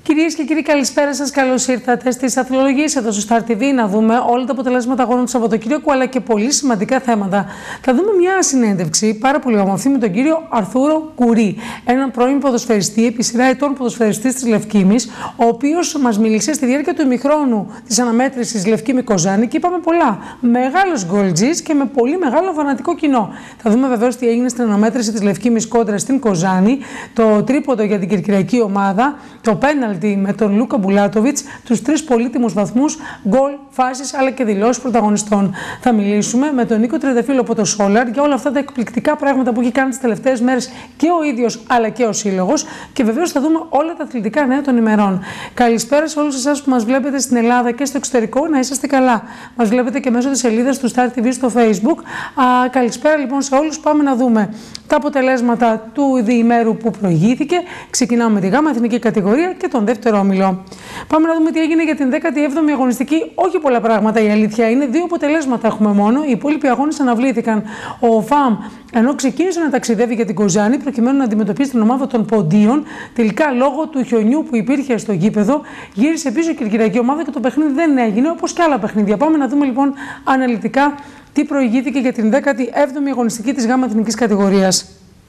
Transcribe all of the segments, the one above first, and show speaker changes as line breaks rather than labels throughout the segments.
Κυρίες και κύριοι, καλησπέρα σας. Καλώς ήρθατε στις αθλολογίες εδώ στο Star TV να δούμε όλα τα αποτελέσματα αγώνων του Σαββατοκύριακου αλλά και πολύ σημαντικά θέματα. Θα δούμε μια συνέντευξη πάρα πολύ όμορφη με τον κύριο Αρθούρο Κουρί, έναν πρώην ποδοσφαιριστή, επί σειρά ετών ποδοσφαιριστής της Λευκήμης, ο οποίος μας μίλησε στη διάρκεια του ημιχρόνου της αναμέτρησης Λευκήμη Κοζάνη και είπαμε πολλά. Μεγάλος γκολτζής και με πολύ μεγάλο φανατικό κοινό. Θα δούμε βεβαίως τι έγινε στην αναμέτρηση της Λευκήμης κόντρα στην Κοζάνη, το τρίποντο για την κερκυραϊκή ομάδα, το πέναλτι με τον Λούκα Μπουλάτοβιτς, τους 3 πολύτιμους βαθμούς, γκολ, φάσεις αλλά και δηλώσεις πρωταγωνιστών. Θα μιλήσουμε με τον Νίκο Τρεντεφύλλο από το Σόλαρ για όλα αυτά τα εκπληκτικά πράγματα που έχει κάνει τις τελευταίες μέρες και ο ίδιος αλλά και ο σύλλογος και βεβαίως θα δούμε όλα τα αθλητικά νέα των ημερών. Καλησπέρα σε όλους εσάς που μας βλέπετε στην Ελλάδα και στο εξωτερικό, να είσαστε καλά. Μας βλέπετε και μέσω της σελίδας του Star TV στο Facebook. Καλησπέρα λοιπόν σε όλους. Πάμε να δούμε τα αποτελέσματα του διημέρου που προηγήθηκε. Ξεκινάμε με τη γάμα εθνική κατηγορία και τον δεύτερο όμιλο. Πάμε να δούμε τι έγινε για την 17η αγωνιστική. Όχι πολλά πράγματα, η αλήθεια είναι. 2 αποτελέσματα έχουμε μόνο. Οι υπόλοιποι αγώνες αναβλήθηκαν. Ο ΦΑΜ, ενώ ξεκίνησε να ταξιδεύει για την Κοζάνη προκειμένου να αντιμετωπίσει την ομάδα των Ποντίων, τελικά λόγω του χιονιού που υπήρχε στο γήπεδο, γύρισε πίσω η κερκυραϊκή ομάδα και το παιχνίδι δεν έγινε όπως και άλλα παιχνίδια. Πάμε να δούμε λοιπόν αναλυτικά τι προηγήθηκε για την 17η αγωνιστική της ΓΑΜΑ εθνικής κατηγορίας.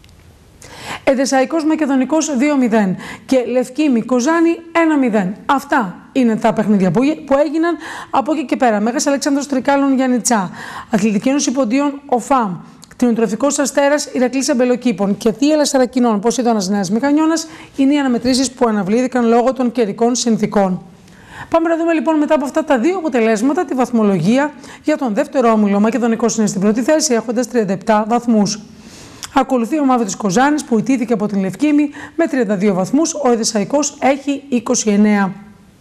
Εδεσσαϊκός Μακεδονικός 2-0 και Λευκήμη Κοζάνη 1-0. Αυτά είναι τα παιχνίδια που έγιναν από εκεί και πέρα. Μέγας Αλέξανδρος Τρικάλων Γιαννιτσά, Αθλητική Ένωση Ποντίων ΟΦΑΜ, Κτηνοτροφικός Αστέρας Ηρακλής Αμπελοκήπων και Θίελας Σαρακινών Ποσειδώνας Νέας Μηχανιώνας είναι οι αναμετρήσεις που αναβλήθηκαν λόγω των καιρικών συνθηκών. Πάμε να δούμε λοιπόν μετά από αυτά τα 2 αποτελέσματα τη βαθμολογία για τον δεύτερο όμιλο. Ο Μακεδονικός είναι στην πρώτη θέση έχοντας 37 βαθμούς. Ακολουθεί η ομάδα της Κοζάνης που ιτήθηκε από την Λευκήμη με 32 βαθμούς. Ο Εδεσσαϊκός έχει 29.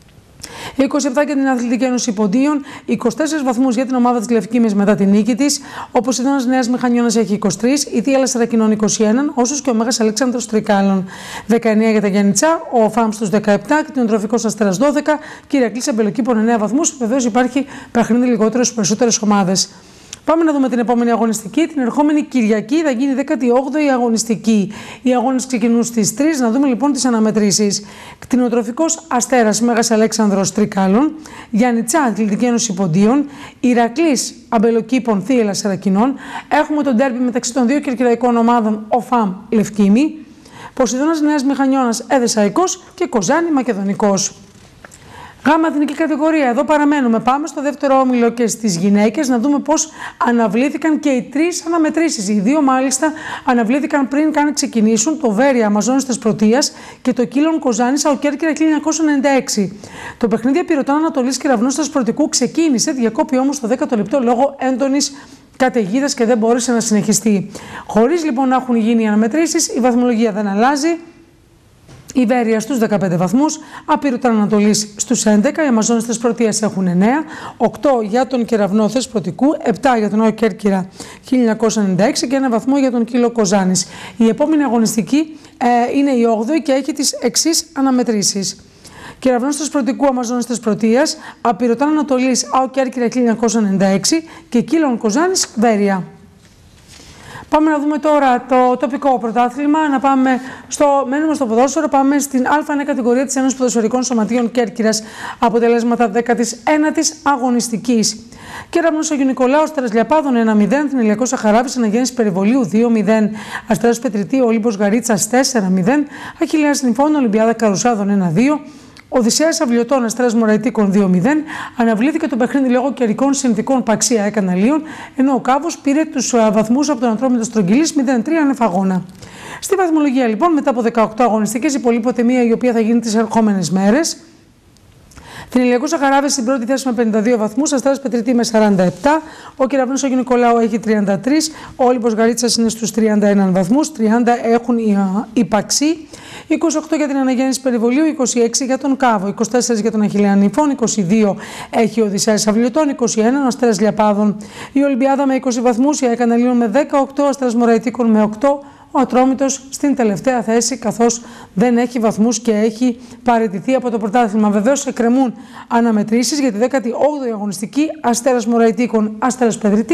27 για την Αθλητική Ένωση Ποντίων, 24 βαθμούς για την ομάδα της Λευκήμης μετά την νίκη της. Ο Ποσειδώνας Νέας Μηχανιώνας έχει 23, η Θίελα Σαρακινών 21, όσους και ο Μέγας Αλέξανδρος Τρικάλων 19 για τα Γιαννιτσά, ο ΦΑΜ στους 17, Κτηνοτροφικός Αστέρας 12 και η Ηρακλής Αμπελοκήπων 9 βαθμούς. Βεβαίως υπάρχει παιχνίδι λιγότερο στις περισσότερες ομάδες. Πάμε να δούμε την επόμενη αγωνιστική. Την ερχόμενη Κυριακή θα γίνει 18η αγωνιστική. Οι αγώνες ξεκινούν στις 3. Να δούμε λοιπόν τις αναμετρήσεις. Κτηνοτροφικός Αστέρας Μέγας Αλέξανδρος Τρικάλων, Γιαννιτσά Αθλητική Ένωση Ποντίων, Ηρακλής Αμπελοκήπων Θίελας Σαρακινών. Έχουμε τον ντέρμπι μεταξύ των 2 κερκυραϊκών ομάδων ΟΦΑΜ Λευκήμη, Ποσειδώνας Νέας Μηχανιώνας Εδεσσαϊκός και Κοζάνη Μακεδονικός. Γάμα εθνική κατηγορία, εδώ παραμένουμε. Πάμε στο δεύτερο όμιλο και στις γυναίκες να δούμε πώς αναβλήθηκαν και οι 3 αναμετρήσεις. Οι 2 μάλιστα αναβλήθηκαν πριν καν ξεκινήσουν, το Βέρεια Αμαζόνης της Πρωτείας και το Κύλων Κοζάνης Αοκέρκυρα 1996. Το παιχνίδι Πυρωτών Ανατολής Κεραυνός του Σπρωτικού ξεκίνησε, διακόπη όμως στο 10ο λεπτό λόγω έντονης καταιγίδας και δεν μπόρεσε να συνεχιστεί. Χωρίς λοιπόν να έχουν γίνει οι αναμετρήσεις, η βαθμολογία δεν αλλάζει. Η Βέρεια στους 15 βαθμούς, Απείρουτα Ανατολής στους 11, οι Αμαζόνες της Πρωτείας έχουν 9, 8 για τον Κεραυνό Θεσπρωτικού, 7 για τον Αοκέρκυρα 1996 και 1 βαθμό για τον Κύλο Κοζάνης. Η επόμενη αγωνιστική είναι η 8η και έχει τις εξής αναμετρήσεις. Κεραυνός Θεσπρωτικού, Αμαζόνες της Πρωτείας, Απείρουτα Ανατολής, Αοκέρκυρα 1996 και Κύλων Κοζάνης Βέρεια. Πάμε να δούμε τώρα το τοπικό πρωτάθλημα, μένουμε στο ποδόσφαιρο, πάμε στην Α1 κατηγορία της Ένωσης Ποδοσφαιρικών Σωματείων Κέρκυρας, αποτελέσματα 19ης αγωνιστικής. Κεραυνός Αγίου Νικολάου, Αστέρας Λιαπάδων 1-0, Θηνελιακός Αχαράβης, Αναγέννης Περιβολίου 2-0, Αστέρας Πετριτή, Όλυμπος Γαρίτσας 4-0, Αχιλλέας Νυμφών, Ολυμπιάδα Καρουσάδων 1-2. Οδυσσέας Αυλιωτών Αστέρας Μωραϊτίκων 2-0, αναβλήθηκε το παιχνίδι λόγω καιρικών συνθηκών Παξία Έκαναλίων, ενώ ο Κάβος πήρε τους βαθμούς από τον Ατρόμητο Στρογγυλής 0-3 ανεφαγώνα. Στη βαθμολογία λοιπόν, μετά από 18 αγωνιστικές, υπολείπεται μία η οποία θα γίνει τις ερχόμενες μέρες. Θηνελιακός Αχαράβης στην πρώτη θέση με 52 βαθμούς, Αστέρας Πετριτή με 47, ο Κεραυνός Αγίου Νικολάου έχει 33, ο Όλυμπος Γαρίτσας είναι στους 31 βαθμούς, 30 έχουν οι Παξί, 28 για την Αναγέννηση Περιβολίου, 26 για τον Κάβο, 24 για τον Αχιλλέα Νυμφών, 22 έχει ο Οδυσσέας Αυλιωτών, 21 ο Αστέρας Λιαπάδων, η Ολυμπιάδα με 20 βαθμούς, η Εκαναλίων με 18, ο Αστέρας Μωραϊτίκων με 8, ο Ατρόμητος στην τελευταία θέση καθώς δεν έχει βαθμούς και έχει παραιτηθεί από το πρωτάθλημα. Βεβαίως εκκρεμούν αναμετρήσεις για τη 18η αγωνιστική, Αστέρας Μωραϊτίκων, Αστέρας Πετριτή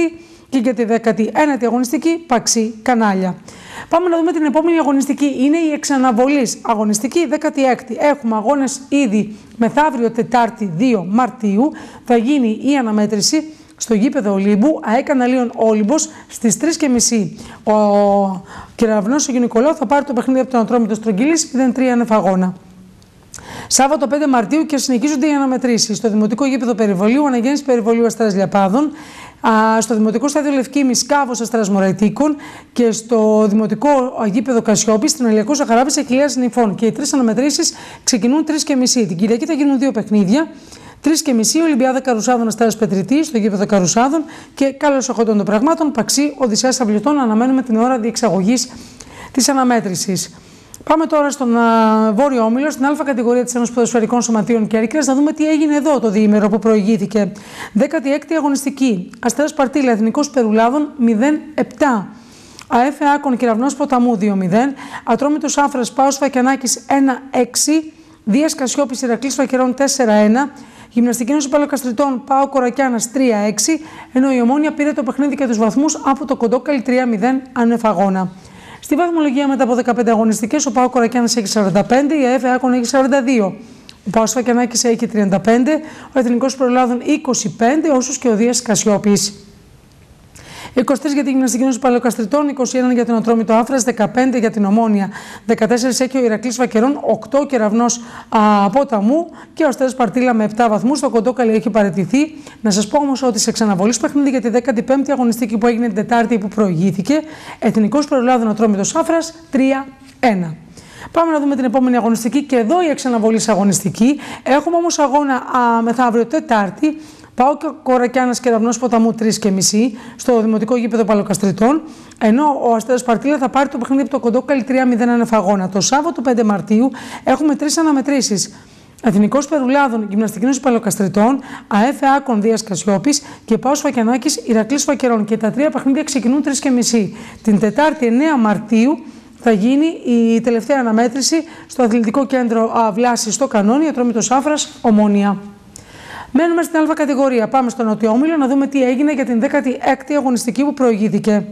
και για τη 19η αγωνιστική Παξί Κανάλια. Πάμε να δούμε την επόμενη αγωνιστική. Είναι η εξαναβολής αγωνιστική 16η. Έχουμε αγώνες ήδη μεθαύριο Τετάρτη 2 Μαρτίου. Θα γίνει η αναμέτρηση στο γήπεδο Ολύμπου, ΑΕΚ Αναλίων Όλυμπος, στις 3.30. Ο Κεραυνός ο Νικολάου θα πάρει το παιχνίδι από τον Ατρόμητο Στρογγύλης 0-3 ανεφαγώνα. Σάββατο 5 Μαρτίου και συνεχίζονται οι αναμετρήσεις. Στο Δημοτικό Γήπεδο Περιβολίου, αναγέννηση Περιβολίου Αστέρας Λιαπάδων, στο Δημοτικό Στάδιο Λευκήμη Σκάβος Αστέρας Μωραϊτίκων και στο Δημοτικό Γήπεδο Κασιόπης, στην Ολυμπιακό Ζαχαράβης Αχιλλέας Νηφών. Και οι τρεις αναμετρήσεις ξεκινούν 3.30. Την Κυριακή θα γίνουν δύο παιχνίδια. 3.30 Ολυμπιάδα Καρουσάδων Αστέρας Πετρητής στο γήπεδο Καρουσάδων και Κάλος Οχοντών των Πραγμάτων Παξί Οδυσσέας Αυλωτών. Αναμένουμε την ώρα διεξαγωγής της αναμέτρησης. Πάμε τώρα στον Βόρειο Όμιλο, στην Α κατηγορία της Ένωσης Ποδοσφαιρικών Σωματείων Κέρκυρας, να δούμε τι έγινε εδώ το διήμερο που προηγήθηκε. 16η αγωνιστική. Αστέρας Παρτίλα, Εθνικός Περουλάδων 0-7. ΑΕΦΕ Άκων Κεραυνός Ποταμού 2-0. Ατρόμητος Άφρας Πάος Φακιανάκης 1-6. Δίας Κασιόπης Ηρακλής Φακερών 4-1. Γυμναστική Ένωση Παλαιοκαστριτών Πάο Κορακιάνας 3-6, ενώ η Ομόνια πήρε το παιχνίδι και τους βαθμούς από το Κοντόκαλι 3-0 ανεφαγώνα. Στη βαθμολογία μετά από 15 αγωνιστικές, ο Πάο Κορακιάνας έχει 45, η ΑΕΦΕ Άκων έχει 42. Ο Πάος Φακιανάκης έχει 35, ο Εθνικός Περουλάδων 25, όσους και ο Δίας Κασιόπης. 23 για τη Γυμναστική Ένωση Παλαιοκαστριτών, 21 για τον Ατρόμητο Άφρας, 15 για την Ομόνια, 14 έχει ο Ηρακλής Φακερών, 8 Κεραυνός Ποταμού και ο Αστέρας Παρτίλα με 7 βαθμούς. Το Κοντόκαλι έχει παραιτηθεί. Να σας πω όμως ότι σε ξαναβολής παιχνίδι για τη 15η αγωνιστική που έγινε την Τετάρτη που προηγήθηκε, Εθνικός Περουλάδων Ατρόμητος Άφρας 3-1. Πάμε να δούμε την επόμενη αγωνιστική και εδώ η εξαναβολής αγωνιστική. Έχουμε όμως αγώνα μεθαύριο Τετάρτη. Πάω Κορακιάνας Κεραυνός Ποταμού 3.30 στο Δημοτικό Γήπεδο Παλαιοκαστριτών, ενώ ο Αστέρας Παρτίλα θα πάρει το παιχνίδι από το Κοντόκαλι 3-0 ανεφαγώνα. Το Σάββατο 5 Μαρτίου έχουμε τρεις αναμετρήσεις. Εθνικός Περουλάδων, Γυμναστική Ένωση Παλαιοκαστριτών, ΑΕΦΕ Άκων Δίας Κασιόπης και Πάος Φακιανάκης Ηρακλής Φακερών. Και τα τρία παιχνίδια ξεκινούν 3.30. Την Τετάρτη 9 Μαρτίου θα γίνει η τελευταία αναμέτρηση στο Αθλητικό Κέντρο Βλάσης στο Κανόνι, Ατρόμητος Άφρας, Ομόνια. Μένουμε στην Α κατηγορία. Πάμε στον Νότιο Όμιλο να δούμε τι έγινε για την 16η αγωνιστική που προηγήθηκε.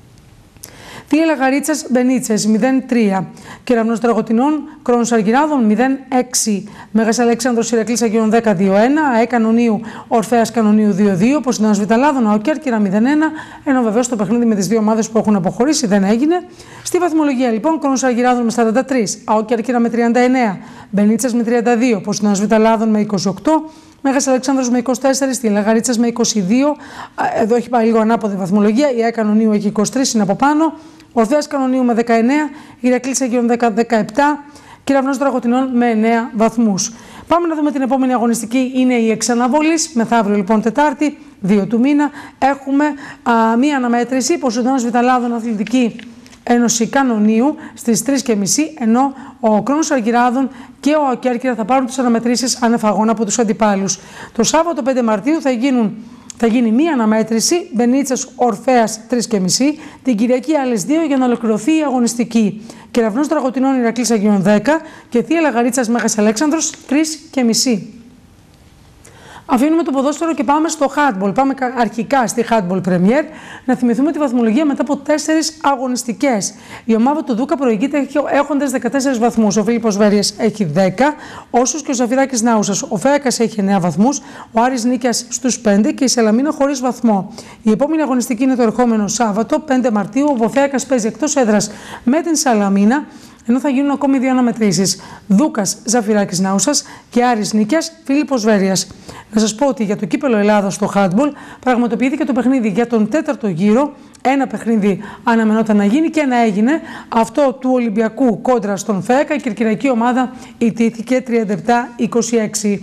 Θεία Λαγαρίτσας Μπενίτσες 0-3. Κεραυνός Δραγωτινών Κρόνος Αργυράδων 0-6. Μέγας Αλέξανδρος Ηρακλής Αγίων 10-2-1. ΑΕ Κανονίου Ορφέας Κανονίου 2-2. Ποσειδώνας Βιταλάδων ΑΟ Κέρκυρα 0-1. Ενώ βεβαίως το παιχνίδι με τις δύο ομάδες που έχουν αποχωρήσει δεν έγινε. Στη βαθμολογία λοιπόν Κρόνος Αργυράδων με 43. ΑΟ Κέρκυρα με 39. Μπενίτσες με 32. Ποσειδώνας Βιταλάδων με 28. Μέγας Αλεξάνδρος με 24, στη Λαγαρίτσας με 22, εδώ έχει πάει λίγο ανάποδη βαθμολογία, η ΑΕ Κανονίου έχει 23, είναι από πάνω, Ορφέας Κανονίου με 19, Ηρακλής Αγίων 17, Κεραυνός Δραγωτινών με 9 βαθμούς. Πάμε να δούμε την επόμενη αγωνιστική, είναι η εξαναβολής, μεθαύριο λοιπόν Τετάρτη, 2 του μήνα, έχουμε μία αναμέτρηση, Ποσειδώνας Βιταλάδων Αθλητική Ένωση Κανονίου στις 3.30, ενώ ο Κρόνος Αργυράδων και ο Κέρκυρα θα πάρουν τις αναμετρήσεις ανεφαγώνα από τους αντιπάλους. Το Σάββατο 5 Μαρτίου θα γίνει μία αναμέτρηση, Μπενίτσας Ορφέας 3.30, την Κυριακή άλλες 2 για να ολοκληρωθεί η αγωνιστική. Κεραυνός Δραγωτινών Ηρακλής Αγίων 10 και Θεία Λαγαρίτσας Μέγας Αλέξανδρος 3.30. Αφήνουμε το ποδόσφαιρο και πάμε στο handball. Πάμε αρχικά στη handball Premier να θυμηθούμε τη βαθμολογία μετά από 4 αγωνιστικές. Η ομάδα του Δούκα προηγείται έχοντας 14 βαθμούς. Ο Φίλιππος Βέρειας έχει 10, όσους και ο Ζαφυράκης Νάουσας. Ο Φέακας έχει 9 βαθμούς, ο Άρης Νίκιας στους 5 και η Σελαμίνα χωρίς βαθμό. Η επόμενη αγωνιστική είναι το ερχόμενο Σάββατο, 5 Μαρτίου. Ο Φέακας παίζει εκτός έδρας με την Σαλαμίνα, ενώ θα γίνουν ακόμη 2 αναμετρήσεις. Δούκας Ζαφυράκης Νάουσας και Άρης Νίκιας Φίλιππος Βέρειας. Να σας πω ότι για το κύπελο Ελλάδος στο handball πραγματοποιήθηκε το παιχνίδι για τον 4ο γύρο. Ένα παιχνίδι αναμενόταν να γίνει και ένα έγινε. Αυτό του Ολυμπιακού κόντρα στον ΦΕΑΚΑ. Η κερκυραϊκή ομάδα ιτήθηκε 37-26.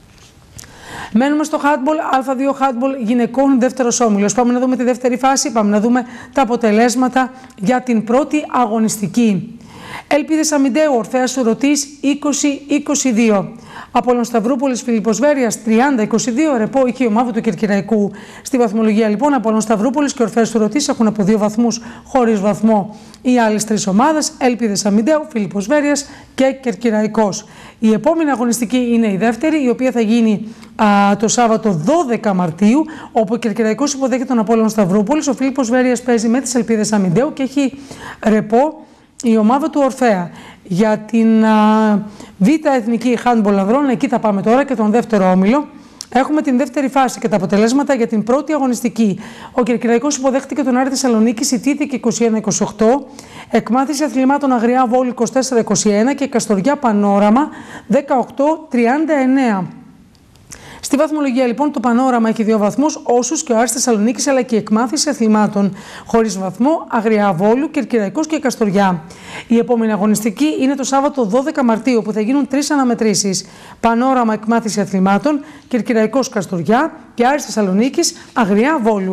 Μένουμε στο handball, Α2 handball γυναικών, δεύτερος όμιλος. Πάμε να δούμε τη δεύτερη φάση, πάμε να δούμε τα αποτελέσματα για την πρώτη αγωνιστική. Έλπιδες Αμυντέου, Ορφέας Σουρωτής 20-22. Απόλλων Σταυρούπολης Φιλίππος Βέρειας 30-22. Ρεπό είχε η ομάδα του Κερκυραϊκού. Στη βαθμολογία λοιπόν, Απόλλων Σταυρούπολης και Ορφέας Σουρωτής έχουν από 2 βαθμούς χωρίς βαθμό οι άλλες 3 ομάδες. Έλπιδες Αμυντέου, Φιλίππος Βέρειας και Κερκυραϊκός. Η επόμενη αγωνιστική είναι η δεύτερη, η οποία θα γίνει το Σάββατο 12 Μαρτίου, όπου ο Κερκυραϊκός υποδέχεται τον Απόλλων Σταυρούπολης. Ο Φιλίππος Βέρειας παίζει με τις Ελπίδες Αμυντέου και έχει ρεπό η ομάδα του Ορφέα. Για την Β' Εθνική Handball Ανδρών, εκεί θα πάμε τώρα και τον δεύτερο όμιλο. Έχουμε την δεύτερη φάση και τα αποτελέσματα για την πρώτη αγωνιστική. Ο Κερκυραϊκός υποδέχτηκε τον Άρη Θεσσαλονίκης, ιτήθηκε 21-28. Εκμάθηση αθλημάτων Αγριά Βόλου 24-21 και Καστοριά Πανόραμα 18-39. Στη βαθμολογία λοιπόν το Πανόραμα έχει 2 βαθμούς, όσους και ο Άρης Θεσσαλονίκης, αλλά και η εκμάθηση αθλημάτων χωρίς βαθμό Αγριά Βόλου, Κερκυραϊκός και Καστοριά. Η επόμενη αγωνιστική είναι το Σάββατο 12 Μαρτίου, που θα γίνουν 3 αναμετρήσεις. Πανόραμα εκμάθηση αθλημάτων, Κερκυραϊκός Καστοριά και Άρης Θεσσαλονίκης Αγριά Βόλου.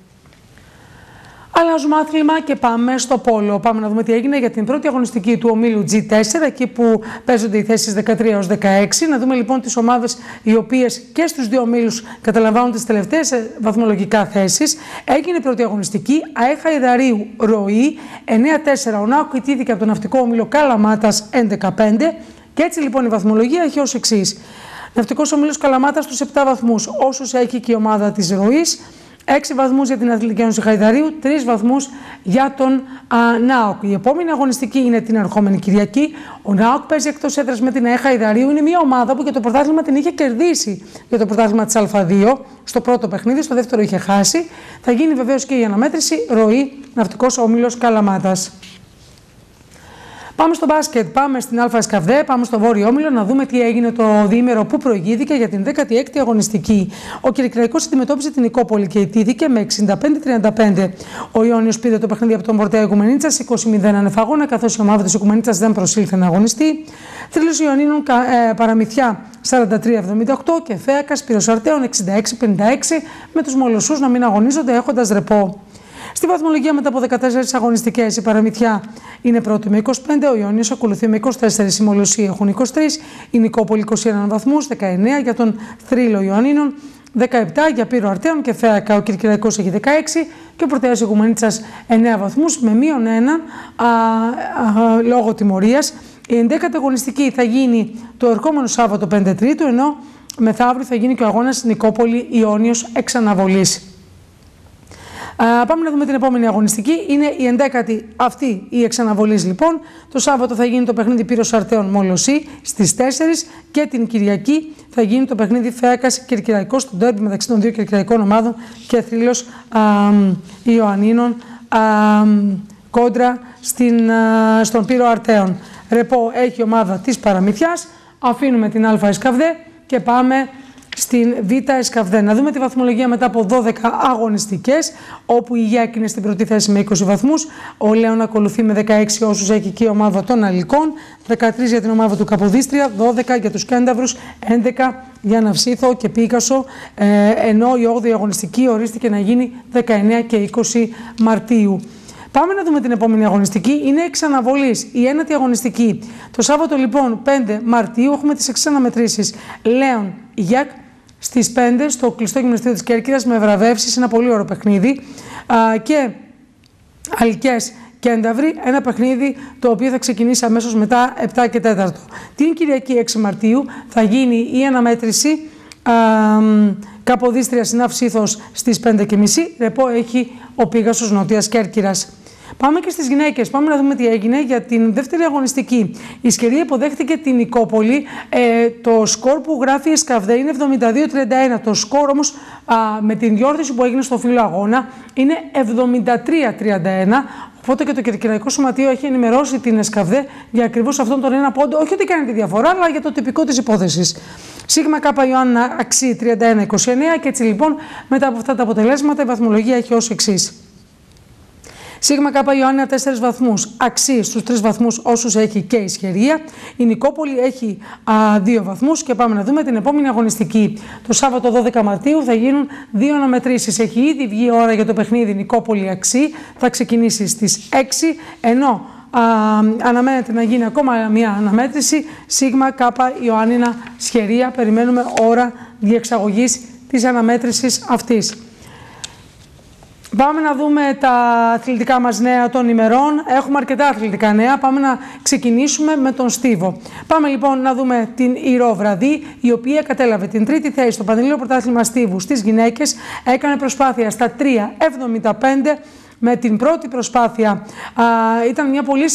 Αλλάζουμε άθλημα και πάμε στο πόλο. Πάμε να δούμε τι έγινε για την πρώτη αγωνιστική του ομίλου G4, εκεί που παίζονται οι θέσεις 13 έως 16. Να δούμε λοιπόν τις ομάδες οι οποίες και στους 2 ομίλους καταλαμβάνουν τις τελευταίες βαθμολογικά θέσεις. Έγινε η πρώτη αγωνιστική, ΑΕ Χαϊδαρίου Ροή 9-4. Ο ΝΑΟΚ ιτήθηκε από το ναυτικό όμιλο Καλαμάτας 11-5. Και έτσι λοιπόν η βαθμολογία έχει ως εξής. Ναυτικός όμιλος Καλαμάτας στους 7 βαθμούς, όσους έχει και η ομάδα της Ροής. 6 βαθμούς για την Αθλητική Ένωση Χαϊδαρίου, 3 βαθμούς για τον ΝΑΟΚ. Η επόμενη αγωνιστική είναι την ερχόμενη Κυριακή. Ο ΝΑΟΚ παίζει εκτός έδρας με την ΑΕ Χαϊδαρίου. Είναι μια ομάδα που για το πρωτάθλημα την είχε κερδίσει για το πρωτάθλημα της Α2 στο πρώτο παιχνίδι, στο δεύτερο είχε χάσει. Θα γίνει βεβαίως και η αναμέτρηση Ροή Ναυτικός Όμιλος Καλαμάτας. Πάμε στο μπάσκετ, πάμε στην Α Εσκαβδέ, πάμε στο Βόρειο Όμιλο να δούμε τι έγινε το διήμερο που προηγήθηκε για την 16η αγωνιστική. Ο Κερκυραϊκός αντιμετώπισε την Νικόπολη και ιτήθηκε με 65-35. Ο Ιόνιος πήρε το παιχνίδι από τον Πορτέα Οικουμενίτσας 20-0 ανεφαγώνα, καθώς η ομάδα της Οικουμενίτσας δεν προσήλθε να αγωνιστεί. Θρύλος Ιωνίνων Παραμυθιά 43-78 και Φέακας Πυροσαρτέων 66-56, με τους Μολοσσούς να μην αγωνίζονται έχοντας ρεπό. Στη βαθμολογία μετά από 14 αγωνιστικές, η Παραμυθιά είναι πρώτη με 25, ο Ιόνιος ακολουθεί με 24, οι Μολοσσοί έχουν 23, η Νικόπολη 21 βαθμούς, 19 για τον Θρύλο Ιωαννίνων, 17 για Πύρο Αρτέων και Φέακα. Ο Κερκυραϊκός έχει 16 και ο Πρωτέας Οικουμενίτσας 9 βαθμούς με μείον 1 λόγω τιμωρίας. Η 11η αγωνιστική θα γίνει το ερχόμενο Σάββατο 5 Τρίτου, ενώ μεθαύριο θα γίνει και ο αγώνας Νικόπολη Ιόνιος εξ αναβολής. Πάμε να δούμε την επόμενη αγωνιστική. Είναι η 11η αυτή η εξαναβολής λοιπόν. Το Σάββατο θα γίνει το παιχνίδι Πύρος Αρτέων Μολοσσή στις 4 και την Κυριακή θα γίνει το παιχνίδι Φέακας Κερκυραϊκός, στο ντέρμπι μεταξύ των 2 κερκυραϊκών ομάδων και Θρύλος Ιωαννίνων κόντρα στον Πύρο Αρτέων. Ρεπό έχει η ομάδα της Παραμυθιάς. Αφήνουμε την Α Εσκαβδέ και πάμε στην Β' Εσκαβδέ. Να δούμε τη βαθμολογία μετά από 12 αγωνιστικές, όπου η ΓΙΑΚ είναι στην πρώτη θέση με 20 βαθμούς, ο Λέων ακολουθεί με 16 όσους έχει και η ομάδα των Αλικών, 13 για την ομάδα του Καποδίστρια, 12 για τους Κένταυρους, 11 για Ναυσίθο και Πίκασο, ενώ η 8η αγωνιστική ορίστηκε να γίνει 19 και 20 Μαρτίου. Πάμε να δούμε την επόμενη αγωνιστική. Είναι εξ αναβολής η 9η αγωνιστική. Το Σάββατο λοιπόν 5 Μαρτίου έχουμε τις εξής αναμετρήσεις. Λέων ΓΙΑΚ στις 5 στο κλειστό γυμναστήριο της Κέρκυρας με βραβεύσεις, ένα πολύ ωραίο παιχνίδι. Και Αλικές Κένταυροι, ένα παιχνίδι το οποίο θα ξεκινήσει αμέσως μετά 7 και 4. Την Κυριακή 6 Μαρτίου θα γίνει η αναμέτρηση Καποδίστρια Συναυσίθος στις 5.30. Ρεπό έχει ο Πίγασος Νότιας Κέρκυρας. Πάμε και στις γυναίκες. Πάμε να δούμε τι έγινε για την δεύτερη αγωνιστική. Η Σκερία υποδέχτηκε την Νικόπολη. Το σκορ που γράφει η Εσκαβδέ είναι 72-31. Το σκορ όμως με την διόρθωση που έγινε στο φύλλο αγώνα είναι 73-31. Οπότε και το Κερκυραϊκό Σωματείο έχει ενημερώσει την Εσκαβδέ για ακριβώς αυτόν τον ένα πόντο. Όχι ότι κάνει τη διαφορά, αλλά για το τυπικό της υπόθεσης. Σίγμα Κάπα Ιωάννα αξί 31-29 και έτσι λοιπόν μετά από αυτά τα αποτελέσματα η βαθμολογία έχει ως εξής. Σίγμα Κάπα Ιωάννα 4 βαθμούς, αξί στους 3 βαθμούς όσους έχει και η Σχερία. Η Νικόπολη έχει 2 βαθμούς και πάμε να δούμε την επόμενη αγωνιστική. Το Σάββατο 12 Μαρτίου θα γίνουν 2 αναμετρήσεις. Έχει ήδη βγει η ώρα για το παιχνίδι Νικόπολη αξί. Θα ξεκινήσει στις 6, ενώ αναμένεται να γίνει ακόμα μια αναμέτρηση. Σίγμα Κάπα Ιωάννινα Σχερία. Περιμένουμε ώρα διεξαγωγής της αναμέτρησης αυτής. Πάμε να δούμε τα αθλητικά μας νέα των ημερών. Έχουμε αρκετά αθλητικά νέα. Πάμε να ξεκινήσουμε με τον στίβο. Πάμε λοιπόν να δούμε την Ηρώ Βραδύ, η οποία κατέλαβε την τρίτη θέση στο Πανελλήνιο Πρωτάθλημα Στίβου στις γυναίκες. Έκανε προσπάθεια στα 3.75. Με την πρώτη προσπάθεια ήταν μια πολύ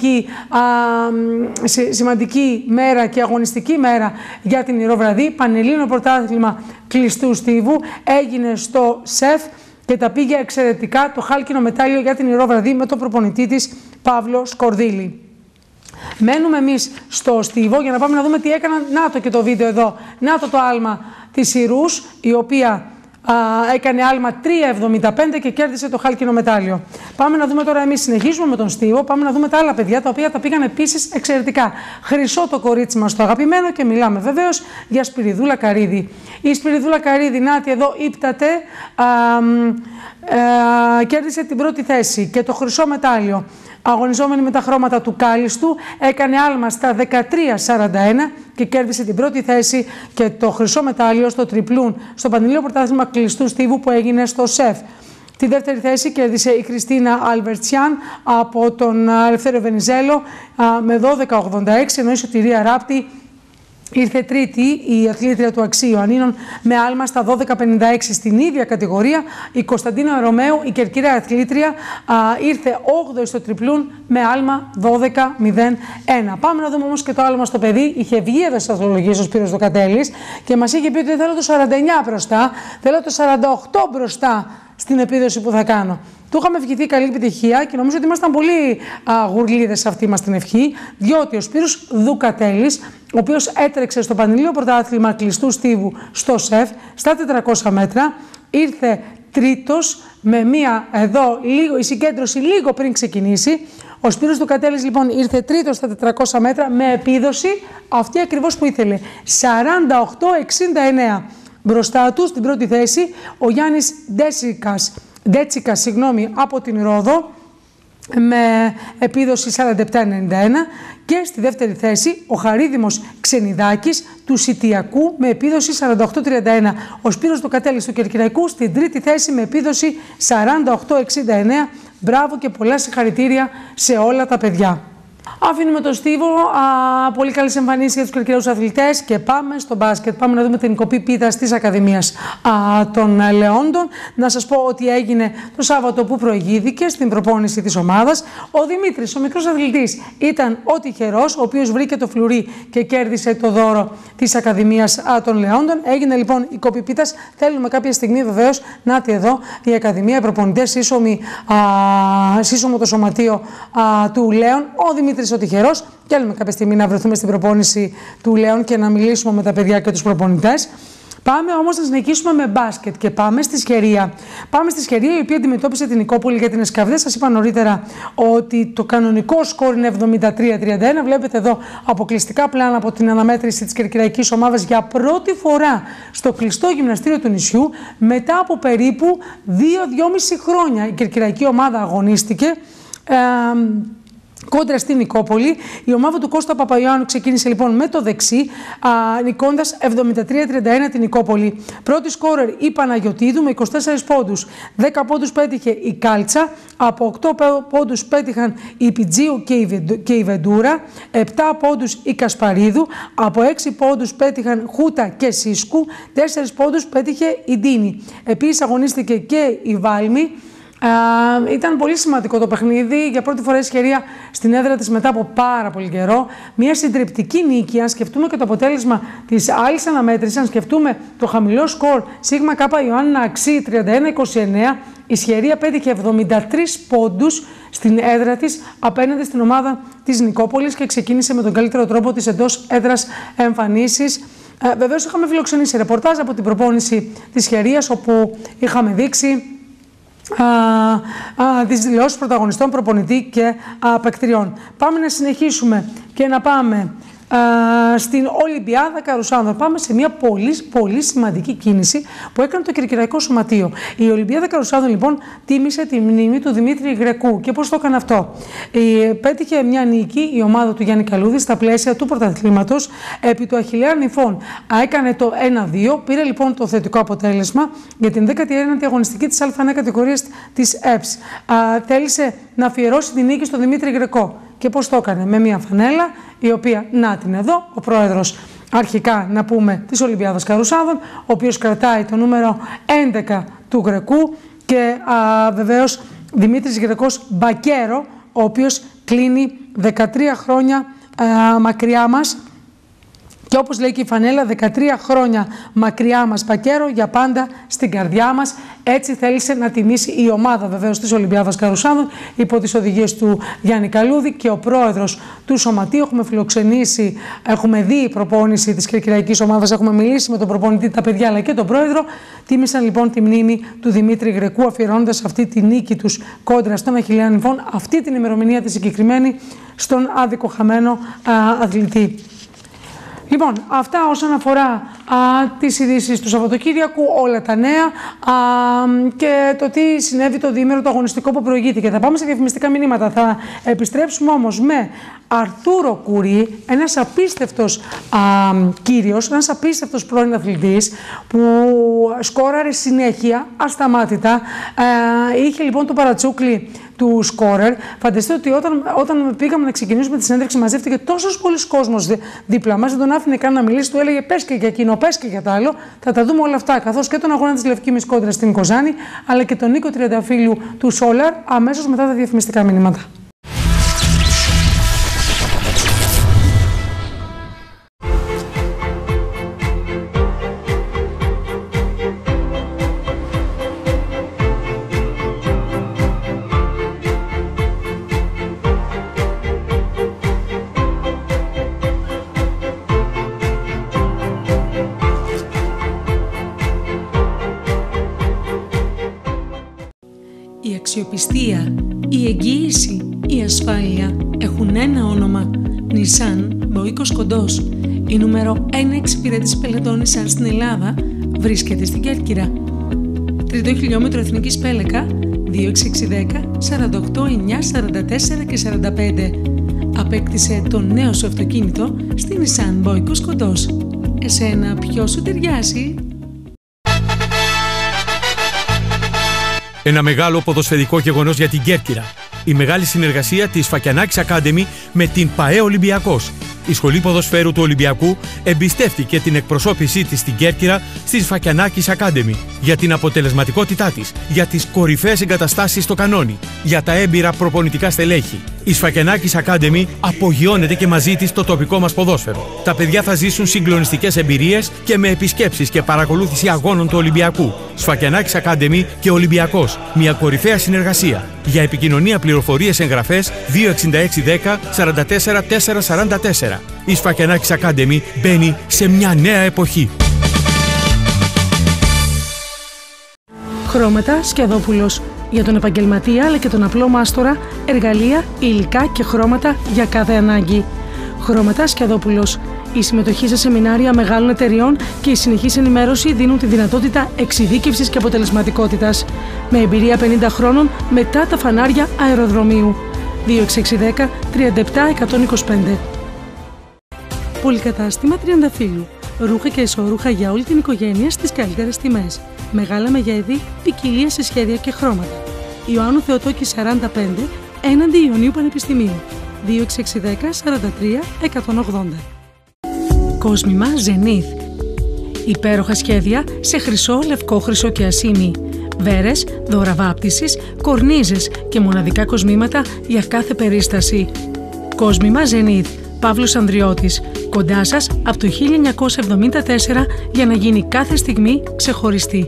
σημαντική μέρα και αγωνιστική μέρα για την Ηρώ Βραδύ. Πανελλήνιο Πρωτάθλημα Κλειστού Στίβου έγινε στο ΣΕΦ και τα πήγε εξαιρετικά. Το χάλκινο μετάλλιο για την Ηρώ Βραδύ με τον προπονητή της Παύλο Σκορδίλη. Μένουμε εμείς στο στίβο για να πάμε να δούμε τι έκαναν. Να το και το βίντεο εδώ. Να το άλμα της Ιρούς, η οποία έκανε άλμα 3.75 και κέρδισε το χάλκινο μετάλλιο. Πάμε να δούμε τώρα, εμείς συνεχίζουμε με τον στίβο, πάμε να δούμε τα άλλα παιδιά τα οποία τα πήγαν επίσης εξαιρετικά. Χρυσό το κορίτσι μας το αγαπημένο και μιλάμε βεβαίως για Σπυριδούλα Καρίδη. Η Σπυριδούλα Καρίδη, νάτι εδώ, ύπταται, κέρδισε την πρώτη θέση και το χρυσό μετάλλιο. Αγωνιζόμενη με τα χρώματα του κάλιστου, έκανε άλμα στα 13.41 και κέρδισε την πρώτη θέση και το χρυσό μετάλλιο στο τριπλούν στο Πανελλήνιο Πρωτάθλημα Κλειστού Στίβου που έγινε στο ΣΕΦ. Τη δεύτερη θέση κέρδισε η Χριστίνα Αλβερτσιάν από τον Ελευθέριο Βενιζέλο με 12.86, ενώ η Σωτηρία Ράπτη ήρθε τρίτη, η αθλήτρια του Αξίου Ιωαννίνων, με άλμα στα 12.56. Στην ίδια κατηγορία η Κωνσταντίνα Ρωμαίου, η κερκυρά αθλήτρια, ήρθε 8η στο τριπλούν με άλμα 12.01. Πάμε να δούμε όμως και το άλμα στο παιδί. Είχε βγει εδώ στις αθλολογίες ο Σπύρος Δοκατέλης και μας είχε πει ότι θέλω το 49 μπροστά, θέλω το 48 μπροστά στην επίδοση που θα κάνω. Του είχαμε ευχηθεί καλή επιτυχία και νομίζω ότι ήμασταν πολύ γουρλίδες σε αυτή μας την ευχή, διότι ο Σπύρος Δουκατέλης, ο οποίος έτρεξε στο Πανελλήνιο Πρωτάθλημα Κλειστού Στίβου στο ΣΕΦ στα 400 μέτρα, ήρθε τρίτος με μία εδώ η συγκέντρωση λίγο πριν ξεκινήσει. Ο Σπύρος Δουκατέλης λοιπόν ήρθε τρίτος στα 400 μέτρα με επίδοση αυτή ακριβώς που ήθελε, 48.69. Μπροστά του στην πρώτη θέση ο Γιάννης Ντέτσικας από την Ρόδο με επίδοση 47.91 και στη δεύτερη θέση ο Χαρίδημος Ξενιδάκης του Σιτιακού με επίδοση 48.31. Ο Σπύρος Δουκατέλης του Κερκυραϊκού στην τρίτη θέση με επίδοση 48.69. Μπράβο και πολλά συγχαρητήρια σε όλα τα παιδιά. Αφήνουμε το στίβο, πολύ καλές εμφανίσεις για τους κερκυράους αθλητές και πάμε στο μπάσκετ. Πάμε να δούμε την κοπή πίτας της Ακαδημίας των Λεόντων. Να σας πω ότι έγινε το Σάββατο που προηγήθηκε στην προπόνηση της ομάδας. Ο Δημήτρης, ο μικρός αθλητής, ήταν ο τυχερός, ο οποίος βρήκε το φλουρί και κέρδισε το δώρο της Ακαδημίας των Λεόντων. Έγινε λοιπόν η κοπή πίτας. Θέλουμε κάποια στιγμή βεβαίως, νάτι εδώ, η Ακαδημία, οι προπονητές, σύσσωμο το σωματείο του Λέων. Ο Δημήτρης ο τυχερός, και θέλουμε κάποια στιγμή να βρεθούμε στην προπόνηση του Λέων και να μιλήσουμε με τα παιδιά και τους προπονητές. Πάμε όμως να συνεχίσουμε με μπάσκετ και πάμε στη Σχερία. Πάμε στη Σχερία, η οποία αντιμετώπισε την Νικόπολη για την Εσκαβδέ. Σας είπα νωρίτερα ότι το κανονικό σκορ είναι 73-31. Βλέπετε εδώ αποκλειστικά πλάνα από την αναμέτρηση της κερκυραϊκής ομάδας για πρώτη φορά στο κλειστό γυμναστήριο του νησιού. Μετά από περίπου 2-2,5 χρόνια η κερκυραϊκή ομάδα αγωνίστηκε κόντρα στην Νικόπολη. Η ομάδα του Κώστα Παπαϊωάννου ξεκίνησε λοιπόν με το δεξί, νικώντας 73-31 την Νικόπολη. Πρώτη σκόρερ η Παναγιωτίδου με 24 πόντους. 10 πόντους πέτυχε η Κάλτσα, από 8 πόντους πέτυχαν η Πιτζίου και η Βεντούρα, 7 πόντους η Κασπαρίδου, από 6 πόντους πέτυχαν Χούτα και Σίσκου, 4 πόντους πέτυχε η Ντίνη. Επίσης αγωνίστηκε και η Βάλμη. Ήταν πολύ σημαντικό το παιχνίδι. Για πρώτη φορά η Σχερία στην έδρα της μετά από πάρα πολύ καιρό. Μια συντριπτική νίκη. Αν σκεφτούμε και το αποτέλεσμα της άλλης αναμέτρησης, αν σκεφτούμε το χαμηλό σκορ Σίγμα Κάπα Ιωάννινα Αξί 31-29, η Σχερία πέτυχε 73 πόντους στην έδρα της απέναντι στην ομάδα της Νικόπολης και ξεκίνησε με τον καλύτερο τρόπο τις εντός έδρας εμφανίσεις. Βεβαίως είχαμε φιλοξενήσει ρεπορτάζ από την προπόνηση της Σχερίας, όπου είχαμε δείξει τις δηλώσεις πρωταγωνιστών, προπονητή και παικτριών. Πάμε να συνεχίσουμε και να πάμε στην Ολυμπιάδα Καρουσάνδρων. Πάμε σε μια πολύ σημαντική κίνηση που έκανε το Κερκυραϊκό Σωματείο. Η Ολυμπιάδα Καρουσάνδρων λοιπόν τίμησε τη μνήμη του Δημήτρη Γρεκού. Και πώς το έκανε αυτό? Πέτυχε μια νίκη η ομάδα του Γιάννη Καλούδη στα πλαίσια του πρωταθλήματος επί του Αχιλλέα νυφών. Έκανε το 1-2, πήρε λοιπόν το θετικό αποτέλεσμα για την 19η αγωνιστική της Α9 κατηγορίας της ΕΠΣ. Θέλησε να αφιερώσει τη νίκη στον Δημήτρη Γρεκό. Και πώς το έκανε? Με μια φανέλα, η οποία, να την εδώ, ο πρόεδρος αρχικά να πούμε της Ολυμπιάδας Καρουσάνδρων, ο οποίος κρατάει το νούμερο 11 του Γρεκού και βεβαίως Δημήτρης Γρεκός Μπακέρο, ο οποίος κλείνει 13 χρόνια μακριά μας. Και όπως λέει και η φανέλα, 13 χρόνια μακριά μας Μπακέρο, για πάντα στην καρδιά μας. Έτσι θέλησε να τιμήσει η ομάδα βεβαίως της Ολυμπιάδας Καρουσάνδρων υπό τις οδηγίες του Γιάννη Καλούδη και ο πρόεδρος του Σωματείου. Έχουμε φιλοξενήσει, έχουμε δει η προπόνηση της κερκυραϊκής ομάδας, έχουμε μιλήσει με τον προπονητή, τα παιδιά αλλά και τον πρόεδρο. Τίμησαν λοιπόν τη μνήμη του Δημήτρη Γρεκού, αφιερώνοντας αυτή τη νίκη τους κόντρα στον Αχιλλέα νυφών, αυτή την ημερομηνία τη συγκεκριμένη, στον άδικο χαμένο αθλητή. Λοιπόν, αυτά όσον αφορά τις ειδήσεις του Σαββατοκύριακου, όλα τα νέα και το τι συνέβη το διήμερο το αγωνιστικό που προηγήθηκε. Θα πάμε σε διαφημιστικά μηνύματα. Θα επιστρέψουμε όμως με Αρθούρο Κουρί, ένας απίστευτος κύριος, ένας απίστευτος πρώην αθλητής που σκόραρε συνέχεια, ασταμάτητα. Είχε λοιπόν το παρατσούκλι του σκόρερ. Φανταστείτε ότι όταν πήγαμε να ξεκινήσουμε τη συνέντευξη, μαζεύτηκε τόσος πολλής κόσμος δίπλα μας, δεν τον άφηνε καν να μιλήσει, του έλεγε πες και για εκείνο, πες και για το άλλο. Θα τα δούμε όλα αυτά, καθώς και τον αγώνα της Λευκήμης κόντρα στην Κοζάνη, αλλά και τον Νίκο Τριανταφύλιου του Σόλαρ, αμέσως μετά τα διαφημιστικά μηνύματα.
Η αξιοπιστία, η εγγύηση, η ασφάλεια έχουν ένα όνομα. Nissan Μποίκος Κοντός. Η νούμερο 1 εξυπηρέτηση πελατών Nissan στην Ελλάδα βρίσκεται στην Κέρκυρα. Τρίτο χιλιόμετρο Εθνικής Πέλεκα 2610 48 9 44 και 45. Απέκτησε το νέο σου αυτοκίνητο στη Nissan Μποίκος Κοντός. Εσένα ποιο σου ταιριάζει?
Ένα μεγάλο ποδοσφαιρικό γεγονός για την Κέρκυρα. Η μεγάλη συνεργασία της Σφακιανάκης Academy με την ΠΑΕ Ολυμπιακός. Η Σχολή Ποδοσφαίρου του Ολυμπιακού εμπιστεύτηκε την εκπροσώπησή της στην Κέρκυρα στη Σφακιανάκης Academy για την αποτελεσματικότητά της, για τις κορυφαίες εγκαταστάσεις στο κανόνι, για τα έμπειρα προπονητικά στελέχη. Η Σφακιανάκης Academy απογειώνεται και μαζί της το τοπικό μας ποδόσφαιρο. Τα παιδιά θα ζήσουν συγκλονιστικές εμπειρίες και με επισκέψεις και παρακολούθηση αγώνων του Ολυμπιακού. Σφακιανάκης Academy και Ολυμπιακός. Μια κορυφαία συνεργασία. Για επικοινωνία, πληροφορίες, εγγραφές 26610 44 444. Η Σφακιανάκης Academy μπαίνει σε μια νέα εποχή.
Χρώματα Σκιαδόπουλος. Για τον επαγγελματία αλλά και τον απλό μάστορα, εργαλεία, υλικά και χρώματα για κάθε ανάγκη. Χρώματα Σκιαδόπουλος. Η συμμετοχή σε σεμινάρια μεγάλων εταιριών και η συνεχής ενημέρωση δίνουν τη δυνατότητα εξειδίκευσης και αποτελεσματικότητας. Με εμπειρία 50 χρόνων μετά τα φανάρια αεροδρομίου. 2610 37 125. Πολυκατάστημα Τριανταφύλιου. Ρούχα και ισορούχα για όλη την οικογένεια στις καλύτερες τιμές. Μεγάλα μεγέθη, ποικιλία σε σχέδια και χρώματα. Ιωάννου Θεοτόκη 45, έναντι Ιωνίου Πανεπιστημίου. 2610 43 180. Κόσμημα Zenith. Υπέροχα σχέδια σε χρυσό, λευκό, χρυσό και ασήμι. Βέρες, δώρα βάπτισης, κορνίζες και μοναδικά κοσμήματα για κάθε περίσταση. Κόσμημα Zenith. Παύλος Ανδριώτης. Κοντά σας από το 1974 για να γίνει κάθε στιγμή ξεχωριστή.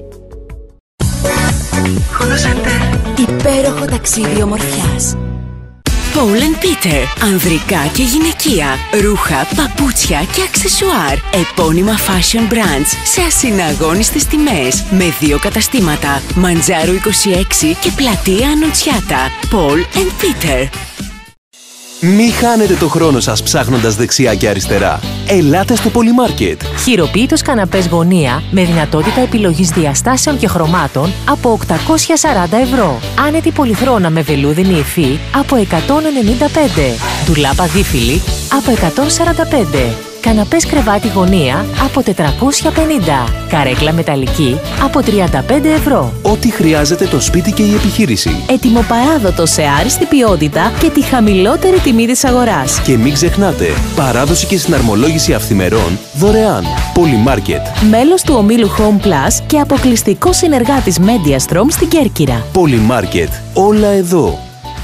Υπέροχο ταξίδι ομορφιάς. Paul & Peter. Ανδρικά και γυναικεία. Ρούχα, παπούτσια και αξεσουάρ. Επώνυμα fashion brands σε ασυναγώνιστες τιμές. Με 2 καταστήματα. Μαντζάρου 26 και πλατεία Ανοτσιάτα. Paul & Peter.
Μη χάνετε το χρόνο σας ψάχνοντας δεξιά και αριστερά. Ελάτε στο Polymarket.
Χειροποίητος καναπές γωνία με δυνατότητα επιλογής διαστάσεων και χρωμάτων από 840 ευρώ. Άνετη πολυθρόνα με βελούδινη υφή από 195. Ντουλάπα δίφυλλη από 145. Καναπές κρεβάτι γωνία από 450. Καρέκλα μεταλλική από 35 ευρώ.
Ό,τι χρειάζεται το σπίτι και η επιχείρηση.
Ετοιμοπαράδοτο σε άριστη ποιότητα και τη χαμηλότερη τιμή της αγοράς.
Και μην ξεχνάτε, παράδοση και συναρμολόγηση αυθημερών δωρεάν. Polymarket.
Μέλος του ομίλου Home Plus και αποκλειστικό συνεργάτης Mediastrom στην Κέρκυρα.
Polymarket. Όλα εδώ.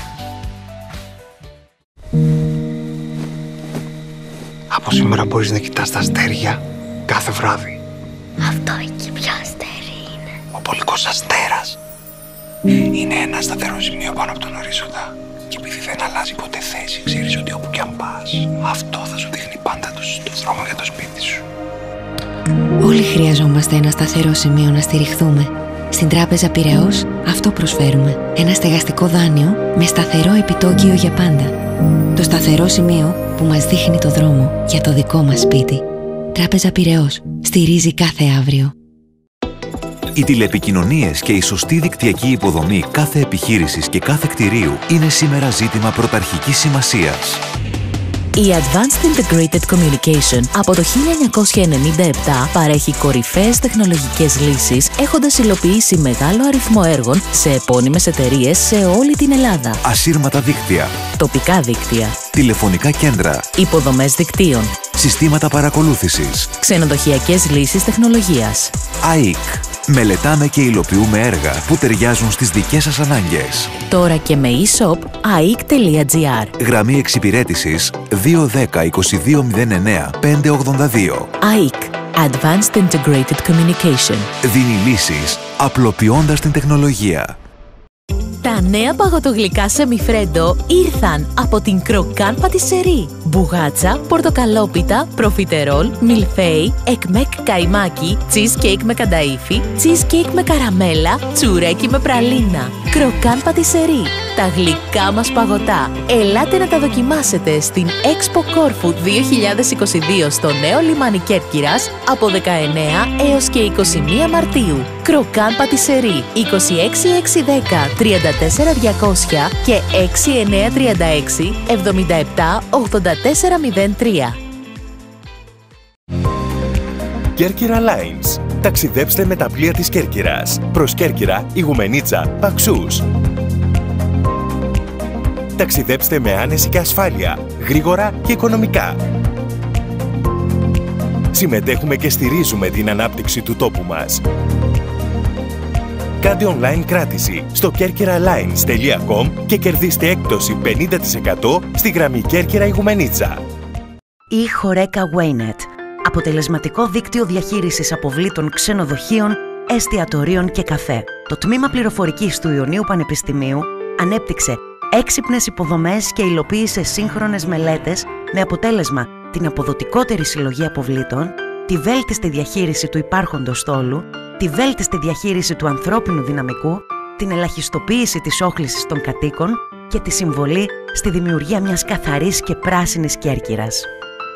Από σήμερα μπορείς να κοιτάς τα αστέρια κάθε βράδυ.
Αυτό εκεί ποιο αστέρι είναι?
Ο πολικός αστέρας. Είναι ένα σταθερό σημείο πάνω από τον ορίζοντα. Και επειδή δεν αλλάζει ποτέ θέση, ξέρεις ότι όπου κι αν πας, αυτό θα σου δείχνει πάντα το δρόμο για το σπίτι σου.
Όλοι χρειαζόμαστε ένα σταθερό σημείο να στηριχθούμε. Στην Τράπεζα Πειραιώς αυτό προσφέρουμε. Ένα στεγαστικό δάνειο με σταθερό επιτόκιο για πάντα. Το σταθερό σημείο που μας δείχνει το δρόμο για το δικό μας σπίτι. Τράπεζα Πειραιώς. Στηρίζει κάθε αύριο.
Οι τηλεπικοινωνίες και η σωστή δικτυακή υποδομή κάθε επιχείρησης και κάθε κτηρίου είναι σήμερα ζήτημα πρωταρχικής σημασίας.
Η Advanced Integrated Communication από το 1997 παρέχει κορυφαίες τεχνολογικές λύσεις, έχοντας υλοποιήσει μεγάλο αριθμό έργων σε επώνυμες εταιρείες σε όλη την Ελλάδα.
Ασύρματα δίκτυα,
Τοπικά δίκτυα,
τηλεφωνικά κέντρα,
υποδομές δικτύων,
συστήματα παρακολούθησης,
ξενοδοχειακές λύσεις τεχνολογίας.
ΑΕΚ. Μελετάμε και υλοποιούμε έργα που ταιριάζουν στις δικές σας ανάγκες.
Τώρα και με e-shop aic.gr.
Γραμμή εξυπηρέτησης 210 2209 582.
ΑΕΚ. Advanced Integrated Communication.
Δίνει λύσεις απλοποιώντας την τεχνολογία.
Τα νέα παγωτογλυκά σεμιφρέντο ήρθαν από την Κροκάν Πατισερί. Μπουγάτσα, πορτοκαλόπιτα, προφιτερόλ, μιλφέι, εκμεκ καϊμάκι, cheesecake με κανταΐφι, cheesecake με καραμέλα, τσουρέκι με πραλίνα. Κροκάν Πατισερί. Τα γλυκά μας παγωτά. Ελάτε να τα δοκιμάσετε στην Expo Κόρφου 2022 στο νέο λιμάνι Κέρκυρας από 19 έως και 21 Μαρτίου. Κροκάν Πατισερί 26610 34200 και 6936 77 8403.
Κέρκυρα Lines. Ταξιδέψτε με τα πλοία της Κέρκυρας. Προς Κέρκυρα, Ιγουμενίτσα, Παξούς. Ταξιδέψτε με άνεση και ασφάλεια, γρήγορα και οικονομικά. Συμμετέχουμε και στηρίζουμε την ανάπτυξη του τόπου μας. Κάντε online κράτηση στο kerkiralines.com και κερδίστε έκπτωση 50% στη γραμμή Κέρκυρα Ιγουμενίτσα.
Η Χορέκα Waynet. Αποτελεσματικό δίκτυο διαχείρισης αποβλήτων ξενοδοχείων, εστιατορίων και καφέ. Το τμήμα πληροφορικής του Ιωνίου Πανεπιστημίου ανέπτυξε έξυπνες υποδομές και υλοποίησε σύγχρονες μελέτες με αποτέλεσμα την αποδοτικότερη συλλογή αποβλήτων, τη βέλτιστη διαχείριση του υπάρχοντος στόλου, τη βέλτιστη διαχείριση του ανθρώπινου δυναμικού, την ελαχιστοποίηση της όχλησης των κατοίκων και τη συμβολή στη δημιουργία μιας καθαρής και πράσινης Κέρκυρας.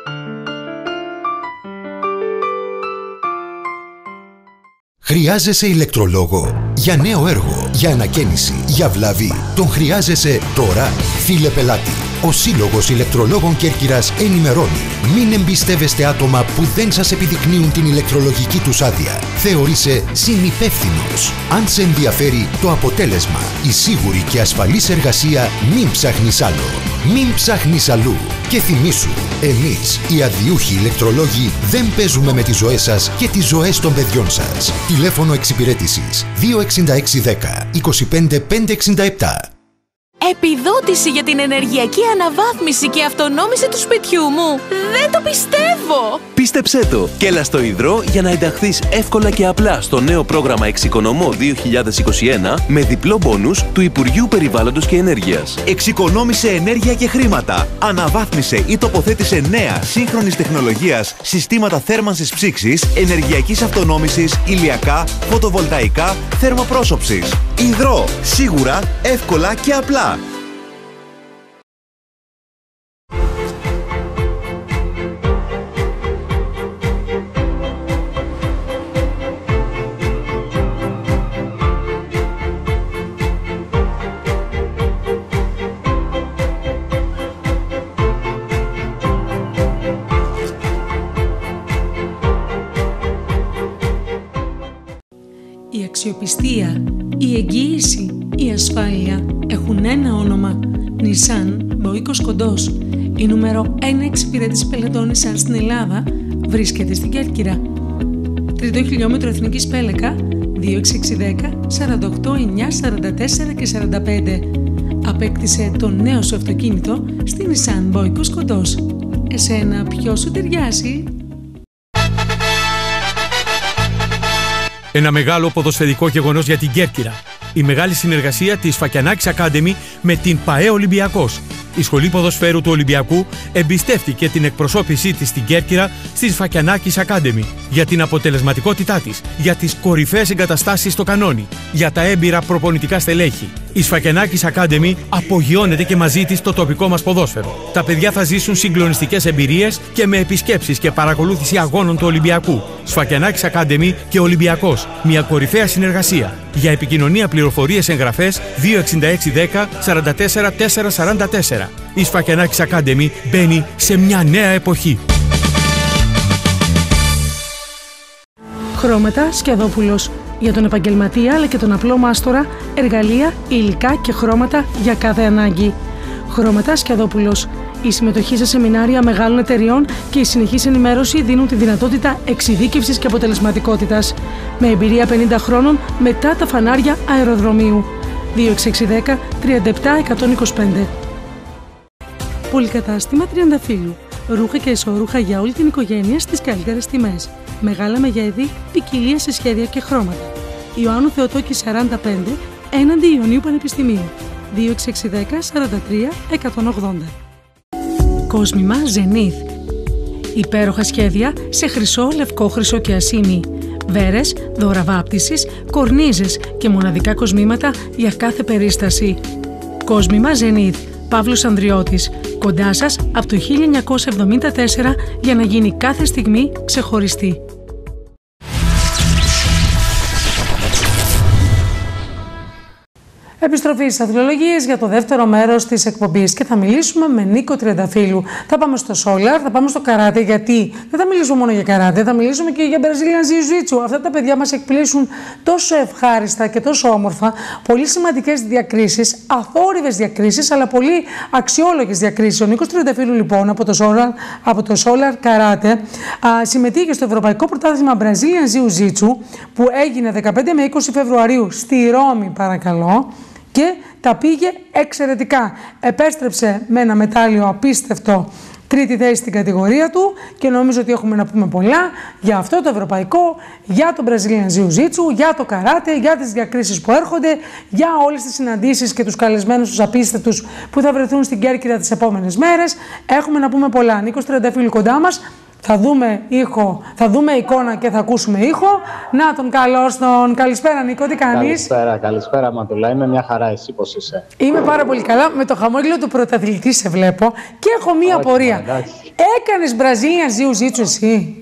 Χρειάζεσαι ηλεκτρολόγο για νέο έργο, για ανακαίνιση, για βλαβή. Τον χρειάζεσαι τώρα, φίλε πελάτη. Ο Σύλλογος Ηλεκτρολόγων Κέρκυρας ενημερώνει. Μην εμπιστεύεστε άτομα που δεν σας επιδεικνύουν την ηλεκτρολογική τους άδεια. Θεωρείσαι συνυπεύθυνος. Αν σε ενδιαφέρει το αποτέλεσμα, η σίγουρη και ασφαλής εργασία, μην ψάχνεις άλλο. Μην ψάχνεις αλλού. Και θυμήσου, εμείς, οι αδιούχοι ηλεκτρολόγοι, δεν παίζουμε με τις ζωές σας και τις ζωές των παιδιών σας. Τηλέφωνο εξυπηρέτησης 26610 25567.
Επιδότηση για την ενεργειακή αναβάθμιση και αυτονόμηση του σπιτιού μου. Δεν το πιστεύω!
Πίστεψέ το και έλα στο Ιδρώ για να ενταχθείς εύκολα και απλά στο νέο πρόγραμμα Εξοικονομώ 2021 με διπλό μπόνους του Υπουργείου Περιβάλλοντος και Ενέργειας.
Εξοικονόμησε ενέργεια και χρήματα. Αναβάθμισε ή τοποθέτησε νέα σύγχρονης τεχνολογίας συστήματα θέρμανσης ψήξης, ενεργειακής αυτονόμησης, ηλιακά, φωτοβολταϊκά, θερμοπρόσωψης. Ιδρώ. Σίγουρα, εύκολα και απλά.
αξιοπιστία, η εγγύηση, η ασφάλεια έχουν ένα όνομα. Nissan Μποίκος Κοντός. Η νούμερο 1 εξυπηρέτηση πελατών Nissan στην Ελλάδα βρίσκεται στην Κέρκυρα. Τρίτο χιλιόμετρο Εθνικής Πέλεκα 2610 48 9 44 και 45. Απέκτησε το νέο σου αυτοκίνητο στη Nissan Μποίκος Κοντός. Εσένα ποιο σου ταιριάζει?
Ένα μεγάλο ποδοσφαιρικό γεγονός για την Κέρκυρα. Η μεγάλη συνεργασία της Φακιανάκης Academy με την ΠΑΕ Ολυμπιακός. Η Σχολή Ποδοσφαίρου του Ολυμπιακού εμπιστεύτηκε την εκπροσώπησή της στην Κέρκυρα στη Φακιανάκης Academy για την αποτελεσματικότητά της, για τις κορυφαίες εγκαταστάσεις στο κανόνι, για τα έμπειρα προπονητικά στελέχη. Η Σφακιανάκης Academy απογειώνεται και μαζί της το τοπικό μας ποδόσφαιρο. Τα παιδιά θα ζήσουν συγκλονιστικές εμπειρίες και με επισκέψεις και παρακολούθηση αγώνων του Ολυμπιακού. Σφακιανάκης Academy και Ολυμπιακός. Μια κορυφαία συνεργασία. Για επικοινωνία, πληροφορίες, εγγραφές 26610 44 444. Η Σφακιανάκης Academy μπαίνει σε μια νέα εποχή.
Χρώματα Σκιαδόπουλος. Για τον επαγγελματία αλλά και τον απλό μάστορα, εργαλεία, υλικά και χρώματα για κάθε ανάγκη. Χρώματα Σκιαδόπουλος. Η συμμετοχή σε σεμινάρια μεγάλων εταιριών και η συνεχής ενημέρωση δίνουν τη δυνατότητα εξειδίκευσης και αποτελεσματικότητας. Με εμπειρία 50 χρόνων μετά τα φανάρια αεροδρομίου. 2610 37 125. Πολυκατάστημα Τριανταφύλου. Ρούχα και ισορούχα για όλη την οικογένεια στις καλύτερες τιμές. Μεγάλα μεγέθη, ποικιλία σε σχέδια και χρώματα. Ιωάννου Θεοτόκη 45, έναντι Ιωνίου Πανεπιστημίου. 2610 43 180. Κόσμημα Zenith. Υπέροχα σχέδια σε χρυσό, λευκό, χρυσό και ασήμι. Βέρες, δώρα βάπτισης, κορνίζες και μοναδικά κοσμήματα για κάθε περίσταση. Κόσμημα Zenith. Παύλος Ανδριώτης. Κοντά σας από το 1974 για να γίνει κάθε στιγμή ξεχωριστή.
Επιστροφή στις αθλολογίες για το δεύτερο μέρος της εκπομπής και θα μιλήσουμε με Νίκο Τριανταφύλου. Θα πάμε στο Solar, θα πάμε στο καράτε, γιατί δεν θα μιλήσουμε μόνο για καράτε, θα μιλήσουμε και για Brazilian Jiu-Jitsu. Αυτά τα παιδιά μας εκπλήσουν τόσο ευχάριστα και τόσο όμορφα. Πολύ σημαντικές διακρίσεις, αθόρυβες διακρίσεις, αλλά πολύ αξιόλογες διακρίσεις. Ο Νίκος Τριανταφύλου, λοιπόν, από το Solar Καράτε, συμμετείχε στο Ευρωπαϊκό Πρωτάθλημα Brazilian Jiu-Jitsu που έγινε 15 με 20 Φεβρουαρίου στη Ρώμη, παρακαλώ. Και τα πήγε εξαιρετικά. Επέστρεψε με ένα μετάλλιο απίστευτο, τρίτη θέση στην κατηγορία του, και νομίζω ότι έχουμε να πούμε πολλά για αυτό το ευρωπαϊκό, για το Brazilian Jiu-Jitsu, για το καράτε, για τις διακρίσεις που έρχονται, για όλες τις συναντήσεις και τους καλεσμένους τους απίστευτους που θα βρεθούν στην Κέρκυρα τις επόμενες μέρες. Έχουμε να πούμε πολλά. Νίκος Τριανταφύλου κοντά μας. Θα δούμε ήχο, θα δούμε εικόνα και θα ακούσουμε ήχο. Να τον καλώς τον. Καλησπέρα Νίκο, τι κάνεις?
Καλησπέρα Μαντουλά, είμαι μια χαρά, εσύ πώς είσαι?
Είμαι πάρα πολύ καλά, με το χαμόγελο του πρωταθλητή σε βλέπω και έχω μία απορία. Έκανες Brazilian Jiu-Jitsu εσύ?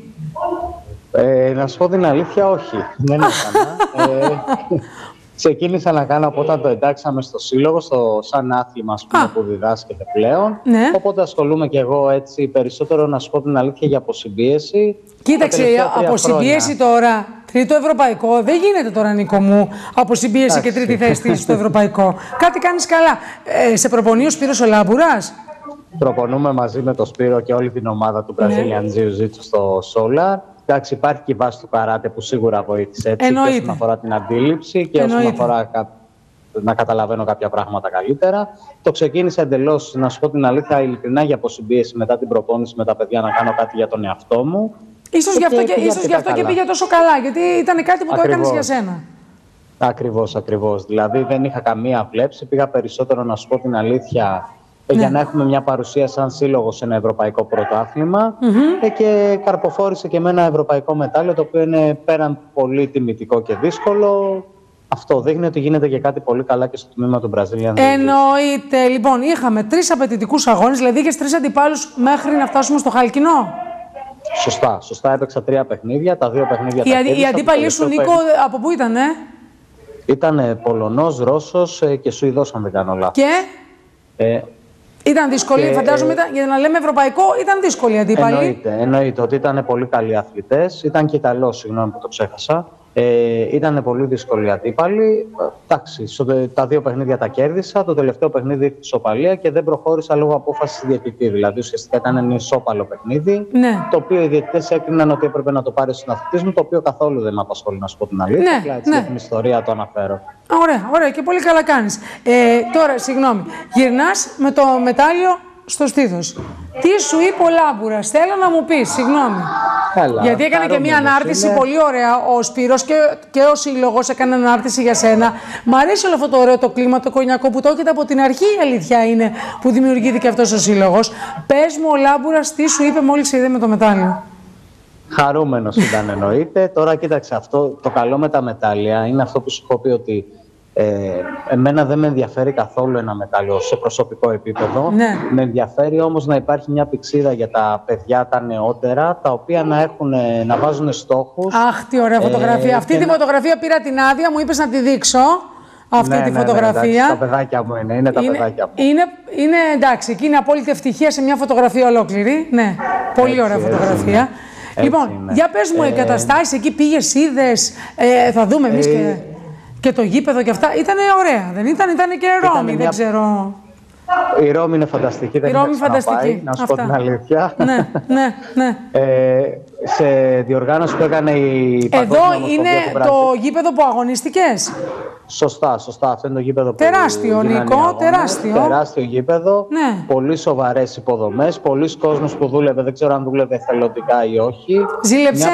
Να σου πω την αλήθεια, όχι, δεν έκανα. Ξεκίνησα να κάνω από όταν το εντάξαμε στο σύλλογο, σαν άθλημα, ας πούμε, που διδάσκεται πλέον.
Ναι.
Οπότε ασχολούμαι και εγώ έτσι περισσότερο, να σου πω την αλήθεια, για αποσυμπίεση.
Κοίταξε, αποσυμπίεση τώρα, τρίτο ευρωπαϊκό, δεν γίνεται τώρα, Νίκο μου, αποσυμπίεση και τρίτη θέση στο ευρωπαϊκό. Κάτι κάνεις καλά. Σε προπονεί ο Σπύρος ο Λάμπουρας?
Προπονούμε μαζί με τον Σπύρο και όλη την ομάδα του Brazilian Jiu-Jitsu στο Solar. Εντάξει, υπάρχει και η βάση του καράτε που σίγουρα βοήθησε έτσι, και όσον αφορά την αντίληψη και όσον αφορά να καταλαβαίνω κάποια πράγματα καλύτερα. Το ξεκίνησα εντελώς, να σου πω την αλήθεια, ειλικρινά για αποσυμπίεση μετά την προπόνηση με τα παιδιά, να κάνω κάτι για τον εαυτό μου.
Ίσως γι' αυτό και πήγε τόσο καλά, γιατί ήταν κάτι που το έκανες για σένα.
Ακριβώς. Δηλαδή δεν είχα καμία βλέψη, πήγα περισσότερο, να σου πω την αλήθεια, για να έχουμε μια παρουσία σαν σύλλογο σε ένα ευρωπαϊκό πρωτάθλημα και καρποφόρησε και με ένα ευρωπαϊκό μετάλλιο, το οποίο είναι πέραν πολύ τιμητικό και δύσκολο. Αυτό δείχνει ότι γίνεται και κάτι πολύ καλά και στο τμήμα του Brazilian.
Εννοείται. Λοιπόν, είχαμε 3 απαιτητικούς αγώνες, δηλαδή είχες 3 αντιπάλους μέχρι να φτάσουμε στο Χάλκινο.
Σωστά, έπαιξα 3 παιχνίδια, τα 2 παιχνίδια τα κέρδισα.
Οι αντίπαλοι σου, Νίκο, από πού ήτανε?
Ήτανε Πολωνός, Ρώσος και Σουηδός, αν δεν κάνω λάθος.
Και? Ήταν δύσκολη, φαντάζομαι, για να λέμε ευρωπαϊκό, ήταν δύσκολη η αντίπαλη.
Εννοείται ότι ήταν πολύ καλοί αθλητές. Ήταν και Ιταλός, συγγνώμη που το ξέχασα. Ήταν πολύ δύσκολοι αντίπαλοι. Εντάξει, τα 2 παιχνίδια τα κέρδισα. Το τελευταίο παιχνίδι ήρθε ισοπαλία και δεν προχώρησα λόγω απόφαση διαιτητή. Δηλαδή, ουσιαστικά ήταν ένα ισόπαλο παιχνίδι. Ναι. Το οποίο οι διαιτητές έκριναν ότι έπρεπε να το πάρει στον αθλητισμό, το οποίο καθόλου δεν με απασχολεί, να σου πω την αλήθεια. Ναι, έτσι, για την ιστορία το αναφέρω.
Ωραία, ωραία, και πολύ καλά κάνεις. Τώρα, συγγνώμη, γυρνάς με το μετάλλιο στο στήθος. Τι σου είπε ο Λάμπουρας, θέλω να μου πεις, συγγνώμη.
Καλά,
γιατί έκανε και μια ανάρτηση πολύ ωραία. Ο Σπύρος και ο Σύλλογος έκανε ανάρτηση για σένα. Μ' αρέσει όλο αυτό το ωραίο το κλίμα, το κονιακό που το έχετε από την αρχή. Η αλήθεια είναι που δημιουργήθηκε αυτός ο Σύλλογος. Πες μου, ο Λάμπουρας, τι σου είπε μόλις είδε με το μετάλλιο.
Χαρούμενος ήταν, εννοείται. Τώρα κοίταξε, αυτό το καλό με τα μετάλλια είναι αυτό που σου έχω πει, ότι εμένα δεν με ενδιαφέρει καθόλου ένα μετάλλιο σε προσωπικό επίπεδο. Ναι. Με ενδιαφέρει όμως να υπάρχει μια πηξίδα για τα παιδιά τα νεότερα, τα οποία να βάζουν στόχους.
Αχ, τι ωραία φωτογραφία. Αυτή τη φωτογραφία πήρα την άδεια, μου είπες να τη δείξω. Αυτή τη φωτογραφία.
Ναι, τα παιδάκια μου είναι τα παιδάκια μου.
Είναι εντάξει, εκεί είναι απόλυτη ευτυχία σε μια φωτογραφία ολόκληρη. Ναι, πολύ ωραία φωτογραφία. Λοιπόν, για πες μου, εγκαταστάσεις εκεί πήγες, είδες, θα δούμε εμείς και το γήπεδο και αυτά. Ήτανε ωραία, δεν ήταν? Ήτανε και Ρώμη, δεν ξέρω.
Η Ρώμη είναι φανταστική, δεν είναι φανταστική. Να σου πω την αλήθεια.
Ναι, ναι, ναι.
Σε διοργάνωση που έκανε η
Εδώ είναι το γήπεδο που αγωνίστηκες.
Σωστά, σωστά. Αυτό είναι το γήπεδο που
τεράστιο, Νίκο, τεράστιο.
Τεράστιο γήπεδο. Ναι. Πολύ σοβαρές υποδομές. Πολλοί κόσμος που δούλευε, δεν ξέρω αν δούλευε εθελοντικά ή όχι.
Ζήλεψες?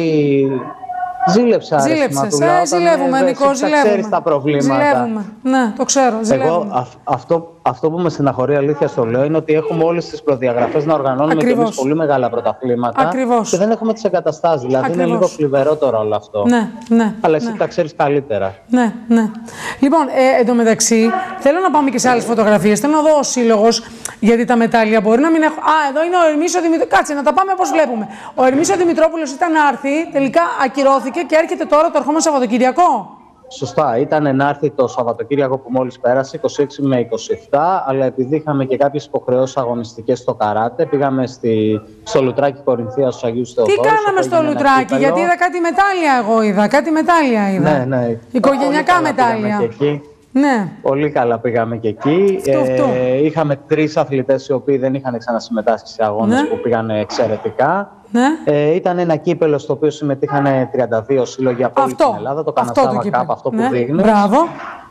Ζήλεψα.
Ζηλεύουμε, Νικό, ζηλεύουμε.
Ξέρεις τα προβλήματα.
Ζηλεύουμε. Ναι, το ξέρω.
Εγώ αυτό που με στεναχωρεί, αλήθεια στο λέω, είναι ότι έχουμε όλες τις προδιαγραφές να οργανώνουμε και εμείς πολύ μεγάλα πρωταθλήματα.
Ακριβώς.
Και δεν έχουμε τις εγκαταστάσεις. Δηλαδή είναι λίγο θλιβερό τώρα όλο αυτό.
Ναι, ναι.
Αλλά εσύ τα ξέρεις καλύτερα.
Ναι, ναι. Λοιπόν, εντωμεταξύ, θέλω να πάμε και σε άλλες φωτογραφίες. Θέλω να δω ο Σύλλογος, γιατί τα μετάλλια μπορεί να μην έχω. Εδώ είναι ο Ερμής ο Δημητρόπουλος. Κάτσε να τα πάμε όπως βλέπουμε. Ο Ερμής ο Δημητρόπουλος ήταν να έρθει, τελικά ακυρώθηκε και έρχεται τώρα το ερχόμενο Σαββατοκυριακό.
Σωστά, ήταν να έρθει το Σαββατοκύριακο που μόλις πέρασε, 26 με 27, αλλά επειδή είχαμε και κάποιες υποχρεώσεις αγωνιστικές στο καράτε, πήγαμε στο Λουτράκι Κορινθίας στους Αγίους Θεοδόρους.
Τι κάναμε στο Λουτράκι, γιατί είδα κάτι μετάλλια, εγώ είδα, κάτι μετάλλια είδα.
Ναι, ναι.
Οικογενειακά μετάλλια. Ναι.
Πολύ καλά πήγαμε και εκεί. Είχαμε 3 αθλητές οι οποίοι δεν είχαν ξανασυμμετάσχει σε αγώνες που πήγαν εξαιρετικά. Ναι. Ήταν ένα κύπελο στο οποίο συμμετείχαν 32 σύλλογοι από όλη την Ελλάδα. Το Κανασάβα Cup, αυτό που δείχνει.
Μπράβο.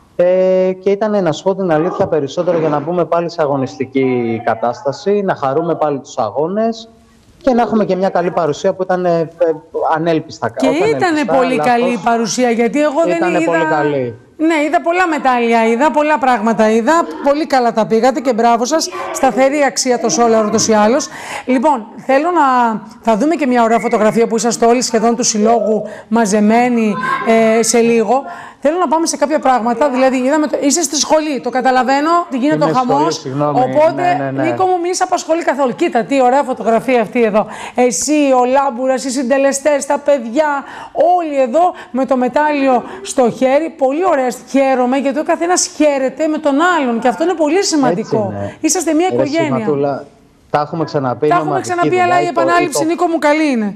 Και ήταν, να σου πω την αλήθεια, περισσότερο για να μπούμε πάλι σε αγωνιστική κατάσταση, να χαρούμε πάλι τους αγώνες και να έχουμε και μια καλή παρουσία που ήταν ανέλπιστα.
Και ήταν πολύ καλή η παρουσία, γιατί εγώ δεν είδα.
Ήταν πολύ καλή.
Ναι, είδα πολλά μετάλλια, είδα πολλά πράγματα, είδα. Πολύ καλά τα πήγατε και μπράβο σας. Σταθερή αξία το Solar ούτως ή άλλως. Λοιπόν, θέλω θα δούμε και μια ωραία φωτογραφία που είσαστε όλοι σχεδόν του συλλόγου μαζεμένοι σε λίγο. Θέλω να πάμε σε κάποια πράγματα, δηλαδή είσαι στη σχολή, το καταλαβαίνω, γίνεται ο χαμός, οπότε Νίκο μου μη σε απασχολεί καθόλου. Κοίτα τι ωραία φωτογραφία αυτή εδώ. Εσύ, ο Λάμπουρας, οι συντελεστές, τα παιδιά, όλοι εδώ με το μετάλλιο στο χέρι. Πολύ ωραία, χαίρομαι γιατί ο καθένας χαίρεται με τον άλλον και αυτό είναι πολύ σημαντικό. Είσαστε μια οικογένεια.
Τα έχουμε ξαναπεί.
Τα έχουμε ξαναπεί, αλλά η επανάληψη, Νίκο μου, καλή είναι.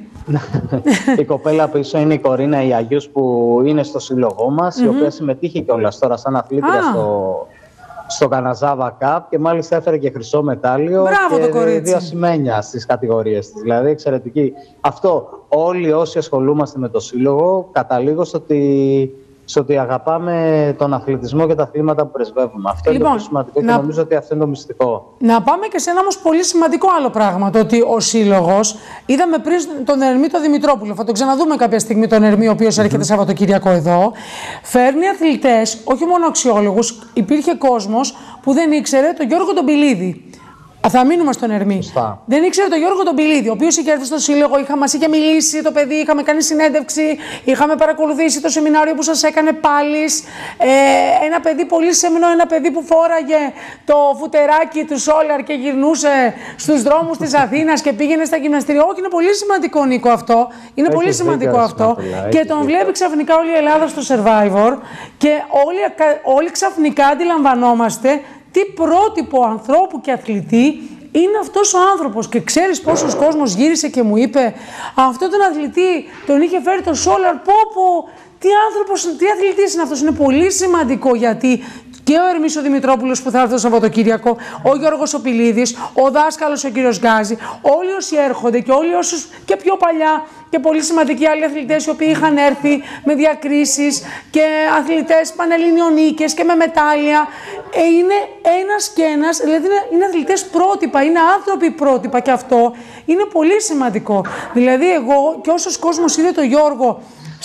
Η κοπέλα πίσω είναι η Κορίνα η Αγίους που είναι στο σύλλογό μας, η οποία συμμετείχε κιόλας τώρα σαν αθλήτρια στο Κανασάβα Cup και μάλιστα έφερε και χρυσό μετάλλιο.
Μπράβο,
και 2 ασημένια στις κατηγορίες της. Δηλαδή εξαιρετική. Αυτό, όλοι όσοι ασχολούμαστε με το σύλλογο, καταλήγω στο ότι αγαπάμε τον αθλητισμό και τα αθλήματα που πρεσβεύουμε. Αυτό είναι το πιο σημαντικό και νομίζω ότι αυτό είναι το μυστικό.
Να πάμε και σε ένα όμως πολύ σημαντικό άλλο πράγμα. Το ότι ο Σύλλογος, είδαμε πριν τον Ερμή τον Δημητρόπουλο, θα τον ξαναδούμε κάποια στιγμή τον Ερμή, ο οποίος έρχεται Σαββατοκύριακο εδώ. Φέρνει αθλητές, όχι μόνο αξιόλογους, υπήρχε κόσμος που δεν ήξερε τον Γιώργο τον Πηλίδη. Θα μείνουμε στον Ερμή. Δεν ήξερε τον Γιώργο τον Πηλίδη, ο οποίος είχε έρθει στο σύλλογο, μας είχε μιλήσει το παιδί, είχαμε κάνει συνέντευξη, είχαμε παρακολουθήσει το σεμινάριο που σας έκανε πάλι. Ένα παιδί πολύ σεμνό, ένα παιδί που φόραγε το φουτεράκι του Solar και γυρνούσε στους δρόμους της Αθήνας και πήγαινε στα γυμναστήρια. Όχι, είναι πολύ σημαντικό, Νίκο, αυτό. Είναι πολύ σημαντικό αυτό. Και τον βλέπει ξαφνικά όλη η Ελλάδα στο Survivor και όλοι ξαφνικά αντιλαμβανόμαστε τι πρότυπο ανθρώπου και αθλητή είναι αυτός ο άνθρωπος. Και ξέρεις πόσος κόσμος γύρισε και μου είπε, αυτό τον αθλητή τον είχε φέρει το Solar, πω, τι άνθρωπος, τι αθλητής είναι αυτός. Είναι πολύ σημαντικό, γιατί και ο Ερμής ο Δημητρόπουλος που θα έρθει το Σαββατοκύριακο, ο Γιώργος ο Πηλίδης, ο δάσκαλος ο κύριος Γκάζη, όλοι όσοι έρχονται και όλοι όσους και πιο παλιά και πολύ σημαντικοί άλλοι αθλητές οι οποίοι είχαν έρθει με διακρίσεις και αθλητές πανελληνιονίκες και με μετάλλια, είναι ένας και ένας, δηλαδή είναι αθλητές πρότυπα, είναι άνθρωποι πρότυπα, και αυτό είναι πολύ σημαντικό. Δηλαδή εγώ και όσος κόσμος είδε τον Γιώργο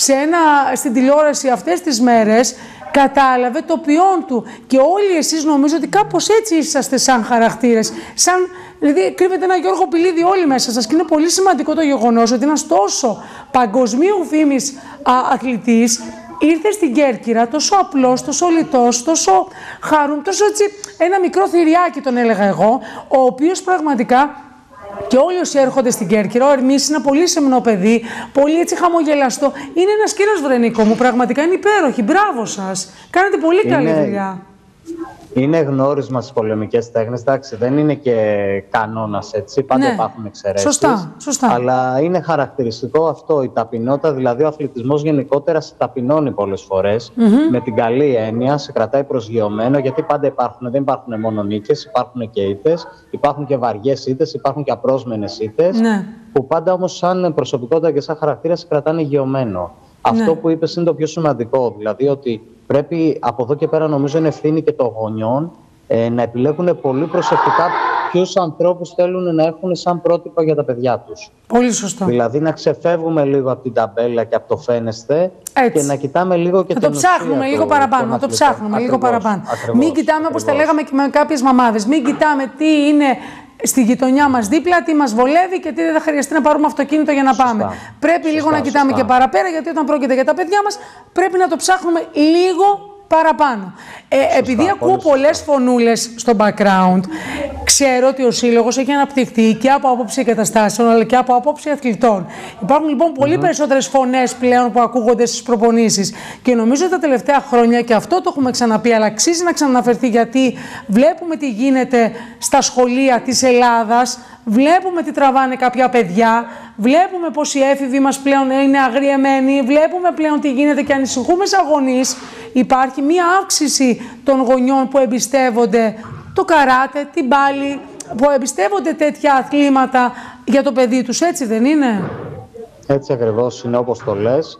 στην τηλεόραση αυτές τις μέρες, κατάλαβε το ποιόν του. Και όλοι εσείς νομίζω ότι κάπως έτσι είσαστε σαν χαρακτήρες. Δηλαδή κρύβεται ένα Γιώργο Πηλίδη όλοι μέσα σας, και είναι πολύ σημαντικό το γεγονός ότι ένας τόσο παγκοσμίου φήμης αθλητής ήρθε στην Κέρκυρα, τόσο απλός, τόσο λιτός, τόσο τόσο έτσι, ένα μικρό θηριάκι τον έλεγα εγώ, ο οποίος πραγματικά. Και όλοι όσοι έρχονται στην Κέρκυρα, ο Ερμής είναι ένα πολύ σεμνό παιδί, πολύ έτσι χαμογελαστό. Είναι ένας κύριος, Βρενίκο μου, πραγματικά είναι υπέροχη. Μπράβο σας. Κάνετε πολύ καλή δουλειά.
Είναι γνώρισμα στις πολεμικές τέχνες, εντάξει, δεν είναι και κανόνας έτσι, πάντα υπάρχουν εξαιρέσεις.
Σωστά.
Αλλά είναι χαρακτηριστικό αυτό, η ταπεινότητα, δηλαδή ο αθλητισμός γενικότερα σε ταπεινώνει πολλές φορές, με την καλή έννοια, σε κρατάει προσγειωμένο, γιατί πάντα δεν υπάρχουν μόνο νίκες, υπάρχουν και ήττες, υπάρχουν και βαριές ήττες, υπάρχουν και απρόσμενες ήττες, που πάντα όμως σαν προσωπικότητα και σαν χαρακτήρα σε κρατάνε γειωμένο. Αυτό που είπες είναι το πιο σημαντικό, δηλαδή ότι πρέπει από εδώ και πέρα, νομίζω είναι ευθύνη και των γονιών, να επιλέγουν πολύ προσεκτικά ποιους ανθρώπους θέλουν να έχουν σαν πρότυπα για τα παιδιά τους.
Πολύ σωστό.
Δηλαδή να ξεφεύγουμε λίγο από την ταμπέλα και από το φαίνεστε και να κοιτάμε λίγο και
το ψάχνουμε λίγο παραπάνω. Να το ψάχνουμε λίγο παραπάνω. Μην κοιτάμε όπως τα λέγαμε και με κάποιες μαμάδες. Μην κοιτάμε τι είναι στη γειτονιά μας δίπλα, τι μας βολεύει και τι δεν θα χρειαστεί να πάρουμε αυτοκίνητο για να πάμε. Πρέπει λίγο να κοιτάμε και παραπέρα, γιατί όταν πρόκειται για τα παιδιά μας πρέπει να το ψάχνουμε λίγο παραπάνω. Επειδή ακούω πολλές φωνούλες στο background, ξέρω ότι ο Σύλλογος έχει αναπτυχθεί και από άποψη εγκαταστάσεων αλλά και από άποψη αθλητών. Υπάρχουν λοιπόν πολύ περισσότερες φωνές πλέον που ακούγονται στις προπονήσεις, και νομίζω ότι τα τελευταία χρόνια, και αυτό το έχουμε ξαναπεί, αλλά αξίζει να ξαναναφερθεί, γιατί βλέπουμε τι γίνεται στα σχολεία της Ελλάδας, βλέπουμε τι τραβάνε κάποια παιδιά, βλέπουμε πως οι έφηβοι μας πλέον είναι αγριεμένοι, βλέπουμε πλέον τι γίνεται και ανησυχούμε σαν γονείς. Υπάρχει μία αύξηση των γονιών που εμπιστεύονται το καράτε, την μπάλη, που εμπιστεύονται τέτοια αθλήματα για το παιδί τους, έτσι δεν είναι?
Έτσι ακριβώς είναι, όπως το λες.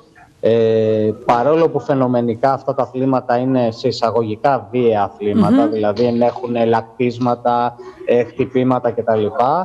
Παρόλο που φαινομενικά αυτά τα αθλήματα είναι σε εισαγωγικά βίαια αθλήματα, δηλαδή ενέχουν λακτίσματα, χτυπήματα κτλ.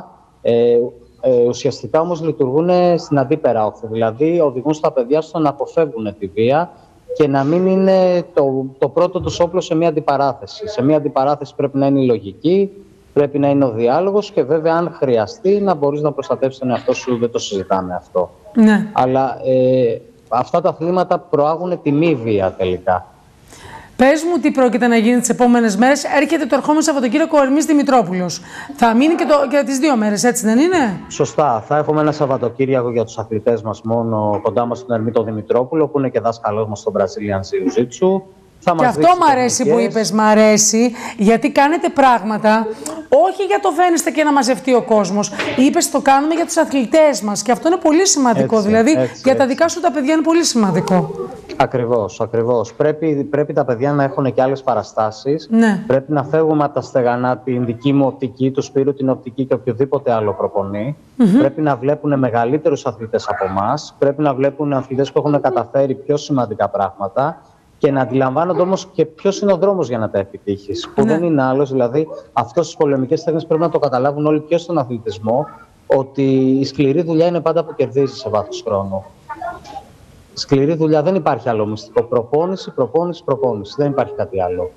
Ουσιαστικά όμως λειτουργούν στην αντίπερα όχθη, δηλαδή οδηγούν στα παιδιά στο να αποφεύγουν τη βία και να μην είναι το πρώτο τους όπλο σε μια αντιπαράθεση. Σε μια αντιπαράθεση πρέπει να είναι η λογική, πρέπει να είναι ο διάλογος και βέβαια αν χρειαστεί να μπορείς να προστατεύσεις τον εαυτό σου, δεν το συζητάμε αυτό.
Ναι.
Αλλά αυτά τα αθλήματα προάγουν τη μη βία τελικά.
Πες μου τι πρόκειται να γίνει τις επόμενες μέρες. Έρχεται το ερχόμενο Σαββατοκύριακο ο Ερμής Δημητρόπουλος. Θα μείνει και τις 2 μέρες, έτσι δεν είναι?
Σωστά. Θα έχουμε ένα Σαββατοκύριακο για τους αθλητές μας μόνο κοντά μας στον Ερμή τον Δημητρόπουλο, που είναι και δάσκαλός μας στο Brazilian Jiu-Jitsu.
Και αυτό μ' αρέσει που είπες, μ' αρέσει, γιατί κάνετε πράγματα όχι για το φαίνεστε και να μαζευτεί ο κόσμος. Είπες το κάνουμε για τους αθλητές μας και αυτό είναι πολύ σημαντικό. Έτσι, για τα δικά σου τα παιδιά είναι πολύ σημαντικό.
Ακριβώς. Πρέπει τα παιδιά να έχουν και άλλες παραστάσεις.
Ναι.
Πρέπει να φεύγουμε από τα στεγανά την δική μου οπτική, του Σπύρου την οπτική και οποιοδήποτε άλλο προπονεί. Πρέπει να βλέπουν μεγαλύτερους αθλητές από εμάς. Πρέπει να βλέπουν αθλητές που έχουν καταφέρει πιο σημαντικά πράγματα. Και να αντιλαμβάνονται όμως και ποιος είναι ο δρόμος για να τα επιτύχεις. Που δεν είναι άλλος, δηλαδή αυτό στις πολεμικές τέχνες πρέπει να το καταλάβουν όλοι, και στον αθλητισμό, ότι η σκληρή δουλειά είναι πάντα που κερδίζει σε βάθος χρόνου. Σκληρή δουλειά, δεν υπάρχει άλλο μυστικό. Προπόνηση. Δεν υπάρχει κάτι άλλο.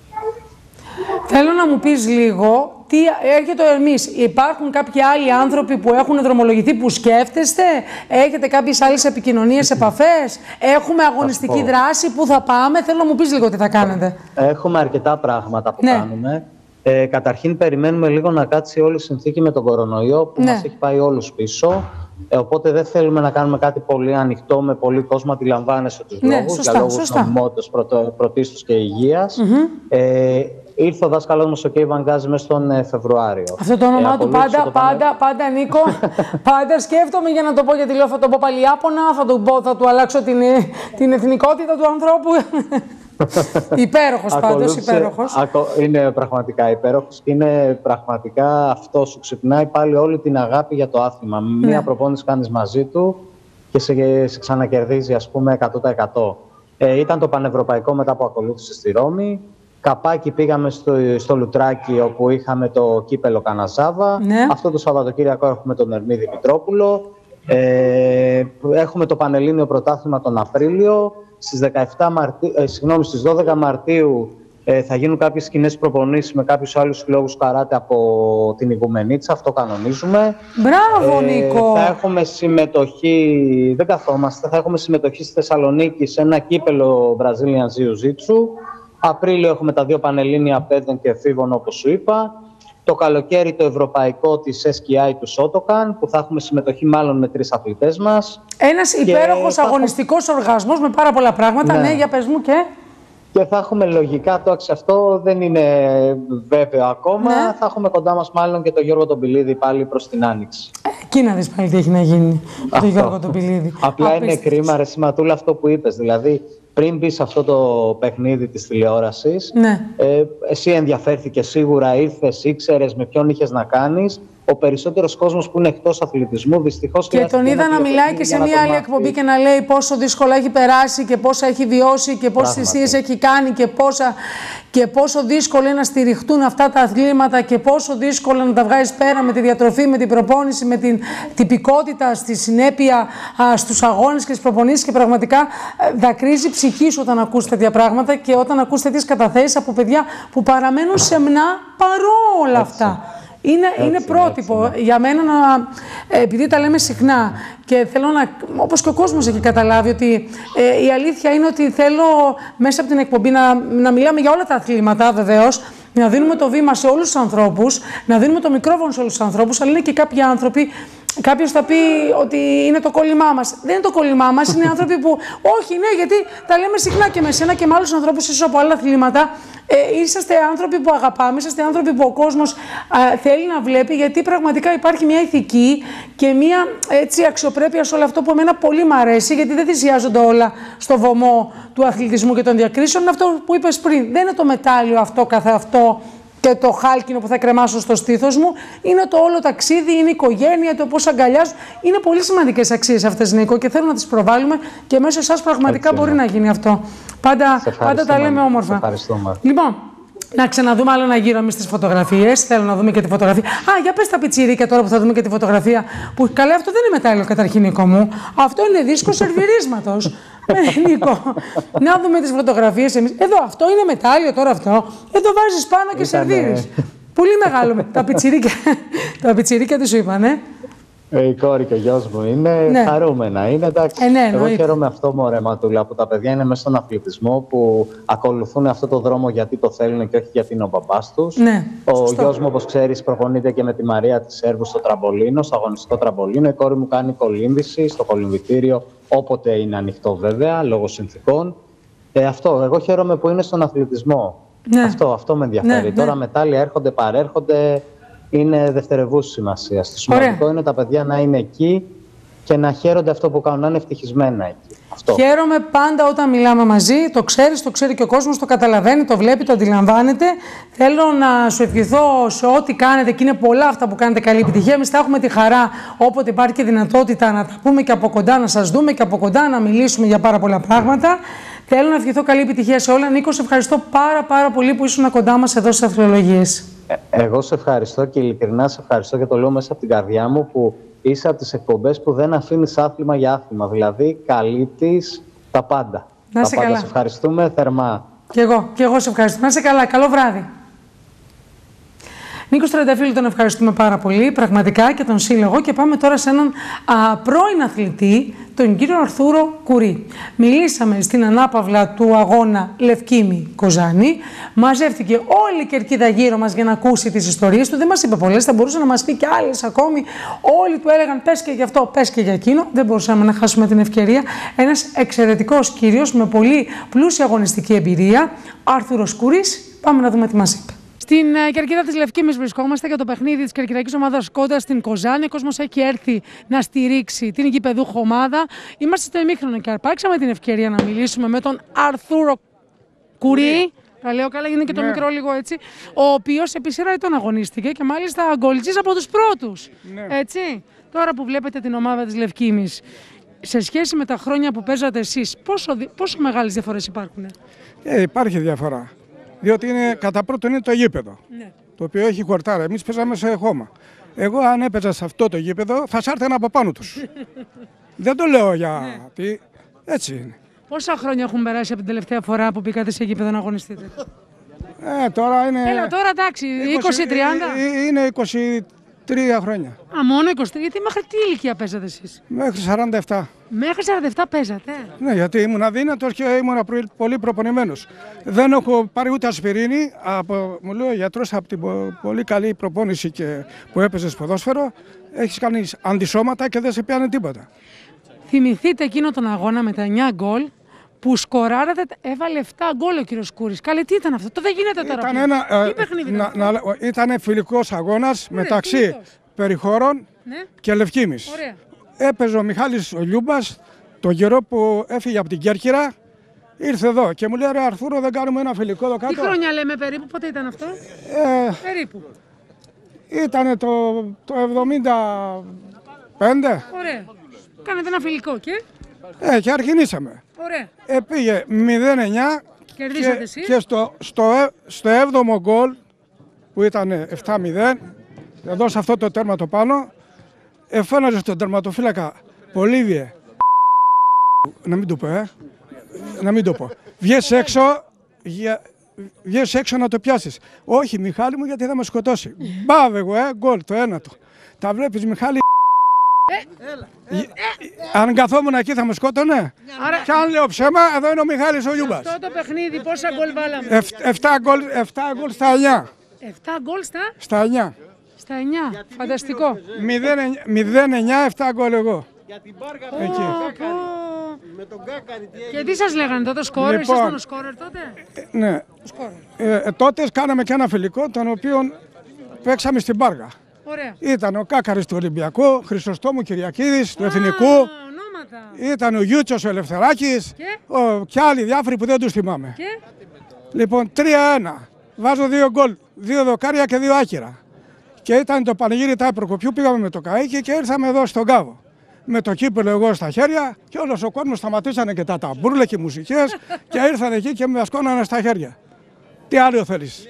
Θέλω να μου πεις λίγο, τι έρχεται ο Ερμής. Υπάρχουν κάποιοι άλλοι άνθρωποι που έχουν δρομολογηθεί που σκέφτεστε? Έχετε κάποιες άλλες επικοινωνίες, επαφές? Έχουμε αγωνιστική δράση, πού θα πάμε? Θέλω να μου πεις λίγο τι θα κάνετε.
Έχουμε αρκετά πράγματα που κάνουμε. Καταρχήν περιμένουμε λίγο να κάτσει όλη η συνθήκη με τον κορονοϊό που μας έχει πάει όλους πίσω. Οπότε δεν θέλουμε να κάνουμε κάτι πολύ ανοιχτό με πολύ κόσμο, αντιλαμβάνεσαι τους λόγους, για λόγους νομιμότητας πρωτίστως και υγείας. ήρθε ο δάσκαλός μου ο Κέιβαν Γκάζ μέσα στον Φεβρουάριο.
Αυτό το όνομά του πάντα, Νίκο, πάντα σκέφτομαι για να το πω, γιατί λέω θα το πω πάλι Ιάπωνα, θα του αλλάξω την εθνικότητα του ανθρώπου. Υπέροχος πάντως, υπέροχος.
Είναι πραγματικά υπέροχος. Είναι πραγματικά αυτό σου ξυπνάει πάλι όλη την αγάπη για το άθλημα.
Ναι.
Μία προπόνηση κάνεις μαζί του και σε ξανακερδίζει, ας πούμε, 100%. Ήταν το πανευρωπαϊκό μετά που ακολούθησε στη Ρώμη. Καπάκι πήγαμε στο Λουτράκι, όπου είχαμε το κύπελο Καναζάβα.
Ναι.
Αυτό το Σαββατοκύριακο έχουμε τον Ερμίδη Μητρόπουλο. Έχουμε το Πανελλήνιο Πρωτάθλημα τον Απρίλιο. Στις 12 Μαρτίου θα γίνουν κάποιες κοινές προπονήσεις με κάποιους άλλους συλλόγους καράτε από την Ιγουμενίτσα. Αυτό κανονίζουμε.
Μπράβο, Νίκο!
Θα έχουμε συμμετοχή, δεν καθόμαστε, θα έχουμε συμμετοχή στη Θεσσαλονίκη σε ένα κύπελο Brazilian Jiu-Jitsu. Απρίλιο έχουμε τα 2 Πανελλήνια παιδών και εφήβων, όπως σου είπα. Το καλοκαίρι το ευρωπαϊκό της SKI του Σότοκαν, που θα έχουμε συμμετοχή μάλλον με 3 αθλητές μας.
Ένας υπέροχος αγωνιστικός οργασμός με πάρα πολλά πράγματα. Ναι, για πες μου και...
Και θα έχουμε λογικά, το αυτό δεν είναι βέβαιο ακόμα, θα έχουμε κοντά μας μάλλον και τον Γιώργο τον Πηλίδη πάλι προς την Άνοιξη.
Εκεί να δεις πάλι τι έχει να γίνει με τον Γιώργο τον Πηλίδη.
Απλά είναι κρίμα, ρε Σηματούλα, αυτό που είπες. Δηλαδή, πριν μπει σε αυτό το παιχνίδι της τηλεόρασης, εσύ ενδιαφέρθηκες σίγουρα, ήρθες, ήξερες με ποιον είχες να κάνεις. Ο περισσότερος κόσμος που είναι εκτός αθλητισμού, δυστυχώς.
Και τον είδα να μιλάει και σε μια άλλη εκπομπή και να λέει πόσο δύσκολα έχει περάσει και πόσα έχει βιώσει και πόσες θυσίες έχει κάνει και πόσο δύσκολο είναι να στηριχτούν αυτά τα αθλήματα και πόσο δύσκολο να τα βγάζεις πέρα με τη διατροφή, με την προπόνηση, με την τυπικότητα, στη συνέπεια στους αγώνες και στις προπονήσεις. Και πραγματικά δακρύζει η ψυχή σου όταν ακούς τέτοια πράγματα και όταν ακούς τέτοιες καταθέσεις από παιδιά που παραμένουν σεμνά παρόλα αυτά. Είναι πρότυπο για μένα, επειδή τα λέμε συχνά και θέλω όπως και ο κόσμος έχει καταλάβει, ότι η αλήθεια είναι ότι θέλω μέσα από την εκπομπή να μιλάμε για όλα τα αθλήματα βεβαίως, να δίνουμε το βήμα σε όλους τους ανθρώπους, να δίνουμε το μικρόφωνο σε όλους τους ανθρώπους, αλλά είναι και κάποιοι άνθρωποι. Κάποιος θα πει ότι είναι το κόλλημά μας. Δεν είναι το κόλλημά μας, είναι άνθρωποι που. Όχι, ναι, γιατί τα λέμε συχνά και με σένα και με άλλους ανθρώπους, ίσως από άλλα αθλήματα. Είσαστε άνθρωποι που αγαπάμε, είσαστε άνθρωποι που ο κόσμος θέλει να βλέπει, γιατί πραγματικά υπάρχει μια ηθική και μια αξιοπρέπεια σε όλο αυτό που εμένα πολύ μου αρέσει, γιατί δεν θυσιάζονται όλα στο βωμό του αθλητισμού και των διακρίσεων. Είναι αυτό που είπες πριν. Δεν είναι το μετάλλιο αυτό καθ' αυτό και το χάλκινο που θα κρεμάσω στο στήθος μου, είναι το όλο ταξίδι, είναι η οικογένεια, το πώς αγκαλιάζουν. Είναι πολύ σημαντικές αξίες αυτές, Νίκο, και θέλω να τις προβάλλουμε και μέσω εσάς πραγματικά μπορεί να γίνει αυτό. Πάντα τα λέμε όμορφα. Λοιπόν, να ξαναδούμε άλλο ένα γύρο εμείς τις φωτογραφίες. Θέλω να δούμε και τη φωτογραφία. Για πες τα πιτσιρίκια τώρα που θα δούμε και τη φωτογραφία. Που καλά, αυτό δεν είναι μετάλλιο καταρχήν, Νίκο μου. Αυτό είναι δίσκο σερβιρίσματος. Νίκο, να δούμε τις φωτογραφίες εμείς. Εδώ, αυτό είναι μετάλλιο τώρα αυτό. Εδώ βάζεις πάνω και σερβίρεις. Πολύ μεγάλο. Τα πιτσιρίκια τι σου είπανε.
Η κόρη και ο γιος μου είναι χαρούμενα. Είναι εντάξει. Εγώ χαίρομαι αυτό, μωρέ Ματούλα, που τα παιδιά είναι μέσα στον αθλητισμό, που ακολουθούν αυτό το δρόμο γιατί το θέλουν και όχι γιατί είναι ο μπαμπάς τους. Ο γιος μου, όπως ξέρεις, προπονείται και με τη Μαρία της Σέρβου στο τραμπολίνο, στο αγωνιστικό τραμπολίνο. Η κόρη μου κάνει κολύμβηση στο κολυμβητήριο, όποτε είναι ανοιχτό βέβαια, λόγω συνθηκών. Εγώ χαίρομαι που είναι στον αθλητισμό. Αυτό με ενδιαφέρει. Τώρα μετάλλια έρχονται, παρέρχονται. Είναι δευτερευούς σημασία. Το σημαντικό είναι τα παιδιά να είναι εκεί και να χαίρονται αυτό που κάνουν, να είναι ευτυχισμένα εκεί. Αυτό.
Χαίρομαι πάντα όταν μιλάμε μαζί. Το ξέρεις, το ξέρει και ο κόσμος, το καταλαβαίνει, το βλέπει, το αντιλαμβάνεται. Θέλω να σου ευχηθώ σε ό,τι κάνετε, και είναι πολλά αυτά που κάνετε, καλή επιτυχία. Εμείς θα έχουμε τη χαρά, όποτε υπάρχει και δυνατότητα, να τα πούμε και από κοντά, να σας δούμε και από κοντά, να μιλήσουμε για πάρα πολλά πράγματα. Θέλω να ευχηθώ καλή επιτυχία σε όλα. Νίκο, σε ευχαριστώ πάρα πολύ που ήσουν κοντά μας εδώ στις Αθλολογίες.
Εγώ σε ευχαριστώ και ειλικρινά σε ευχαριστώ και το λέω μέσα από την καρδιά μου, που είσαι από τις εκπομπές που δεν αφήνεις άθλημα για άθλημα. Δηλαδή, καλύπτεις τα πάντα.
Να είσαι καλά.
Σε ευχαριστούμε θερμά.
Και εγώ σε ευχαριστώ. Να είσαι καλά. Καλό βράδυ. Νίκο Τρενταφύλλου, τον ευχαριστούμε πάρα πολύ, πραγματικά, και τον σύλλογο. Και πάμε τώρα σε έναν πρώην αθλητή, τον κύριο Αρθούρο Κουρί. Μιλήσαμε στην ανάπαυλα του αγώνα Λευκήμη Κοζάνη. Μαζεύτηκε όλη η κερκίδα γύρω μας για να ακούσει τις ιστορίες του. Δεν μας είπε πολλές, θα μπορούσε να μας πει και άλλες ακόμη. Όλοι του έλεγαν πες και για αυτό, πες και για εκείνο. Δεν μπορούσαμε να χάσουμε την ευκαιρία. Ένας εξαιρετικός κύριος με πολύ πλούσια αγωνιστική εμπειρία, Άρθουρος Κουρής, Πάμε να δούμε τι μας είπε. Στην κερκίδα της Λευκήμης βρισκόμαστε για το παιχνίδι της κερκυραϊκής ομάδας κόντρα στην Κοζάνη. Ο κόσμος έχει έρθει να στηρίξει την γηπεδούχο ομάδα. Είμαστε στο ημίχρονο και αρπάξαμε την ευκαιρία να μιλήσουμε με τον Αρθούρο Κουρί. Τα λέω καλά, είναι και το μικρό λίγο έτσι. Ο οποίος επί σειρά ετών αγωνίστηκε και μάλιστα γκολτζής από τους πρώτους. Έτσι. Τώρα που βλέπετε την ομάδα της Λευκήμης, σε σχέση με τα χρόνια που παίζατε εσείς, πόσο μεγάλες διαφορές υπάρχουν?
Υπάρχει διαφορά. Διότι κατά πρώτον είναι το γήπεδο, το οποίο έχει χορτάρα. Εμείς παίζαμε σε χώμα. Εγώ αν έπαιζα σε αυτό το γήπεδο θα σάρθαινα από πάνω τους. Δεν το λέω γιατί έτσι είναι.
Πόσα χρόνια έχουν περάσει από την τελευταία φορά που πήγατε σε γήπεδο να αγωνιστείτε?
Τώρα είναι...
Έλα τώρα εντάξει, 20-30?
Είναι 23 χρόνια.
Α, μόνο 23, γιατί μέχρι τι ηλικία παίζατε εσείς?
Μέχρι 47.
Μέχρι 47 παίζατε?
Ναι, γιατί ήμουν αδύνατος και ήμουν πολύ προπονημένος. Δεν έχω πάρει ούτε ασπιρίνη, μου λέει ο γιατρός, από την πολύ καλή προπόνηση που έπαιζες ποδόσφαιρο, έχεις κάνει αντισώματα και δεν σε πιάνει τίποτα.
Θυμηθείτε εκείνο τον αγώνα με τα 9 γκολ που σκοράρατε, έβαλε 7 γκολ ο κύριος Κούρης. Καλή, τι ήταν αυτό? Το δεν γίνεται τώρα.
Ήταν φιλικός αγώνας μεταξύ Περιχώρων και Λευκήμης. Έπαιζε ο Μιχάλης ο Λιούμπας, τον καιρό που έφυγε από την Κέρκυρα, ήρθε εδώ και μου λέει: ρε Αρθούρο, δεν κάνουμε ένα φιλικό εδώ κάτω?
Τι χρόνια λέμε περίπου, πότε ήταν αυτό? Περίπου.
Ήταν το 75.
Ωραία. Κάνετε ένα φιλικό και...
και αρχινήσαμε.
Ωραία.
Πήγε 0-9
και
στο 7ο γκολ που ήταν 7-0, εδώ σε αυτό το τέρμα το πάνω, εφώναζε στον τερματοφύλακα Πολύβιε, να μην το πω, να μην το πω, βγες έξω να το πιάσεις. Όχι Μιχάλη μου, γιατί θα με σκοτώσει. Μπάβε εγώ, γκολ το ένατο. Τα βλέπεις Μιχάλη. Αν καθόμουν εκεί θα με σκότωνε. Και αν λέω ψέμα, εδώ είναι ο Μιχάλης ο Λιούμπας.
Αυτό το παιχνίδι πόσα γκολ βάλαμε?
7 γκολ στα 9.
7 γκολ
στα 9.
Στα 9. Φανταστικό.
0-9, 7 γκολ εγώ.
Για την Μπάργα με τον Κάκαρη.
Και τι σας λέγανε τότε, σκόρερ? Εσείς ήταν ο σκόρερ τότε?
Ναι. Τότε κάναμε και ένα φιλικό, τον οποίο παίξαμε στην Μπάργα.
Ωραία.
Ήταν ο Κάκαρης του Ολυμπιακού, Χρυσοστόμου Κυριακίδης του Εθνικού. Ήταν ο Γιούτσος ο Ελευθεράκης και άλλοι διάφοροι που δεν τους θυμάμαι. Λοιπόν, 3-1. Βάζω 2 γκολ, 2 δοκάρια και 2 άκυρα. Και ήταν το πανηγύρι Τάι Προκοπιού, πήγαμε με το καΐκι και ήρθαμε εδώ στον Κάβο. Με το κύπελο εγώ στα χέρια και όλος ο κόσμος σταματήσανε και τα ταμπούρλα και οι μουσικές και ήρθαν εκεί και με ασκώνανε στα χέρια. Τι άλλο θέλεις?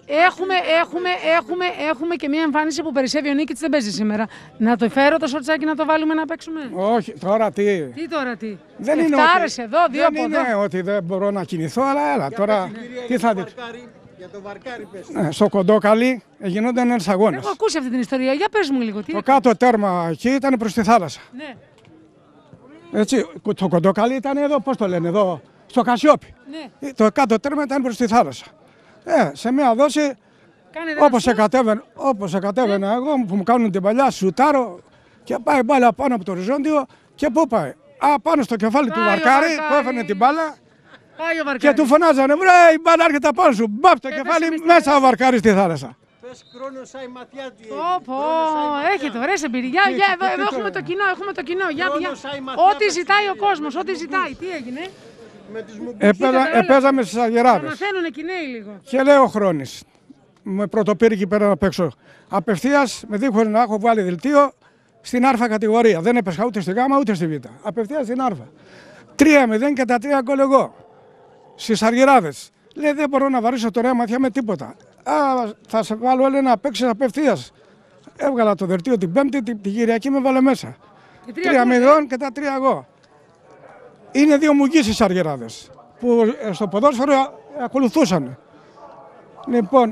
Έχουμε και μια εμφάνιση που περισσεύει ο Νίκητς, δεν παίζει σήμερα. Να το φέρω το σορτσάκι να το βάλουμε να παίξουμε?
Όχι, τώρα τι?
Τι τώρα τι?
Δεν είναι
εδώ, δύο από εδώ.
Δεν είναι ότι δεν μπορώ να κινηθώ, αλλά έλα τώρα τι θα δείξω.
Για το Βαρκάρι πες.
Στο Κοντόκαλι γινόταν ένας αγώνας.
Έχω ακούσει αυτή την ιστορία, για πες μου λίγο.
Το κάτω τέρμα εκεί ήταν προς τη θάλασσα.
Ναι.
Έτσι, το Κοντόκαλι ήταν εδώ, πώς το λένε, εδώ, στο Κασιόπι.
Ναι.
Το κάτω τέρμα ήταν προς τη θάλασσα. Σε μια δόση, όπως εκατέβαινα εγώ που μου κάνουν την παλιά, σουτάρω και πάει μπάλα πάνω από το οριζόντιο και πού πάει? Πάνω στο κεφάλι του Βαρκάρι που έφερε την μπάλα και του φωνάζανε: βρε, η μπάλα έρχεται πάνω σου, μπαπ το κεφάλι μέσα ο Βαρκάρις στη θάλασσα.
Πες Κρόνος Αϊματιάτη.
Έχετε ωραίες εμπειρίες. Εδώ έχουμε το κοινό, ό,τι ζητάει ο κόσμος, ό,τι ζητάει. Τι έγινε?
Επέζαμε στις Αγεράδες.
Μαθαίνουνε και οι νέοι λίγο.
Και λέει ο Χρόνης, με πρωτοπήρη εκεί πέρα να παίξω. Απευθείας, με δίχως να έχω βάλει δελτίο, στην Α κατηγορία. Δεν έπαιξα ούτε στη Γ ούτε στη Β. Απευθείας στην Α. 3-0 και τα 3 γκολ εγώ. Στις Αργυράδες. Λέει: δεν μπορώ να βαρύσω το Νέα Ματιά με τίποτα. Θα σε βάλω, έλεγα, να παίξεις απευθείας. Έβγαλα το δελτίο την Πέμπτη, την Κυριακή με βάλε μέσα. 3-0 και τα 3 εγώ. Είναι 2 μουγγείς στις Αργυράδες που στο ποδόσφαιρο ακολουθούσαν. Λοιπόν,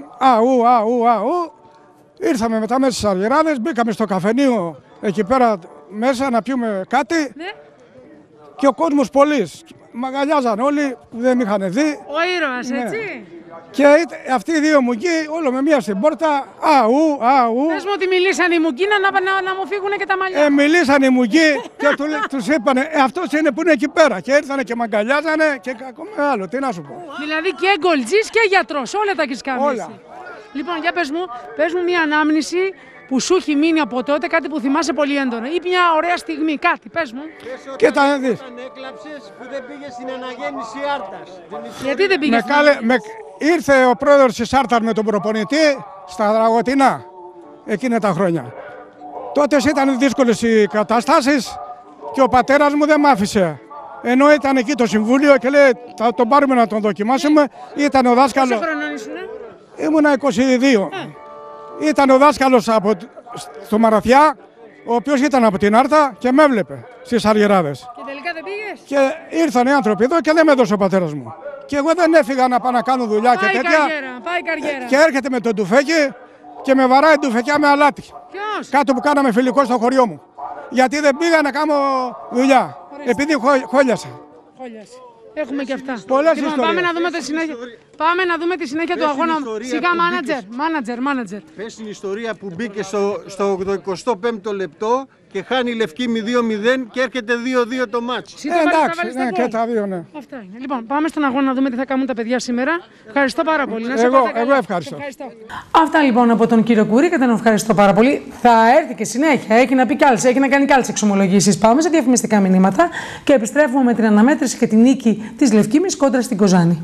ήρθαμε μετά μέσα στις Αργυράδες, μπήκαμε στο καφενείο εκεί πέρα μέσα να πιούμε κάτι.
Ναι.
Και ο κόσμος πολύς. Μαγαλιάζαν όλοι που δεν με είχαν δει.
Ο ήρωας, έτσι.
Και αυτοί οι δύο μουγκοί, όλο με μία στην πόρτα, αου.
Πες μου ότι μιλήσαν οι μουγκοί να μου φύγουν και τα μαλλιά.
Μιλήσαν οι μουγκοί και τους είπανε, αυτός είναι που είναι εκεί πέρα. Και ήρθανε και μαγκαλιάζανε και ακόμα άλλο, τι να σου πω.
Δηλαδή και γκολτζής και γιατρός, όλα τα έχεις κάνει.
Όλα.
Λοιπόν, για πες μου μία ανάμνηση που σου έχει μείνει από τότε, κάτι που θυμάσαι πολύ έντονα ή μια ωραία στιγμή, κάτι, πες μου.
Και τα δεις.
Έκλαψες που δεν πήγε στην αναγέννηση Άρτας.
Γιατί δεν πήγες στην αναγέννηση?
Ήρθε ο πρόεδρος της Άρτας με τον προπονητή στα Δραγωτινά εκείνα τα χρόνια. Τότε ήταν δύσκολες οι καταστάσεις και ο πατέρας μου δεν μ' άφησε. Ενώ ήταν εκεί το συμβούλιο και λέει θα τον πάρουμε να τον δοκιμάσουμε. Ήταν ο δάσκαλος.
Πόσο χρονών ήσουνε?
Ήμουνα 22. Ήταν ο δάσκαλος στο Μαραθιά, ο οποίος ήταν από την Άρτα και με έβλεπε στις Αργυράδες.
Και τελικά δεν πήγες?
Και ήρθαν οι άνθρωποι εδώ και δεν με έδωσε ο πατέρας μου. Και εγώ δεν έφυγα να πάω να κάνω δουλειά και τέτοια.
Πάει καριέρα.
Και έρχεται με τον τουφέκι και με βαράει τουφεκιά με αλάτι.
Ποιος?
Κάτω που κάναμε φιλικό στο χωριό μου. Γιατί δεν πήγα να κάνω δουλειά. Επειδή χόλιασα.
Έχουμε και αυτά.
Πολλές
λοιπόν,
ιστορίες.
Πάμε να δούμε τη συνέχεια του αγώνα. Σιγά μάνατζερ.
Πες την ιστορία που μπήκε στο 25ο λεπτό και χάνει η Λευκή 2-0 και έρχεται 2-2 το μάτς.
Εντάξει, ναι, και τα δύο, ναι.
Αυτά είναι. Λοιπόν, πάμε στον αγώνα να δούμε τι θα κάνουν τα παιδιά σήμερα. Ευχαριστώ πάρα πολύ.
Εγώ ευχαριστώ.
Αυτά λοιπόν από τον κύριο Κουρί και τον ευχαριστώ πάρα πολύ. Θα έρθει και συνέχεια. Έχει να πει κι άλλες, έχει να κάνει κι άλλες εξομολογήσεις. Πάμε σε διαφημιστικά μηνύματα και επιστρέφουμε με την αναμέτρηση και την νίκη της Λευκήμης κόντρα στην Κοζάνη.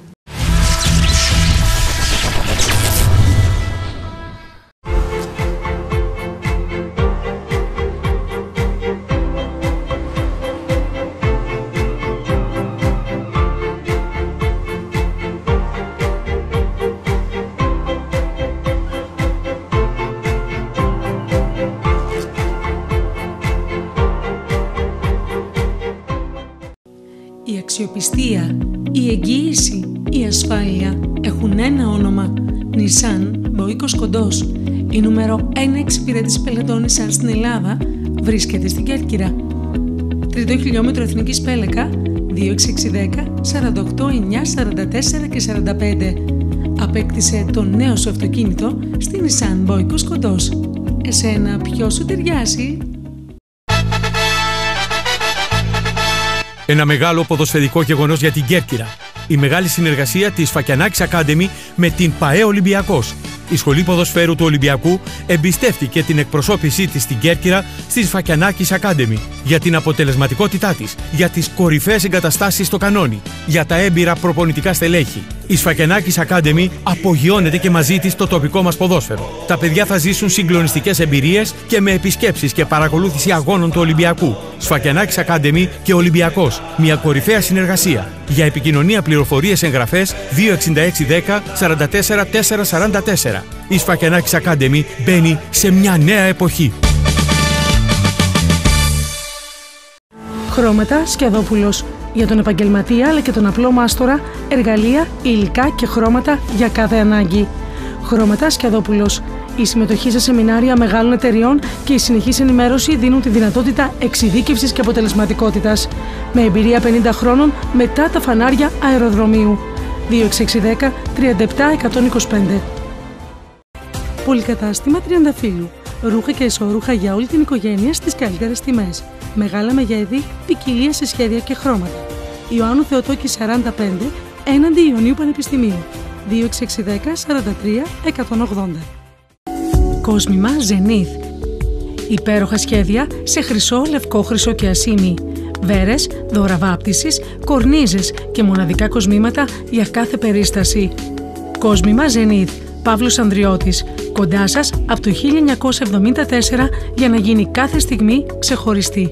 Η αξιοπιστία, η εγγύηση, η ασφάλεια έχουν ένα όνομα. Nissan Μποίκος Κοντός. Η νούμερο 1 εξυπηρέτηση πελετών Nissan στην Ελλάδα βρίσκεται στην Κέρκυρα. Τρίτο χιλιόμετρο Εθνικής Πέλεκα 2610 48 9 44 και 45. Απέκτησε το νέο σου αυτοκίνητο στη Nissan Μποίκος Κοντός. Εσένα ποιο σου ταιριάζει?
Ένα μεγάλο ποδοσφαιρικό γεγονός για την Κέρκυρα. Η μεγάλη συνεργασία της Φακιανάκης Academy με την ΠΑΕ Ολυμπιακός. Η Σχολή Ποδοσφαίρου του Ολυμπιακού εμπιστεύτηκε την εκπροσώπησή της στην Κέρκυρα στη Φακιανάκης Academy για την αποτελεσματικότητά της, για τις κορυφαίες εγκαταστάσεις στο κανόνι, για τα έμπειρα προπονητικά στελέχη. Η Σφακιανάκης Academy απογειώνεται και μαζί της το τοπικό μας ποδόσφαιρο. Τα παιδιά θα ζήσουν συγκλονιστικές εμπειρίες και με επισκέψεις και παρακολούθηση αγώνων του Ολυμπιακού. Σφακιανάκης Academy και Ολυμπιακός. Μια κορυφαία συνεργασία. Για επικοινωνία, πληροφορίες, εγγραφές 26610 44 444. Η Σφακιανάκης Academy μπαίνει σε μια νέα εποχή.
Χρώματα Σκιαδόπουλος. Για τον επαγγελματία αλλά και τον απλό μάστορα, εργαλεία, υλικά και χρώματα για κάθε ανάγκη. Χρώματα Σκιαδόπουλος. Η συμμετοχή σε σεμινάρια μεγάλων εταιριών και η συνεχής ενημέρωση δίνουν τη δυνατότητα εξειδίκευσης και αποτελεσματικότητας. Με εμπειρία 50 χρόνων μετά τα φανάρια αεροδρομίου. 2610 37 125. Πολυκατάστημα Τριανταφύλου. Ρούχα και ισορούχα για όλη την οικογένεια στις καλύτερες τιμές. Μεγάλα μεγέθη, ποικιλία σε σχέδια και χρώματα. Ιωάννου Θεοτόκη 45, έναντι Ιωνίου Πανεπιστημίου. 2610 43 180. Κόσμημα Zenith. Υπέροχα σχέδια σε χρυσό, λευκό, χρυσό και ασήμι. Βέρες, δώρα βάπτισης, κορνίζες και μοναδικά κοσμήματα για κάθε περίσταση. Κόσμημα Zenith. Παύλος Ανδριώτης. Κοντά σας από το 1974 για να γίνει κάθε στιγμή ξεχωριστή.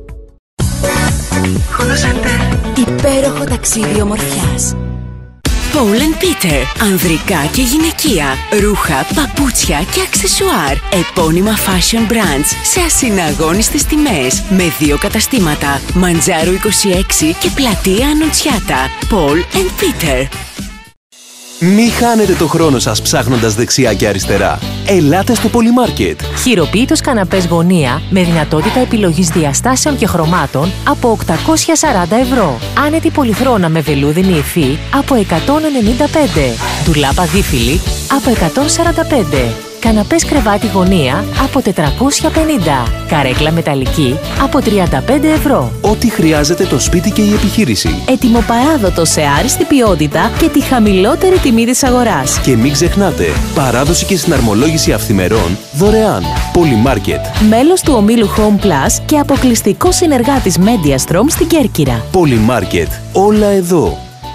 Υπέροχο ταξίδι ομορφιάς. Paul & Peter. Ανδρικά και γυναικεία. Ρούχα, παπούτσια και αξεσουάρ. Επώνυμα fashion brands σε ασυναγώνιστες τιμές. Με 2 καταστήματα. Μαντζάρου 26 και πλατεία Αννοτσιάτα. Paul & Peter.
Μη χάνετε το χρόνο σας ψάχνοντας δεξιά και αριστερά. Ελάτε στο Polymarket.
Χειροποίητος καναπές γωνία με δυνατότητα επιλογής διαστάσεων και χρωμάτων από 840 ευρώ. Άνετη πολυθρόνα με βελούδινη υφή από 195. Ντουλάπα δίφυλλη από 145. Καναπές κρεβάτι γωνία από 450. Καρέκλα μεταλλική από 35 ευρώ.
Ό,τι χρειάζεται το σπίτι και η επιχείρηση.
Ετοιμοπαράδοτο σε άριστη ποιότητα και τη χαμηλότερη τιμή της αγοράς.
Και μην ξεχνάτε, παράδοση και συναρμολόγηση αυθημερών δωρεάν. Polymarket.
Μέλος του ομίλου Home Plus και αποκλειστικό συνεργάτης Mediastrom στην Κέρκυρα.
Polymarket. Όλα εδώ.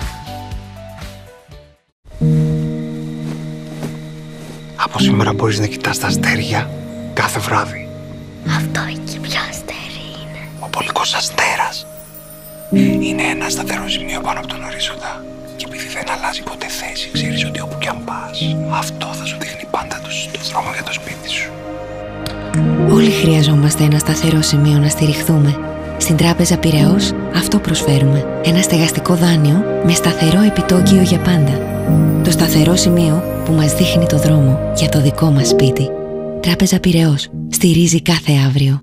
Από σήμερα μπορείς να κοιτάς τα αστέρια κάθε βράδυ.
Αυτό εκεί ποιο αστέρι είναι?
Ο πολικός αστέρας. Είναι ένα σταθερό σημείο πάνω από τον ορίζοντα. Και επειδή δεν αλλάζει ποτέ θέση, ξέρεις ότι όπου κι αν πας, αυτό θα σου δείχνει πάντα το δρόμο για το σπίτι σου.
Όλοι χρειαζόμαστε ένα σταθερό σημείο να στηριχθούμε. Στην Τράπεζα Πειραιώς αυτό προσφέρουμε. Ένα στεγαστικό δάνειο με σταθερό επιτόκιο για πάντα. Το σταθερό σημείο που μας δείχνει το δρόμο για το δικό μας σπίτι. Τράπεζα Πειραιώς. Στηρίζει κάθε αύριο.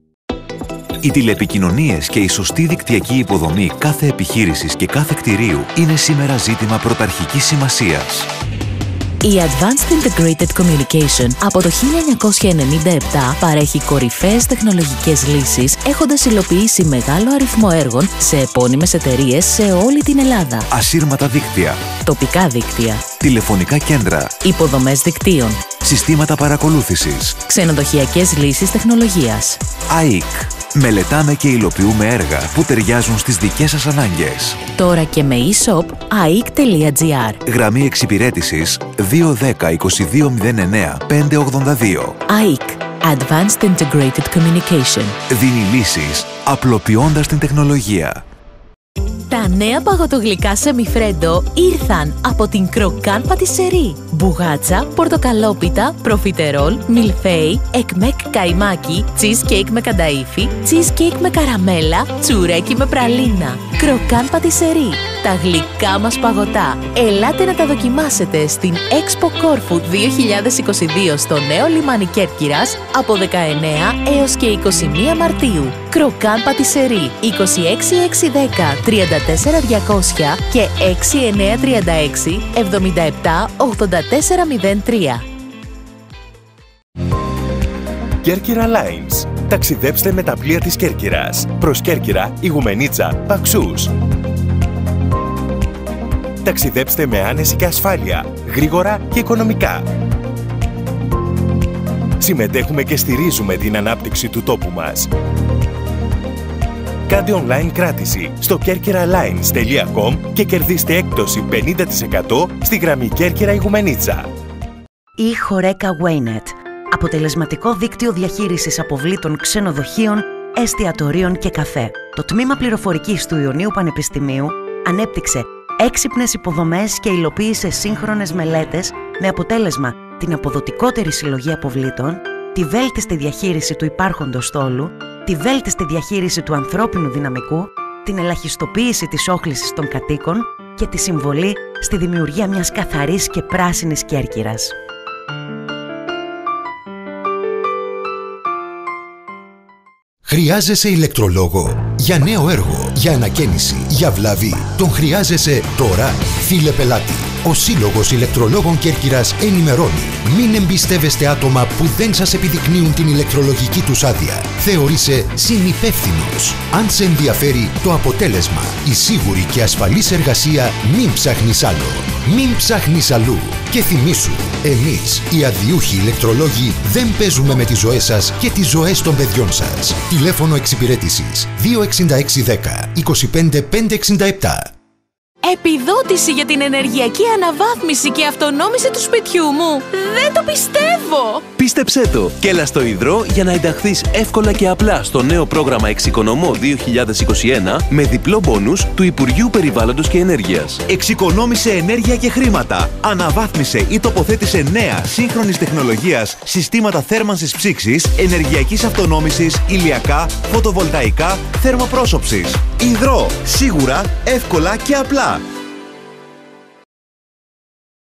Οι τηλεπικοινωνίες και η σωστή δικτυακή υποδομή κάθε επιχείρησης και κάθε κτηρίου είναι σήμερα ζήτημα πρωταρχικής σημασίας.
Η Advanced Integrated Communication από το 1997 παρέχει κορυφαίες τεχνολογικές λύσεις, έχοντας υλοποιήσει μεγάλο αριθμό έργων σε επώνυμες εταιρείες σε όλη την Ελλάδα.
Ασύρματα δίκτυα,
τοπικά δίκτυα,
τηλεφωνικά κέντρα,
υποδομές δικτύων,
συστήματα παρακολούθησης,
ξενοδοχειακές λύσεις τεχνολογίας.
ΑΕΚ. Μελετάμε και υλοποιούμε έργα που ταιριάζουν στις δικές σας ανάγκες.
Τώρα και με e-shop aik.gr.
Γραμμή εξυπηρέτησης 210 2209 582.
ΑΕΚ. Advanced Integrated Communication.
Δίνει λύσεις απλοποιώντας την τεχνολογία.
Τα νέα παγωτογλυκά σεμιφρέντο ήρθαν από την Κροκάν Πατισερί. Μπουγάτσα, πορτοκαλόπιτα, προφιτερόλ, μιλφέι, εκμεκ καϊμάκι, cheesecake με κανταΐφι, cheesecake με καραμέλα, τσουρέκι με πραλίνα. Κροκάν Πατισερί. Τα γλυκά μας παγωτά. Ελάτε να τα δοκιμάσετε στην Expo Corfu 2022 στο νέο λιμάνι Κέρκυρας από 19 έως και 21 Μαρτίου. Κροκάν Πατισερί 26610 34200 και 6936 77 8403.
Κέρκυρα Lines. Ταξιδέψτε με τα πλοία της Κέρκυρας. Προς Κέρκυρα, Ιγουμενίτσα, Παξούς. Ταξιδέψτε με άνεση και ασφάλεια, γρήγορα και οικονομικά. Συμμετέχουμε και στηρίζουμε την ανάπτυξη του τόπου μας. Κάντε online κράτηση στο kerkiralines.com και κερδίστε έκπτωση 50% στη γραμμή Κέρκυρα Ιγουμενίτσα.
Η Χορέκα Waynet. Αποτελεσματικό δίκτυο διαχείρισης αποβλήτων ξενοδοχείων, εστιατορίων και καφέ. Το τμήμα πληροφορικής του Ιωνίου Πανεπιστημίου ανέπτυξε έξυπνες υποδομές και υλοποίησε σύγχρονες μελέτες με αποτέλεσμα την αποδοτικότερη συλλογή αποβλήτων, τη βέλτιστη διαχείριση του υπάρχοντος στόλου, τη βέλτιστη διαχείριση του ανθρώπινου δυναμικού, την ελαχιστοποίηση της όχλησης των κατοίκων και τη συμβολή στη δημιουργία μιας καθαρής και πράσινης Κέρκυρας.
Χρειάζεσαι ηλεκτρολόγο για νέο έργο, για ανακαίνιση, για βλαβή. Τον χρειάζεσαι τώρα. Φίλε πελάτη, ο Σύλλογος Ηλεκτρολόγων Κέρκυρας ενημερώνει. Μην εμπιστεύεστε άτομα που δεν σας επιδεικνύουν την ηλεκτρολογική τους άδεια. Θεωρείσαι συνυπεύθυνος. Αν σε ενδιαφέρει το αποτέλεσμα, η σίγουρη και ασφαλής εργασία, μην ψάχνεις άλλο. Μην ψάχνεις αλλού. Και θυμήσου, εμείς, οι αδειούχοι ηλεκτρολόγοι, δεν παίζουμε με τις ζωές σας και τις ζωές των παιδιών σας. Τηλέφωνο εξυπηρέτησης 26610 25567.
Επιδότηση για την ενεργειακή αναβάθμιση και αυτονόμηση του σπιτιού μου. Δεν το πιστεύω!
Πίστεψέ το και έλα στο Ιδρώ για να ενταχθείς εύκολα και απλά στο νέο πρόγραμμα Εξοικονομώ 2021 με διπλό μπόνους του Υπουργείου Περιβάλλοντος και Ενέργειας.
Εξοικονόμησε ενέργεια και χρήματα. Αναβάθμισε ή τοποθέτησε νέα σύγχρονης τεχνολογίας συστήματα θέρμανσης ψήξης, ενεργειακής αυτονόμησης, ηλιακά, φωτοβολταϊκά, θερμοπρόσωψης. Ιδρώ. Σίγουρα, εύκολα και απλά.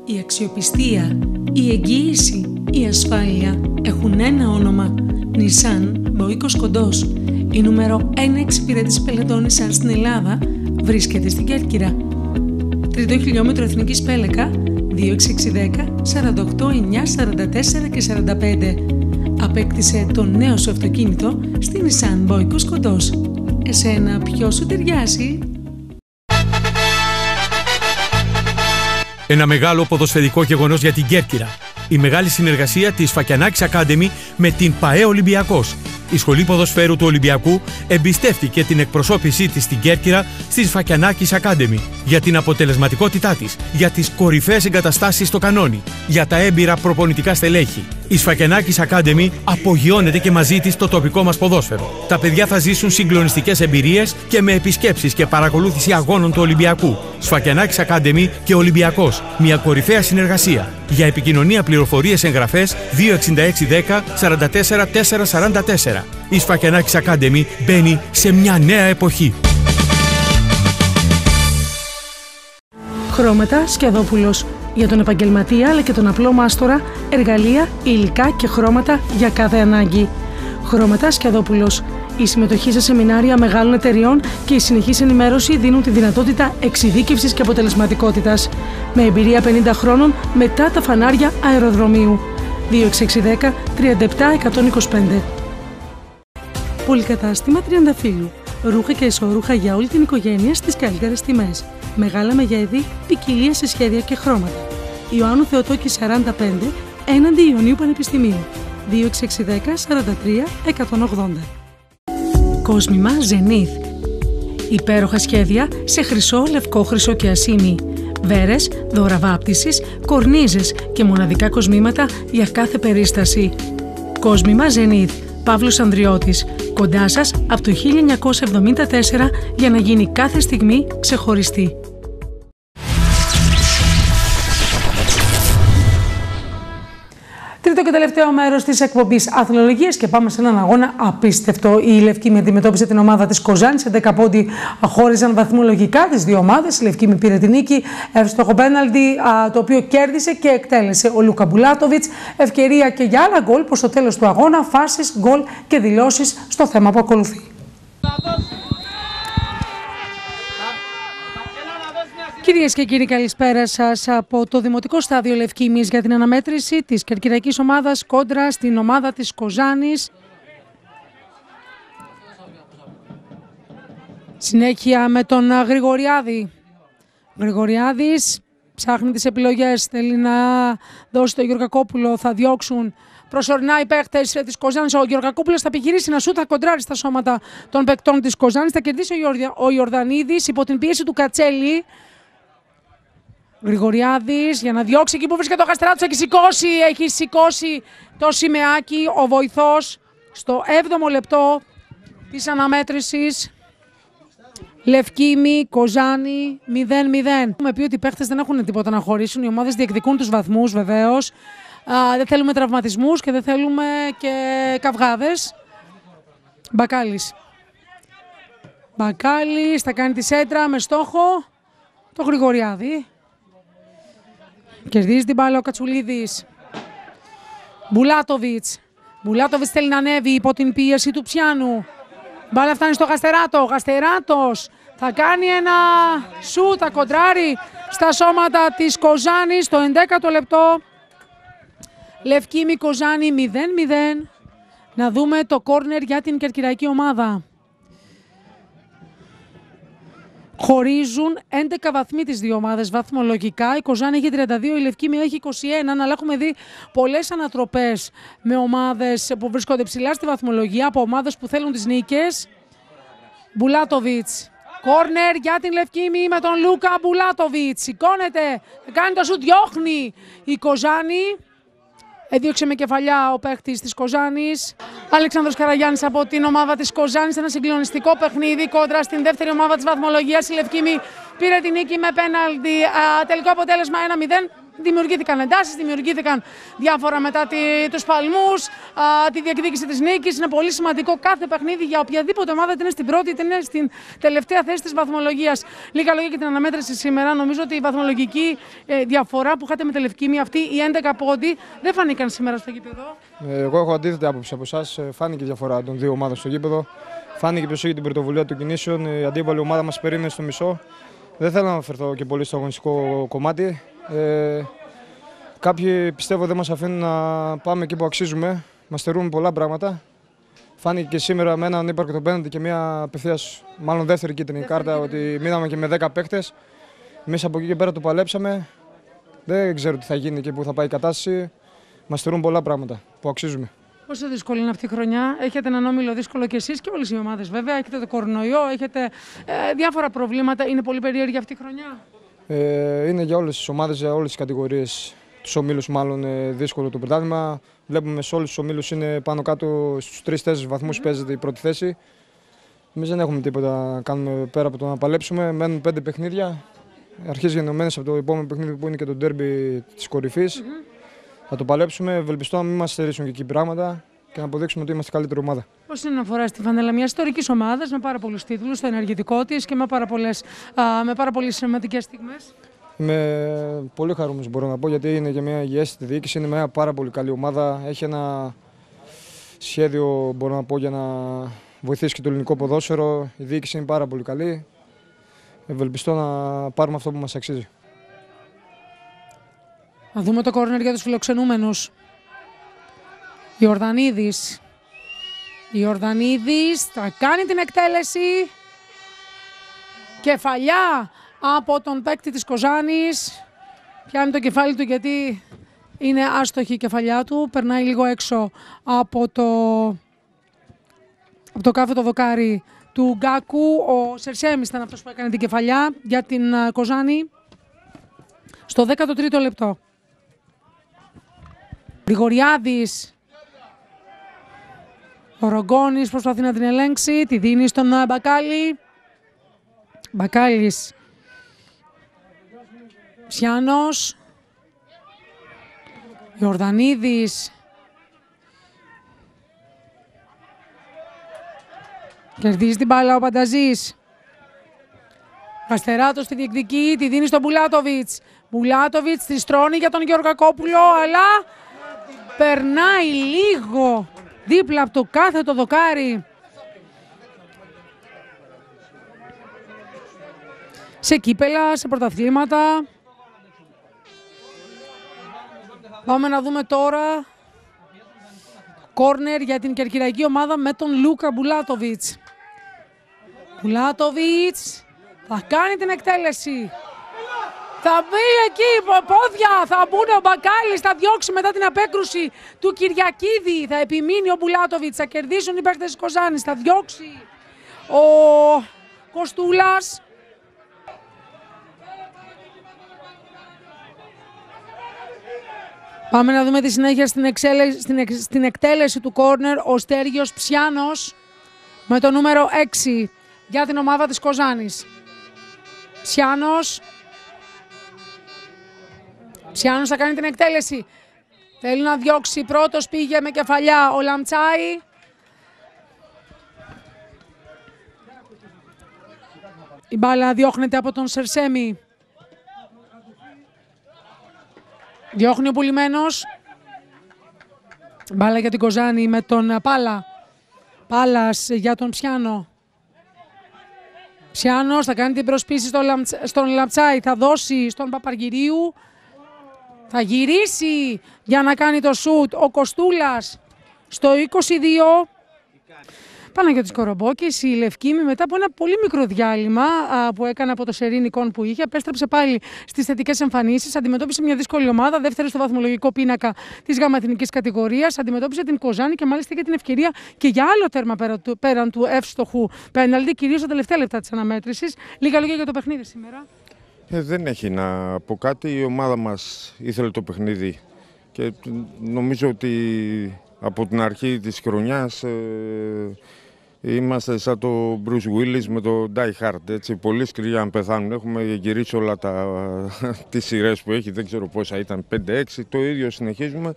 Η αξιοπιστία, η εγγύηση, η ασφάλεια έχουν ένα όνομα. Nissan Μποίκος Κοντός. Η νούμερο 1 εξυπηρέτηση πελετών Nissan στην Ελλάδα βρίσκεται στην Κέρκυρα. Τρίτο χιλιόμετρο Εθνικής Πέλεκα 2610 48 9 44 και 45. Απέκτησε το νέο σου αυτοκίνητο στη Nissan Μποίκος Κοντός. Εσένα ποιο σου ταιριάζει?
Ένα μεγάλο ποδοσφαιρικό γεγονός για την Κέρκυρα. Η μεγάλη συνεργασία της Σφακιανάκης Academy με την ΠΑΕ Ολυμπιακός. Η Σχολή Ποδοσφαίρου του Ολυμπιακού εμπιστεύτηκε την εκπροσώπησή της στην Κέρκυρα στη Σφακιανάκης Academy για την αποτελεσματικότητά της, για τις κορυφαίες εγκαταστάσεις στο κανόνι, για τα έμπειρα προπονητικά στελέχη. Η Σφακιανάκης Academy απογειώνεται και μαζί της το τοπικό μας ποδόσφαιρο. Τα παιδιά θα ζήσουν συγκλονιστικές εμπειρίες και με επισκέψεις και παρακολούθηση αγώνων του Ολυμπιακού. Σφακιανάκης Academy και Ολυμπιακός. Μια κορυφαία συνεργασία. Για επικοινωνία, πληροφορίες, εγγραφές 26610 44 444. Η Σφακιανάκης Academy μπαίνει σε μια νέα εποχή.
Χρώματα Σκιαδόπουλος. Για τον επαγγελματία αλλά και τον απλό μάστορα, εργαλεία, υλικά και χρώματα για κάθε ανάγκη. Χρώματα Σκιαδόπουλος. Η συμμετοχή σε σεμινάρια μεγάλων εταιριών και η συνεχής ενημέρωση δίνουν τη δυνατότητα εξειδίκευσης και αποτελεσματικότητας. Με εμπειρία 50 χρόνων μετά τα φανάρια αεροδρομίου. 2610 37 125. Πολυκατάστημα Τριανταφύλου. Ρούχα και ισορούχα για όλη την οικογένεια στις καλύτερες τιμές. Μεγάλα μεγέθη, ποικιλία σε σχέδια και χρώματα. Ιωάννου Θεοτόκη 45, έναντι Ιωνίου Πανεπιστημίου. 2610 43 180. Κόσμημα Zenith. Υπέροχα σχέδια σε χρυσό, λευκό, χρυσό και ασήμι. Βέρες, δώρα βάπτισης, κορνίζες και μοναδικά κοσμήματα για κάθε περίσταση. Κόσμημα Zenith. Παύλος Ανδριώτης. Κοντά σας από το 1974 για να γίνει κάθε στιγμή ξεχωριστή.
Τρίτο και τελευταίο μέρος της εκπομπής Αθλολογίας και πάμε σε έναν αγώνα απίστευτο. Η Λευκήμη αντιμετώπισε την ομάδα της Κοζάνης. Σε 10 πόντι χώριζαν βαθμολογικά τις δύο ομάδες. Η Λευκήμη πήρε την νίκη. Εύστοχο πέναλτι, το οποίο κέρδισε και εκτέλεσε ο Λούκα Μπουλάτοβιτς. Ευκαιρία και για άλλα γκολ προς το τέλος του αγώνα. Φάσεις, γκολ και δηλώσεις στο θέμα που ακολουθεί.
Κυρίες και κύριοι, καλησπέρα σας από το Δημοτικό Στάδιο Λευκήμης για την αναμέτρηση της κερκυραϊκής ομάδας κόντρα στην ομάδα της Κοζάνης. Συνέχεια με τον Γρηγοριάδη. Ο Γρηγοριάδης ψάχνει τις επιλογές, θέλει να δώσει το Γεωργακόπουλο, θα διώξουν προσωρινά οι παίκτες της Κοζάνης. Ο Γεωργακόπουλος θα επιχειρήσει να σούτ, θα κοντράρει στα σώματα των παικτών της Κοζάνης. Θα κερδίσει ο Ιορδανίδης υπό την πίεση του Κατσέλη. Γρηγοριάδης για να διώξει εκεί που βρίσκεται το Γαστεράτος, έχει σηκώσει το σημαίακι ο βοηθός στο 7ο λεπτό της αναμέτρησης. Λευκήμη, Κοζάνη 0-0. Έχουμε πει ότι οι παίχτες δεν έχουν τίποτα να χωρίσουν, οι ομάδες διεκδικούν τους βαθμούς βεβαίως. Δεν θέλουμε τραυματισμούς και δεν θέλουμε και καυγάδες. Μπακάλης. Μπακάλης θα κάνει τη σέντρα με στόχο το Γρηγοριάδη. Κερδίζει την μπάλα ο Κατσουλίδης. Μπουλάτοβιτς. Μπουλάτοβιτς θέλει να ανέβει υπό την πίεση του Ψιάνου. Μπάλα φτάνει στο Γαστεράτο. Γαστεράτος θα κάνει ένα σούτ, θα κοντράρει στα σώματα της Κοζάνης το 11ο λεπτό. Λευκήμη Κοζάνη 0-0. Να δούμε το κόρνερ για την κερκυραϊκή ομάδα. Χωρίζουν 11 βαθμοί τις δύο ομάδες βαθμολογικά. Η Κοζάνη έχει 32, η Λευκήμη έχει 21. Αλλά έχουμε δει πολλές ανατροπές με ομάδες που βρίσκονται ψηλά στη βαθμολογία, από ομάδες που θέλουν τις νίκες. Μπουλάτοβιτς. Κόρνερ για την Λευκήμη με τον Λούκα Μπουλάτοβιτς. Σηκώνεται, κάνει το σουτ, διώχνει η Κοζάνη. Έδιωξε με κεφαλιά ο παίχτης της Κοζάνης. Αλέξανδρος Καραγιάννης από την ομάδα της Κοζάνης. Ένα συγκλονιστικό παιχνίδι κόντρα στην δεύτερη ομάδα της βαθμολογίας. Η Λευκήμη πήρε την νίκη με πέναλτι. Τελικό αποτέλεσμα 1-0.
Δημιουργήθηκαν εντάσεις, δημιουργήθηκαν διάφορα μετά τους παλμούς, τη διεκδίκηση της νίκης. Είναι πολύ σημαντικό κάθε παιχνίδι για οποιαδήποτε ομάδα, είτε είναι στην πρώτη είτε είναι στην τελευταία θέση της βαθμολογίας. Λίγα λόγια για την αναμέτρηση σήμερα. Νομίζω ότι η βαθμολογική διαφορά που είχατε με τη Λευκήμη, αυτή οι 11 πόντοι, δεν φάνηκαν σήμερα στο γήπεδο.
Εγώ έχω αντίθετη άποψη από εσάς. Φάνηκε η διαφορά των δύο ομάδων στο γήπεδο. Φάνηκε ποιος είχε την πρωτοβουλία των κινήσεων. Η αντίπαλη ομάδα μας περίμενε στο μισό. Δεν θέλω να αναφερθώ και πολύ στο αγωνιστικό κομμάτι. Κάποιοι πιστεύω δεν μας αφήνουν να πάμε εκεί που αξίζουμε. Μας στερούν πολλά πράγματα. Φάνηκε και σήμερα με έναν ύπαρκτο το πέναντι και μια απευθείας, μάλλον δεύτερη κίτρινη κάρτα, ότι μείναμε και με 10 παίκτες. Εμείς από εκεί και πέρα το παλέψαμε. Δεν ξέρω τι θα γίνει και πού θα πάει η κατάσταση. Μας στερούν πολλά πράγματα που αξίζουμε.
Πόσο δύσκολη είναι αυτή η χρονιά? Έχετε έναν όμιλο δύσκολο κι εσείς και όλες οι ομάδες βέβαια. Έχετε το κορονοϊό, έχετε διάφορα προβλήματα. Είναι πολύ περίεργη αυτή η χρονιά.
Είναι για όλες τις ομάδες, για όλες τις κατηγορίες, τους ομίλους μάλλον δύσκολο το πρωτάθλημα. Βλέπουμε σε όλους τους ομίλους είναι πάνω κάτω στους 3-4 βαθμούς παίζεται η πρώτη θέση. Εμείς δεν έχουμε τίποτα να κάνουμε πέρα από το να παλέψουμε. Μένουν 5 παιχνίδια. Αρχίζει γενομένες από το επόμενο παιχνίδι που είναι και το ντέρμπι της κορυφής. Θα το παλέψουμε. Ευελπιστώ να μην μας στερήσουν και εκεί πράγματα και να αποδείξουμε ότι είμαστε καλύτερη ομάδα.
Πώς είναι να φοράς τη φανέλα μιας ιστορικής ομάδας με πάρα πολλούς τίτλους στο ενεργητικό της και με πάρα πολλές σημαντικές στιγμές?
Είμαι πολύ χαρούμενος, μπορώ να πω, γιατί είναι και μια υγιέστητη διοίκηση. Είναι μια πάρα πολύ καλή ομάδα. Έχει ένα σχέδιο, μπορώ να πω, για να βοηθήσει και το ελληνικό ποδόσφαιρο. Η διοίκηση είναι πάρα πολύ καλή. Ευελπιστώ να πάρουμε αυτό που μας αξίζει.
Να δούμε το κόρνερ για τους φιλοξενούμενους. Ιορδανίδης. Ιορδανίδης θα κάνει την εκτέλεση. Κεφαλιά από τον παίκτη της Κοζάνης. Πιάνει το κεφάλι του γιατί είναι άστοχη η κεφαλιά του. Περνάει λίγο έξω από το κάθετο δοκάρι του Γκάκου. Ο Σερσέμις ήταν αυτός που έκανε την κεφαλιά για την Κοζάνη. Στο 13ο λεπτό. Γρηγοριάδης. Ο Ρογκόνης προσπαθεί να την ελέγξει. Τη δίνει στον Μπακάλι. Μπακάλης. Ψιάνος. Ιορδανίδης. Κερδίζει την μπάλα ο Πανταζής. Αστεράτος τη διεκδικεί, τη δίνει στον Μπουλάτοβιτς. Μπουλάτοβιτς τη στρώνει για τον Γεωργακόπουλο, αλλά περνάει λίγο δίπλα από το κάθετο δοκάρι. Σε κύπελα, σε πρωταθλήματα. Πάμε να δούμε τώρα κόρνερ για την κερκυραϊκή ομάδα με τον Λούκα Μπουλάτοβιτς. Μπουλάτοβιτς θα κάνει την εκτέλεση. Θα μπει εκεί πόδια, θα μπουν ο Μπακάλης, θα διώξει μετά την απέκρουση του Κυριακίδη. Θα επιμείνει ο Μπουλάτοβιτς, θα κερδίσουν οι παίκτες της Κοζάνης, θα διώξει ο Κοστούλας. Πάμε να δούμε τη συνέχεια στην εκτέλεση του κόρνερ. Ο Στέργιος Ψιάνος με το νούμερο 6 για την ομάδα της Κοζάνης. Ψιάνος θα κάνει την εκτέλεση. Θέλει να διώξει. Πρώτος πήγε με κεφαλιά ο Λαμτσάι. Η μπάλα διώχνεται από τον Σερσέμι. Διώχνει ο Πουλημένος. Μπάλα για την Κοζάνη με τον Πάλα. Πάλας για τον Ψιάνο. Ψιάνος θα κάνει την προσπίση στον Λαμτσάι. Θα δώσει στον Παπαργυρίου. Θα γυρίσει για να κάνει το σουτ ο Κοστούλας στο 22. Παναγιώτης Κορομπόκης, η Λευκήμη, μετά από ένα πολύ μικρό διάλειμμα που έκανε από το σερί εικόν που είχε, επέστρεψε πάλι στις θετικές εμφανίσεις. Αντιμετώπισε μια δύσκολη ομάδα, δεύτερη στο βαθμολογικό πίνακα της γαμαθηνικής κατηγορίας. Αντιμετώπισε την Κοζάνη και μάλιστα είχε την ευκαιρία και για άλλο τέρμα πέραν του εύστοχου πέναλτι, κυρίως στα τελευταία λεπτά της αναμέτρησης. Λίγα λόγια για το παιχνίδι σήμερα.
Δεν έχει να πω κάτι. Η ομάδα μας ήθελε το παιχνίδι και νομίζω ότι από την αρχή της χρονιάς Είμαστε σαν το Bruce Willis με το Die Hard, έτσι, πολύ σκληροί αν πεθάνουν. Έχουμε γυρίσει όλα τις σειρές που έχει, δεν ξέρω πόσα ήταν, 5-6, το ίδιο συνεχίζουμε.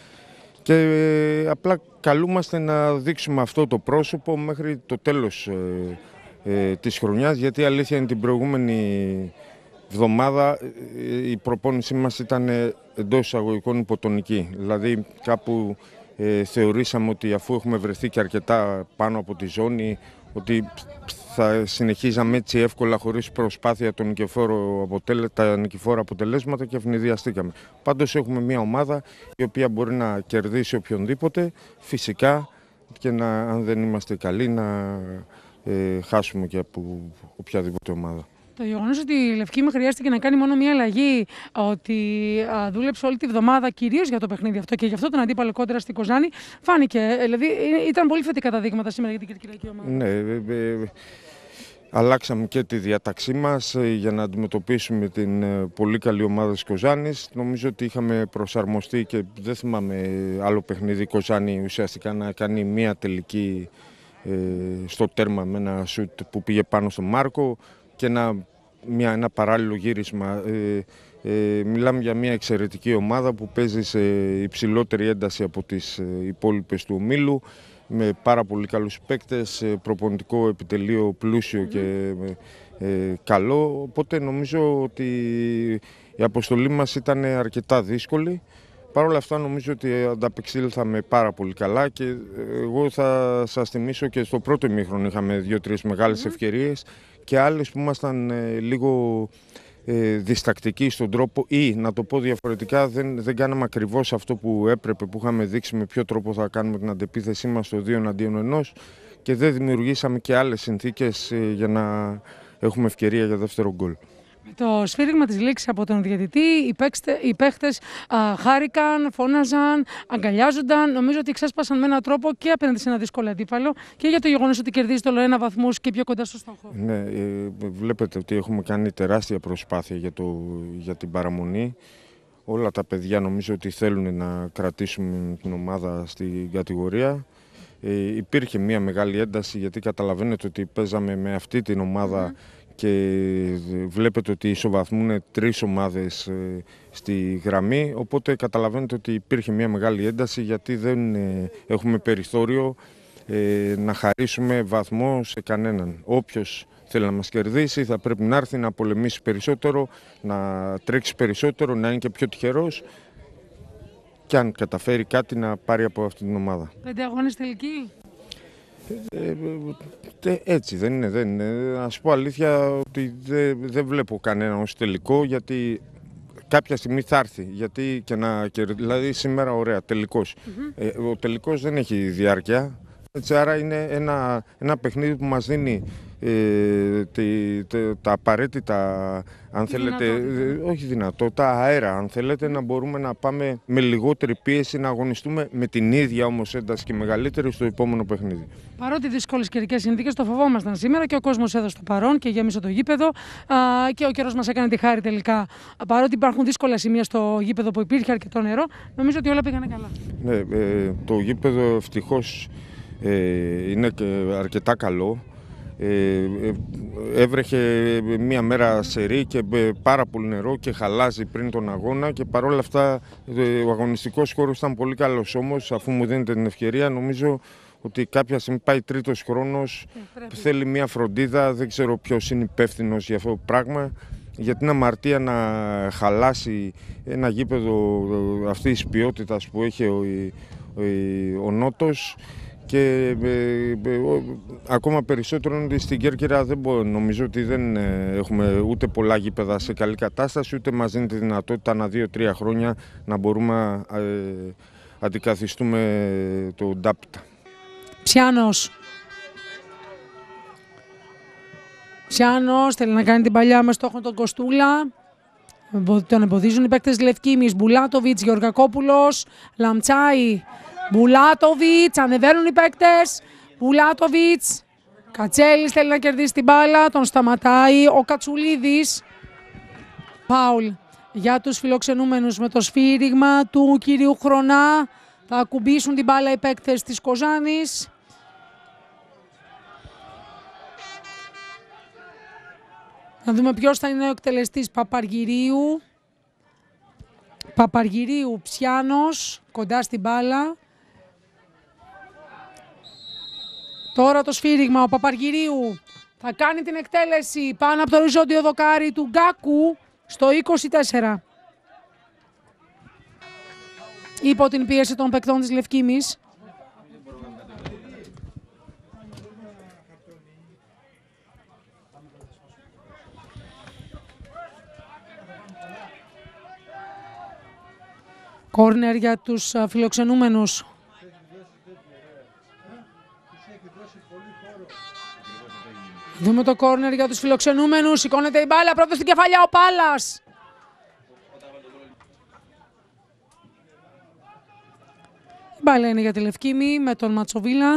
Και απλά καλούμαστε να δείξουμε αυτό το πρόσωπο μέχρι το τέλος της χρονιάς, γιατί η αλήθεια είναι την προηγούμενη εβδομάδα η προπόνησή μας ήταν εντός εισαγωγικών υποτονική. Δηλαδή κάπου θεωρήσαμε ότι αφού έχουμε βρεθεί και αρκετά πάνω από τη ζώνη, ότι θα συνεχίζαμε έτσι εύκολα χωρίς προσπάθεια τα νικηφόρα αποτελέσματα και ευνηδιαστήκαμε. Πάντως έχουμε μια ομάδα η οποία μπορεί να κερδίσει οποιονδήποτε, φυσικά, και αν δεν είμαστε καλοί να χάσουμε και από οποιαδήποτε ομάδα.
Το γεγονός ότι η Λευκήμη χρειάστηκε να κάνει μόνο μία αλλαγή, ότι δούλεψε όλη τη βδομάδα κυρίως για το παιχνίδι αυτό και γι' αυτό τον αντίπαλο κόντρα στην Κοζάνη, φάνηκε. Δηλαδή ήταν πολύ θετικά τα δείγματα σήμερα για την κερκυραϊκή ομάδα.
Ναι, αλλάξαμε και τη διάταξή μας για να αντιμετωπίσουμε την πολύ καλή ομάδα της Κοζάνης. Νομίζω ότι είχαμε προσαρμοστεί και δεν θυμάμαι άλλο παιχνίδι Κοζάνη ουσιαστικά να κάνει μία τελική στο τέρμα με ένα σουτ που πήγε πάνω στον Μάρκο και ένα παράλληλο γύρισμα. Μιλάμε για μια εξαιρετική ομάδα που παίζει σε υψηλότερη ένταση από τις υπόλοιπες του ομίλου, με πάρα πολύ καλούς παίκτες, προπονητικό επιτελείο πλούσιο και καλό. Οπότε νομίζω ότι η αποστολή μας ήταν αρκετά δύσκολη. Παρ' όλα αυτά νομίζω ότι ανταπεξήλθαμε πάρα πολύ καλά και εγώ θα σας θυμίσω και στο πρώτο ημίχρονο είχαμε 2-3 μεγάλες ευκαιρίες και άλλες που ήμασταν λίγο διστακτικοί στον τρόπο ή, να το πω διαφορετικά, δεν κάναμε ακριβώς αυτό που έπρεπε, που είχαμε δείξει με ποιο τρόπο θα κάνουμε την αντεπίθεσή μας στο 2-1 και δεν δημιουργήσαμε και άλλες συνθήκες για να έχουμε ευκαιρία για δεύτερο γκολ.
Με το σφύριγμα της λήξης από τον διαιτητή, οι παίχτες χάρηκαν, φώναζαν, αγκαλιάζονταν. Νομίζω ότι ξέσπασαν με έναν τρόπο και απέναντι σε ένα δύσκολο αντίπαλο και για το γεγονός ότι κερδίζει το 1 βαθμούς και πιο κοντά στο στόχο.
Ναι, βλέπετε ότι έχουμε κάνει τεράστια προσπάθεια για την παραμονή. Όλα τα παιδιά νομίζω ότι θέλουν να κρατήσουμε την ομάδα στην κατηγορία. Υπήρχε μια μεγάλη ένταση γιατί καταλαβαίνετε ότι παίζαμε με αυτή την ομάδα και βλέπετε ότι ισοβαθμούν 3 ομάδες στη γραμμή, οπότε καταλαβαίνετε ότι υπήρχε μια μεγάλη ένταση γιατί δεν έχουμε περιθώριο να χαρίσουμε βαθμό σε κανέναν. Όποιος θέλει να μας κερδίσει θα πρέπει να έρθει να πολεμήσει περισσότερο, να τρέξει περισσότερο, να είναι και πιο τυχερός και αν καταφέρει κάτι να πάρει από αυτή την ομάδα.
5 αγώνες τελική.
Έτσι δεν είναι, Ας πω αλήθεια ότι δεν βλέπω κανένα ως τελικό, γιατί κάποια στιγμή θα έρθει, δηλαδή σήμερα ωραία, τελικός. Ο τελικός δεν έχει διάρκεια, έτσι, άρα είναι ένα παιχνίδι που μας δίνει τα απαραίτητα, αν θέλετε, όχι δυνατότητα, αέρα, αν θέλετε, να μπορούμε να πάμε με λιγότερη πίεση, να αγωνιστούμε με την ίδια όμως ένταση και μεγαλύτερη στο επόμενο παιχνίδι.
Παρότι δύσκολες καιρικές συνθήκες, το φοβόμασταν σήμερα και ο κόσμος έδωσε το παρόν και γέμισε το γήπεδο και ο καιρός μας έκανε τη χάρη τελικά. Παρότι υπάρχουν δύσκολα σημεία στο γήπεδο που υπήρχε αρκετό νερό, νομίζω ότι όλα πήγανε καλά.
Ναι, το γήπεδο ευτυχώς είναι αρκετά καλό. Έβρεχε μία μέρα σερί και πάρα πολύ νερό και χαλάζει πριν τον αγώνα και παρόλα αυτά ο αγωνιστικός χώρος ήταν πολύ καλός, όμως αφού μου δίνετε την ευκαιρία νομίζω ότι κάποια στιγμή πάει τρίτος χρόνος, θέλει μία φροντίδα, δεν ξέρω ποιος είναι υπεύθυνος για αυτό το πράγμα, γιατί είναι αμαρτία να χαλάσει ένα γήπεδο αυτής της ποιότητας που έχει ο Νότος. Και ακόμα περισσότερο είναι ότι στην Κέρκυρα νομίζω ότι δεν έχουμε ούτε πολλά γήπεδα σε καλή κατάσταση, ούτε μας δίνει τη δυνατότητα ανά 2-3 χρόνια να μπορούμε να αντικαθιστούμε το ντάπτα.
Ψιάνος θέλει να κάνει την παλιά με στόχο τον Κοστούλα. Τον εμποδίζουν οι παίκτες Λευκήμης. Μπουλάτοβιτς, Γεωργακόπουλος, Λαμτσάη, Μπουλάτοβιτς, ανεβαίνουν οι παίκτες. Μπουλάτοβιτς, Κατσέλης θέλει να κερδίσει την μπάλα, τον σταματάει ο Κατσουλίδης. Πάουλ για τους φιλοξενούμενους με το σφύριγμα του κυρίου Χρονά. Θα ακουμπήσουν την μπάλα οι παίκτες της Κοζάνης. Να δούμε ποιος θα είναι ο εκτελεστής. Παπαργυρίου, Ψιάνος, κοντά στην μπάλα. Τώρα το σφύριγμα, ο Παπαργυρίου θα κάνει την εκτέλεση πάνω από το οριζόντιο δοκάρι του Γκάκου στο 24. Υπό την πίεση των παικτών της Λευκήμης. Κόρνερ για τους φιλοξενούμενους. Δούμε το κόρνερ για τους φιλοξενούμενους. Σηκώνεται η μπάλα, πρώτος στην κεφαλιά ο Πάλας. Η μπάλα είναι για τη Λευκήμη με τον Ματσοβίλα.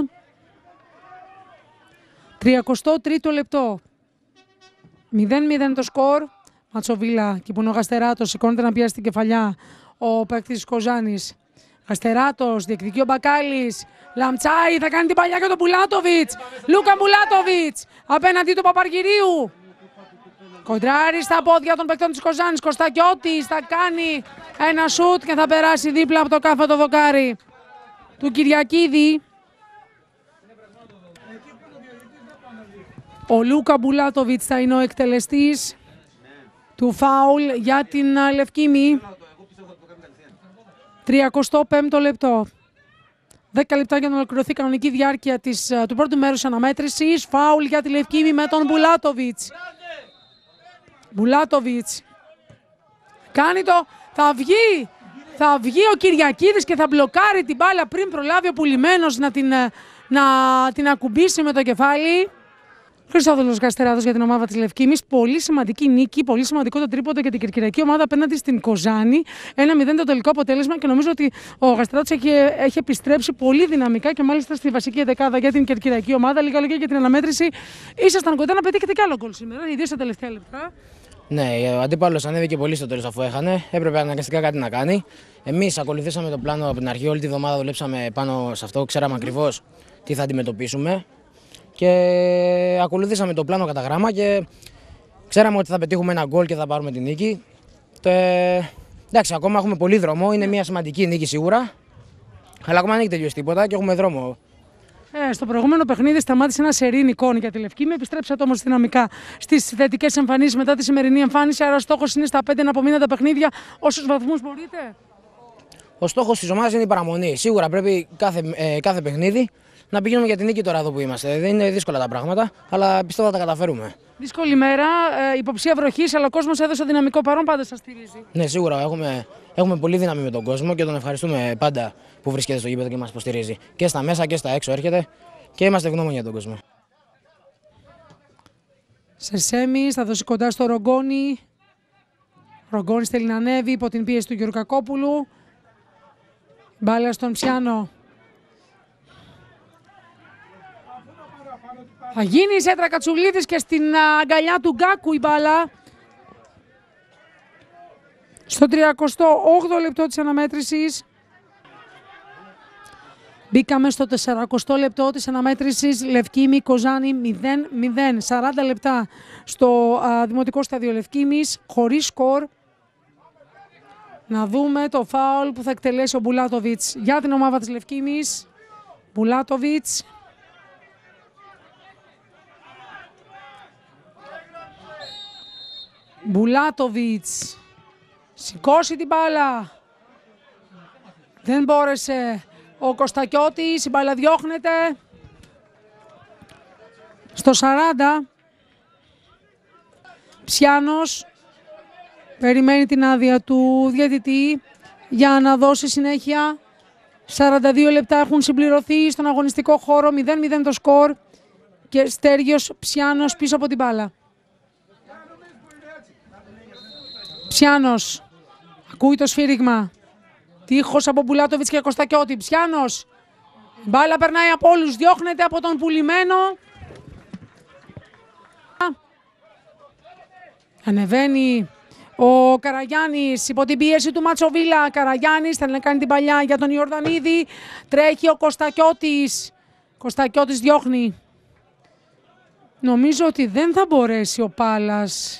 33ο λεπτό. 0-0 το σκορ. Ματσοβίλα, εκεί που είναι ο Γαστεράτος, σηκώνεται να πιάσει την κεφαλιά ο παίκτης της Κοζάνης. Γαστεράτος, διεκδικεί ο Μπακάλης. Λαμτσάι, θα κάνει την παλιά για τον Μπουλάτοβιτς. Λούκα Μπουλάτοβιτς, απέναντι του Παπαργυρίου. Κοντράρει στα πόδια των παικτών της Κοζάνης. Κωστακιώτης θα κάνει ένα σουτ και θα περάσει δίπλα από το κάθετο δοκάρι του Κυριακίδη. Ο Λούκα Μπουλάτοβιτς θα είναι ο εκτελεστής του φάουλ για την Λευκήμη. 35ο λεπτό. 10 λεπτά για να ολοκληρωθεί η κανονική διάρκεια του πρώτου μέρους αναμέτρησης. Φάουλ για τη Λευκήμη με τον Μπουλάτοβιτς. Μπουλάτοβιτς κάνει το... Θα βγει ο Κυριακίδης και θα μπλοκάρει την μπάλα πριν προλάβει ο Πουλημένος να την ακουμπήσει με το κεφάλι. Χρυσόδουλος Γαστεράτος για την ομάδα της Λευκήμης. Πολύ σημαντική νίκη, πολύ σημαντικό το τρίποντο για την κερκυριακή ομάδα απέναντι στην Κοζάνη. 1-0 το τελικό αποτέλεσμα και νομίζω ότι ο Γαστεράτος έχει επιστρέψει πολύ δυναμικά και μάλιστα στη βασική δεκάδα για την κερκυριακή ομάδα. Λίγα λόγια για την αναμέτρηση. Ήσασταν κοντά να πετύχετε κι άλλο γκολ σήμερα, ιδίως στα τελευταία λεπτά.
Ναι, ο αντίπαλος ανέβηκε πολύ στο τέλος αφού έχανε. Έπρεπε αναγκαστικά κάτι να κάνει. Εμείς ακολουθήσαμε το πλάνο από την αρχή. Όλη τη βδομάδα δουλέψαμε πάνω σε αυτό. Ξέραμε ακριβώς τι θα αντιμετωπίσουμε. Και ακολουθήσαμε το πλάνο κατά γράμμα και ξέραμε ότι θα πετύχουμε ένα γκολ και θα πάρουμε την νίκη. Εντάξει, ακόμα έχουμε πολύ δρόμο. Είναι μια σημαντική νίκη σίγουρα. Αλλά ακόμα δεν έχει τελειώσει τίποτα και έχουμε δρόμο.
Στο προηγούμενο παιχνίδι σταμάτησε ένα σερί νικών για τη Λευκήμη. Επιστρέψατε όμως δυναμικά στις θετικές εμφανίσεις μετά τη σημερινή εμφάνιση. Άρα, ο στόχος είναι στα 5 να απομείνετε τα παιχνίδια όσους βαθμούς μπορείτε.
Ο στόχος της ομάδας είναι η παραμονή. Σίγουρα πρέπει κάθε παιχνίδι να πηγαίνουμε για την νίκη τώρα εδώ που είμαστε. Δεν είναι δύσκολα τα πράγματα, αλλά πιστεύω θα τα καταφέρουμε.
Δύσκολη μέρα, υποψία βροχής, αλλά ο κόσμος έδωσε δυναμικό παρόν, πάντα σας στηρίζει.
Ναι, σίγουρα έχουμε πολύ δύναμη με τον κόσμο και τον ευχαριστούμε πάντα που βρίσκεται στο γήπεδο και μας υποστηρίζει. Και στα μέσα και στα έξω έρχεται και είμαστε ευγνώμονοι για τον κόσμο.
Σερσέμις θα δώσει κοντά στο Ρογκόνη. Ρογκόνης θέλει να ανέβει υπό την πίεση του Γεωργακόπουλου. Μπάλα στον Ψιάνο. Θα γίνει η σέντρα Κατσουλίδης και στην αγκαλιά του Γκάκου η μπάλα. Στο 38ο λεπτό της αναμέτρησης. Μπήκαμε στο 40ο λεπτό της αναμέτρησης. Λευκήμη Κοζάνη 0-0. 40 λεπτά στο Δημοτικό Στάδιο Λευκήμης, χωρίς σκορ. Να δούμε το φάουλ που θα εκτελέσει ο Μπουλάτοβιτς για την ομάδα της Λευκήμης. Μπουλάτοβιτς. Μπουλάτοβιτς. Σηκώσει την μπάλα. Δεν μπόρεσε ο Κωστακιώτης. Η μπάλα διώχνεται. Στο 40. Ψιάνος περιμένει την άδεια του διαιτητή για να δώσει συνέχεια. 42 λεπτά έχουν συμπληρωθεί στον αγωνιστικό χώρο. 0-0 το σκορ. Και Στέργιος Ψιάνος πίσω από την μπάλα. Ψιάνος. Ακούει το σφύριγμα. Τείχος από Μπουλάτοβιτς και Κωστακιώτη. Ψιάνος. Μπάλα περνάει από όλους. Διώχνεται από τον Πουλημένο. Ανεβαίνει ο Καραγιάννης υπό την πίεση του Ματσοβίλα. Καραγιάννης θέλει να κάνει την παλιά για τον Ιορδανίδη. Τρέχει ο Κωστακιώτης. Κωστακιώτης διώχνει. νομίζω ότι δεν θα μπορέσει ο Πάλας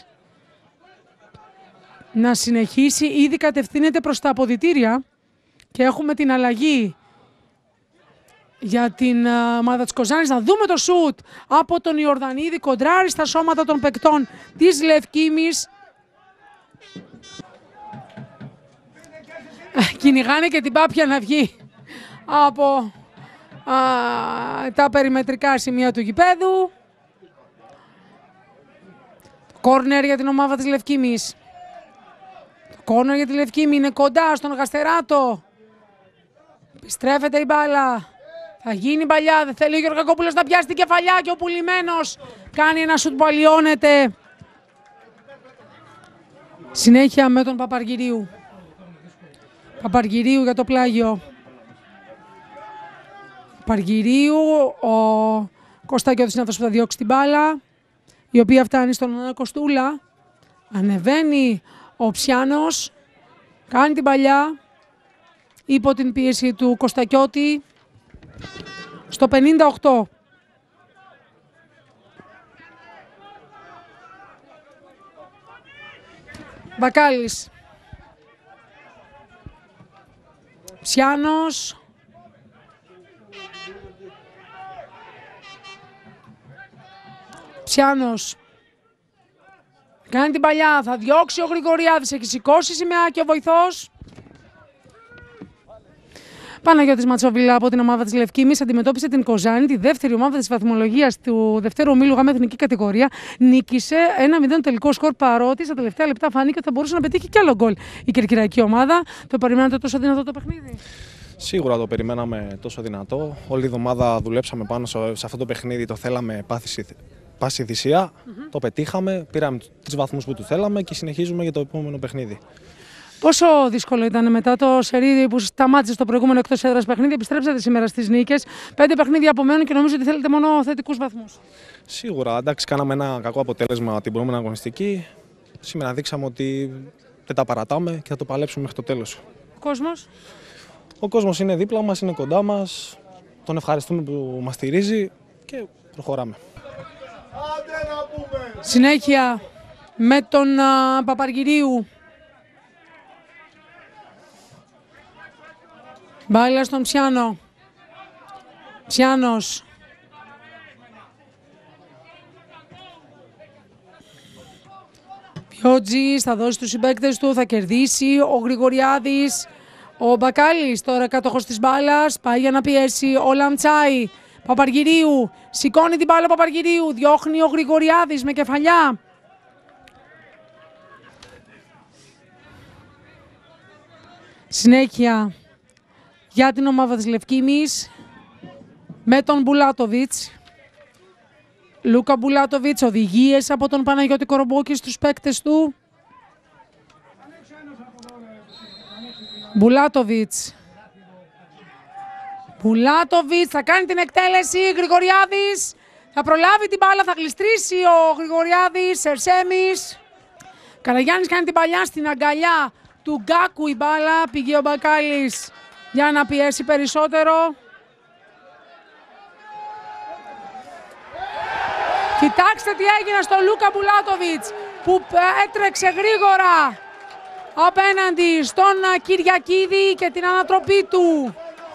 να συνεχίσει. Ήδη κατευθύνεται προς τα αποδυτήρια και έχουμε την αλλαγή για την ομάδα της Κοζάνης. Να δούμε το σουτ από τον Ιορδανίδη, κοντράρει στα σώματα των παικτών της Λευκήμης. Κυνηγάνε και την Πάπια να βγει από τα περιμετρικά σημεία του γηπέδου. Κόρνερ για την ομάδα της Λευκήμης. Το κόρνερ για τη Λευκήμη είναι κοντά στον Γαστεράτο. Επιστρέφεται η μπάλα. Θα γίνει παλιά. Δεν θέλει ο Γεωργακόπουλος να πιάσει την κεφαλιά και ο Πουλημένος κάνει ένα σουτ που αλλοιώνεται. Συνέχεια με τον Παπαργυρίου. Παπαργυρίου για το πλάγιο. Παπαργυρίου, ο Κωστάκιωτης είναι αυτός που θα διώξει την μπάλα, η οποία φτάνει στον Κοστούλα. Ανεβαίνει ο Ψιάνος, κάνει την παλιά υπό την πίεση του Κωστακιώτη στο 58. Μπακάλης. Ψιάνος. Ψιάνος. Κάνει την παλιά. Θα διώξει ο Γρηγοριάδης. Έχει σηκώσει σημαία και ο βοηθός. Παναγιώτης Ματσοβίλα από την ομάδα της Λευκήμης αντιμετώπισε την Κοζάνη, τη δεύτερη ομάδα της βαθμολογίας του δευτέρου ομίλου γάμα εθνική κατηγορία. Νίκησε 1-0 τελικό σκορ, παρότι στα τελευταία λεπτά φάνηκε ότι θα μπορούσε να πετύχει κι άλλο γκολ η κερκυραϊκή ομάδα. Το περιμένατε τόσο δυνατό το παιχνίδι?
Σίγουρα το περιμέναμε τόσο δυνατό. Όλη η εβδομάδα δουλέψαμε πάνω σε αυτό το παιχνίδι. Το θέλαμε πάση θυσία. Το πετύχαμε, πήραμε τους βαθμούς που του θέλαμε και συνεχίζουμε για το επόμενο παιχνίδι.
Πόσο δύσκολο ήταν μετά το σερί που σταμάτησε στο προηγούμενο εκτός έδρας παιχνίδι? Επιστρέψατε σήμερα στις νίκες. 5 παιχνίδια απομένουν και νομίζω ότι θέλετε μόνο θετικούς βαθμούς.
Σίγουρα, εντάξει, κάναμε ένα κακό αποτέλεσμα την προηγούμενη αγωνιστική. Σήμερα δείξαμε ότι δεν τα παρατάμε και θα το παλέψουμε μέχρι το τέλος.
Ο κόσμος?
Ο κόσμος είναι δίπλα μας, είναι κοντά μας. Τον ευχαριστούμε που μας στηρίζει και προχωράμε.
Συνέχεια με τον Παπαργυρίου. Μπάλα στον Ψιάνο. Ψιάνος. Πιότζης θα δώσει τους συμπαίκτες του, θα κερδίσει ο Γρηγοριάδης. Ο Μπακάλης τώρα κάτοχος της μπάλας, πάει για να πιέσει ο Λαμτσάι. Παπαργυρίου, σηκώνει την μπάλα ο Παπαργυρίου, διώχνει ο Γρηγοριάδης με κεφαλιά. Συνέχεια για την ομάδα της Λευκήμης με τον Μπουλάτοβιτς. Λούκα Μπουλάτοβιτς, οδηγίες από τον Παναγιώτη Κορομπόκη στους παίκτες του. Μπουλάτοβιτς. Μπουλάτοβιτς θα κάνει την εκτέλεση, Γρηγοριάδης θα προλάβει την μπάλα, θα γλιστρήσει ο Γρηγοριάδης, Σερσέμις. Καραγιάννης κάνει την παλιά στην αγκαλιά του Γκάκου, η μπάλα πήγε ο Μπακάλης για να πιέσει περισσότερο. Κοιτάξτε τι έγινε στο Λούκα Μπουλάτοβιτς που έτρεξε γρήγορα απέναντι στον Κυριακίδη και την ανατροπή του.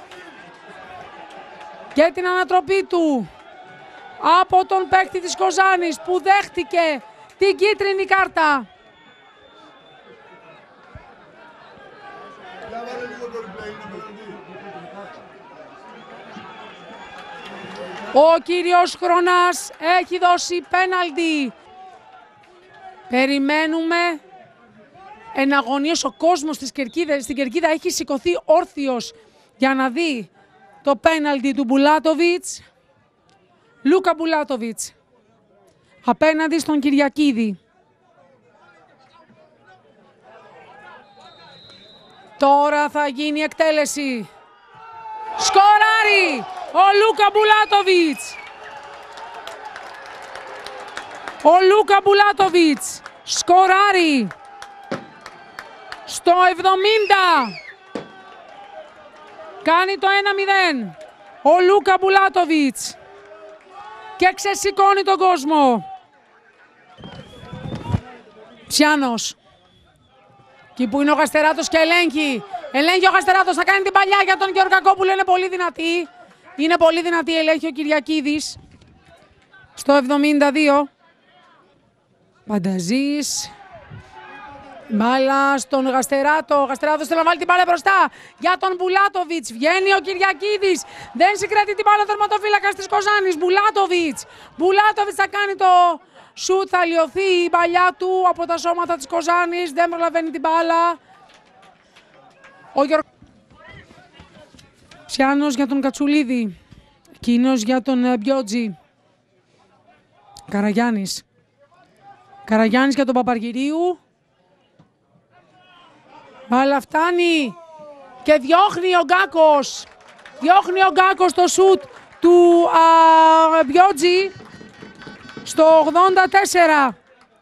Και την ανατροπή του από τον παίκτη της Κοζάνης που δέχτηκε την κίτρινη κάρτα. Ο κύριος Χρονάς έχει δώσει πέναλτι. Περιμένουμε εναγωνίως. Ο κόσμος στην Κερκίδα έχει σηκωθεί όρθιος για να δει το πέναλτι του Μπουλάτοβιτς. Λούκα Μπουλάτοβιτς απέναντι στον Κυριακίδη. Τώρα θα γίνει η εκτέλεση. Σκοράρει ο Λούκα Μπουλάτοβιτς. Ο Λούκα Μπουλάτοβιτς σκοράρει στο 70. Κάνει το 1-0 ο Λούκα Μπουλάτοβιτς. και ξεσηκώνει τον κόσμο. Ψιάνος. Εκεί που είναι ο Γαστεράτος και ελέγχει. Ελέγχει ο Γαστεράτος, θα κάνει την παλιά για τον Γεωργακόπουλο, είναι πολύ δυνατή. Είναι πολύ δυνατή, ελέγχει ο Κυριακίδης. Στο 72. Πανταζής. Μπάλα στον Γαστεράτο. Ο Γαστεράτος θέλει να βάλει την μπάλα μπροστά για τον Μπουλάτοβιτς. Βγαίνει ο Κυριακίδης. Δεν συγκρατεί την μπάλα ο τερματοφύλακας της Κοζάνης. Μπουλάτοβιτς. Μπουλάτοβιτς θα κάνει το σουτ. Θα λιωθεί η μπαλιά του από τα σώματα της Κοζάνης. Δεν προλαβαίνει την μπάλα. Ο Ψιάνος για τον Κατσουλίδη. Εκείνος για τον Μπιότζη. Καραγιάννης. Καραγιάννης για τον Παπαργυρίου. Αλλά φτάνει και διώχνει ο Γκάκος. Διώχνει ο Γκάκος το σουτ του Μπιότζη στο 84.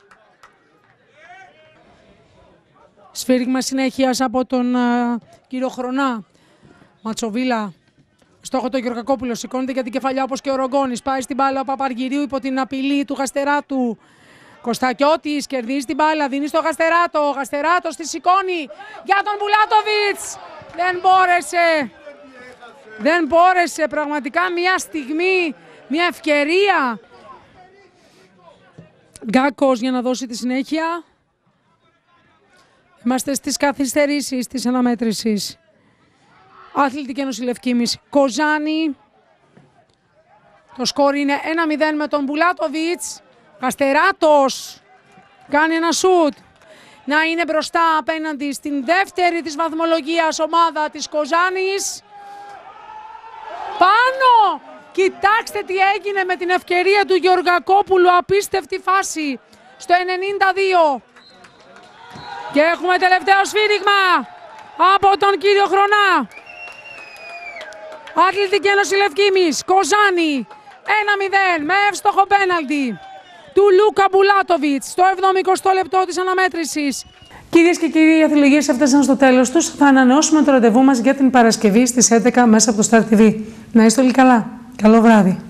Σφύριγμα συνέχειας από τον κύριο Χρονά. Ματσοβίλα. Στόχο το Γεωργακόπουλο. Σηκώνεται για την κεφαλιά όπως και ο Ρογκόνης. Πάει στην μπάλα ο Παπαργυρίου υπό την απειλή του Γαστεράτου. Κωστακιώτης κερδίζει την μπάλα, δίνει στο Γαστεράτο. Ο Γαστεράτος τη σηκώνει για τον Μπουλάτοβιτς. Δεν μπόρεσε. Δεν μπόρεσε. Πραγματικά μια στιγμή, μια ευκαιρία. Γκάκος για να δώσει τη συνέχεια. Είμαστε στις καθυστερήσεις της αναμέτρησης. Αθλητική Ένωση Λευκήμης Κοζάνη. Το σκορ είναι 1-0 με τον Μπουλάτοβιτς. Γαστεράτος κάνει ένα σουτ. Να είναι μπροστά απέναντι στην δεύτερη της βαθμολογίας ομάδα της Κοζάνης. Πάνω! Κοιτάξτε τι έγινε με την ευκαιρία του Γεωργακόπουλου. Απίστευτη φάση στο 92. Και έχουμε τελευταίο σφύριγμα από τον κύριο Χρονά. Αθλητική Ένωση Λευκήμης Κοζάνη 1-0 με εύστοχο πέναλτι του Λούκα Μπουλάτοβιτς στο 70ο λεπτό της αναμέτρησης.
Κυρίες και κύριοι, οι αθλητικές έφτασαν στο τέλος τους. Θα ανανεώσουμε το ραντεβού μας για την Παρασκευή στις 11 μέσα από το Star TV. Να είστε όλοι καλά. Καλό βράδυ.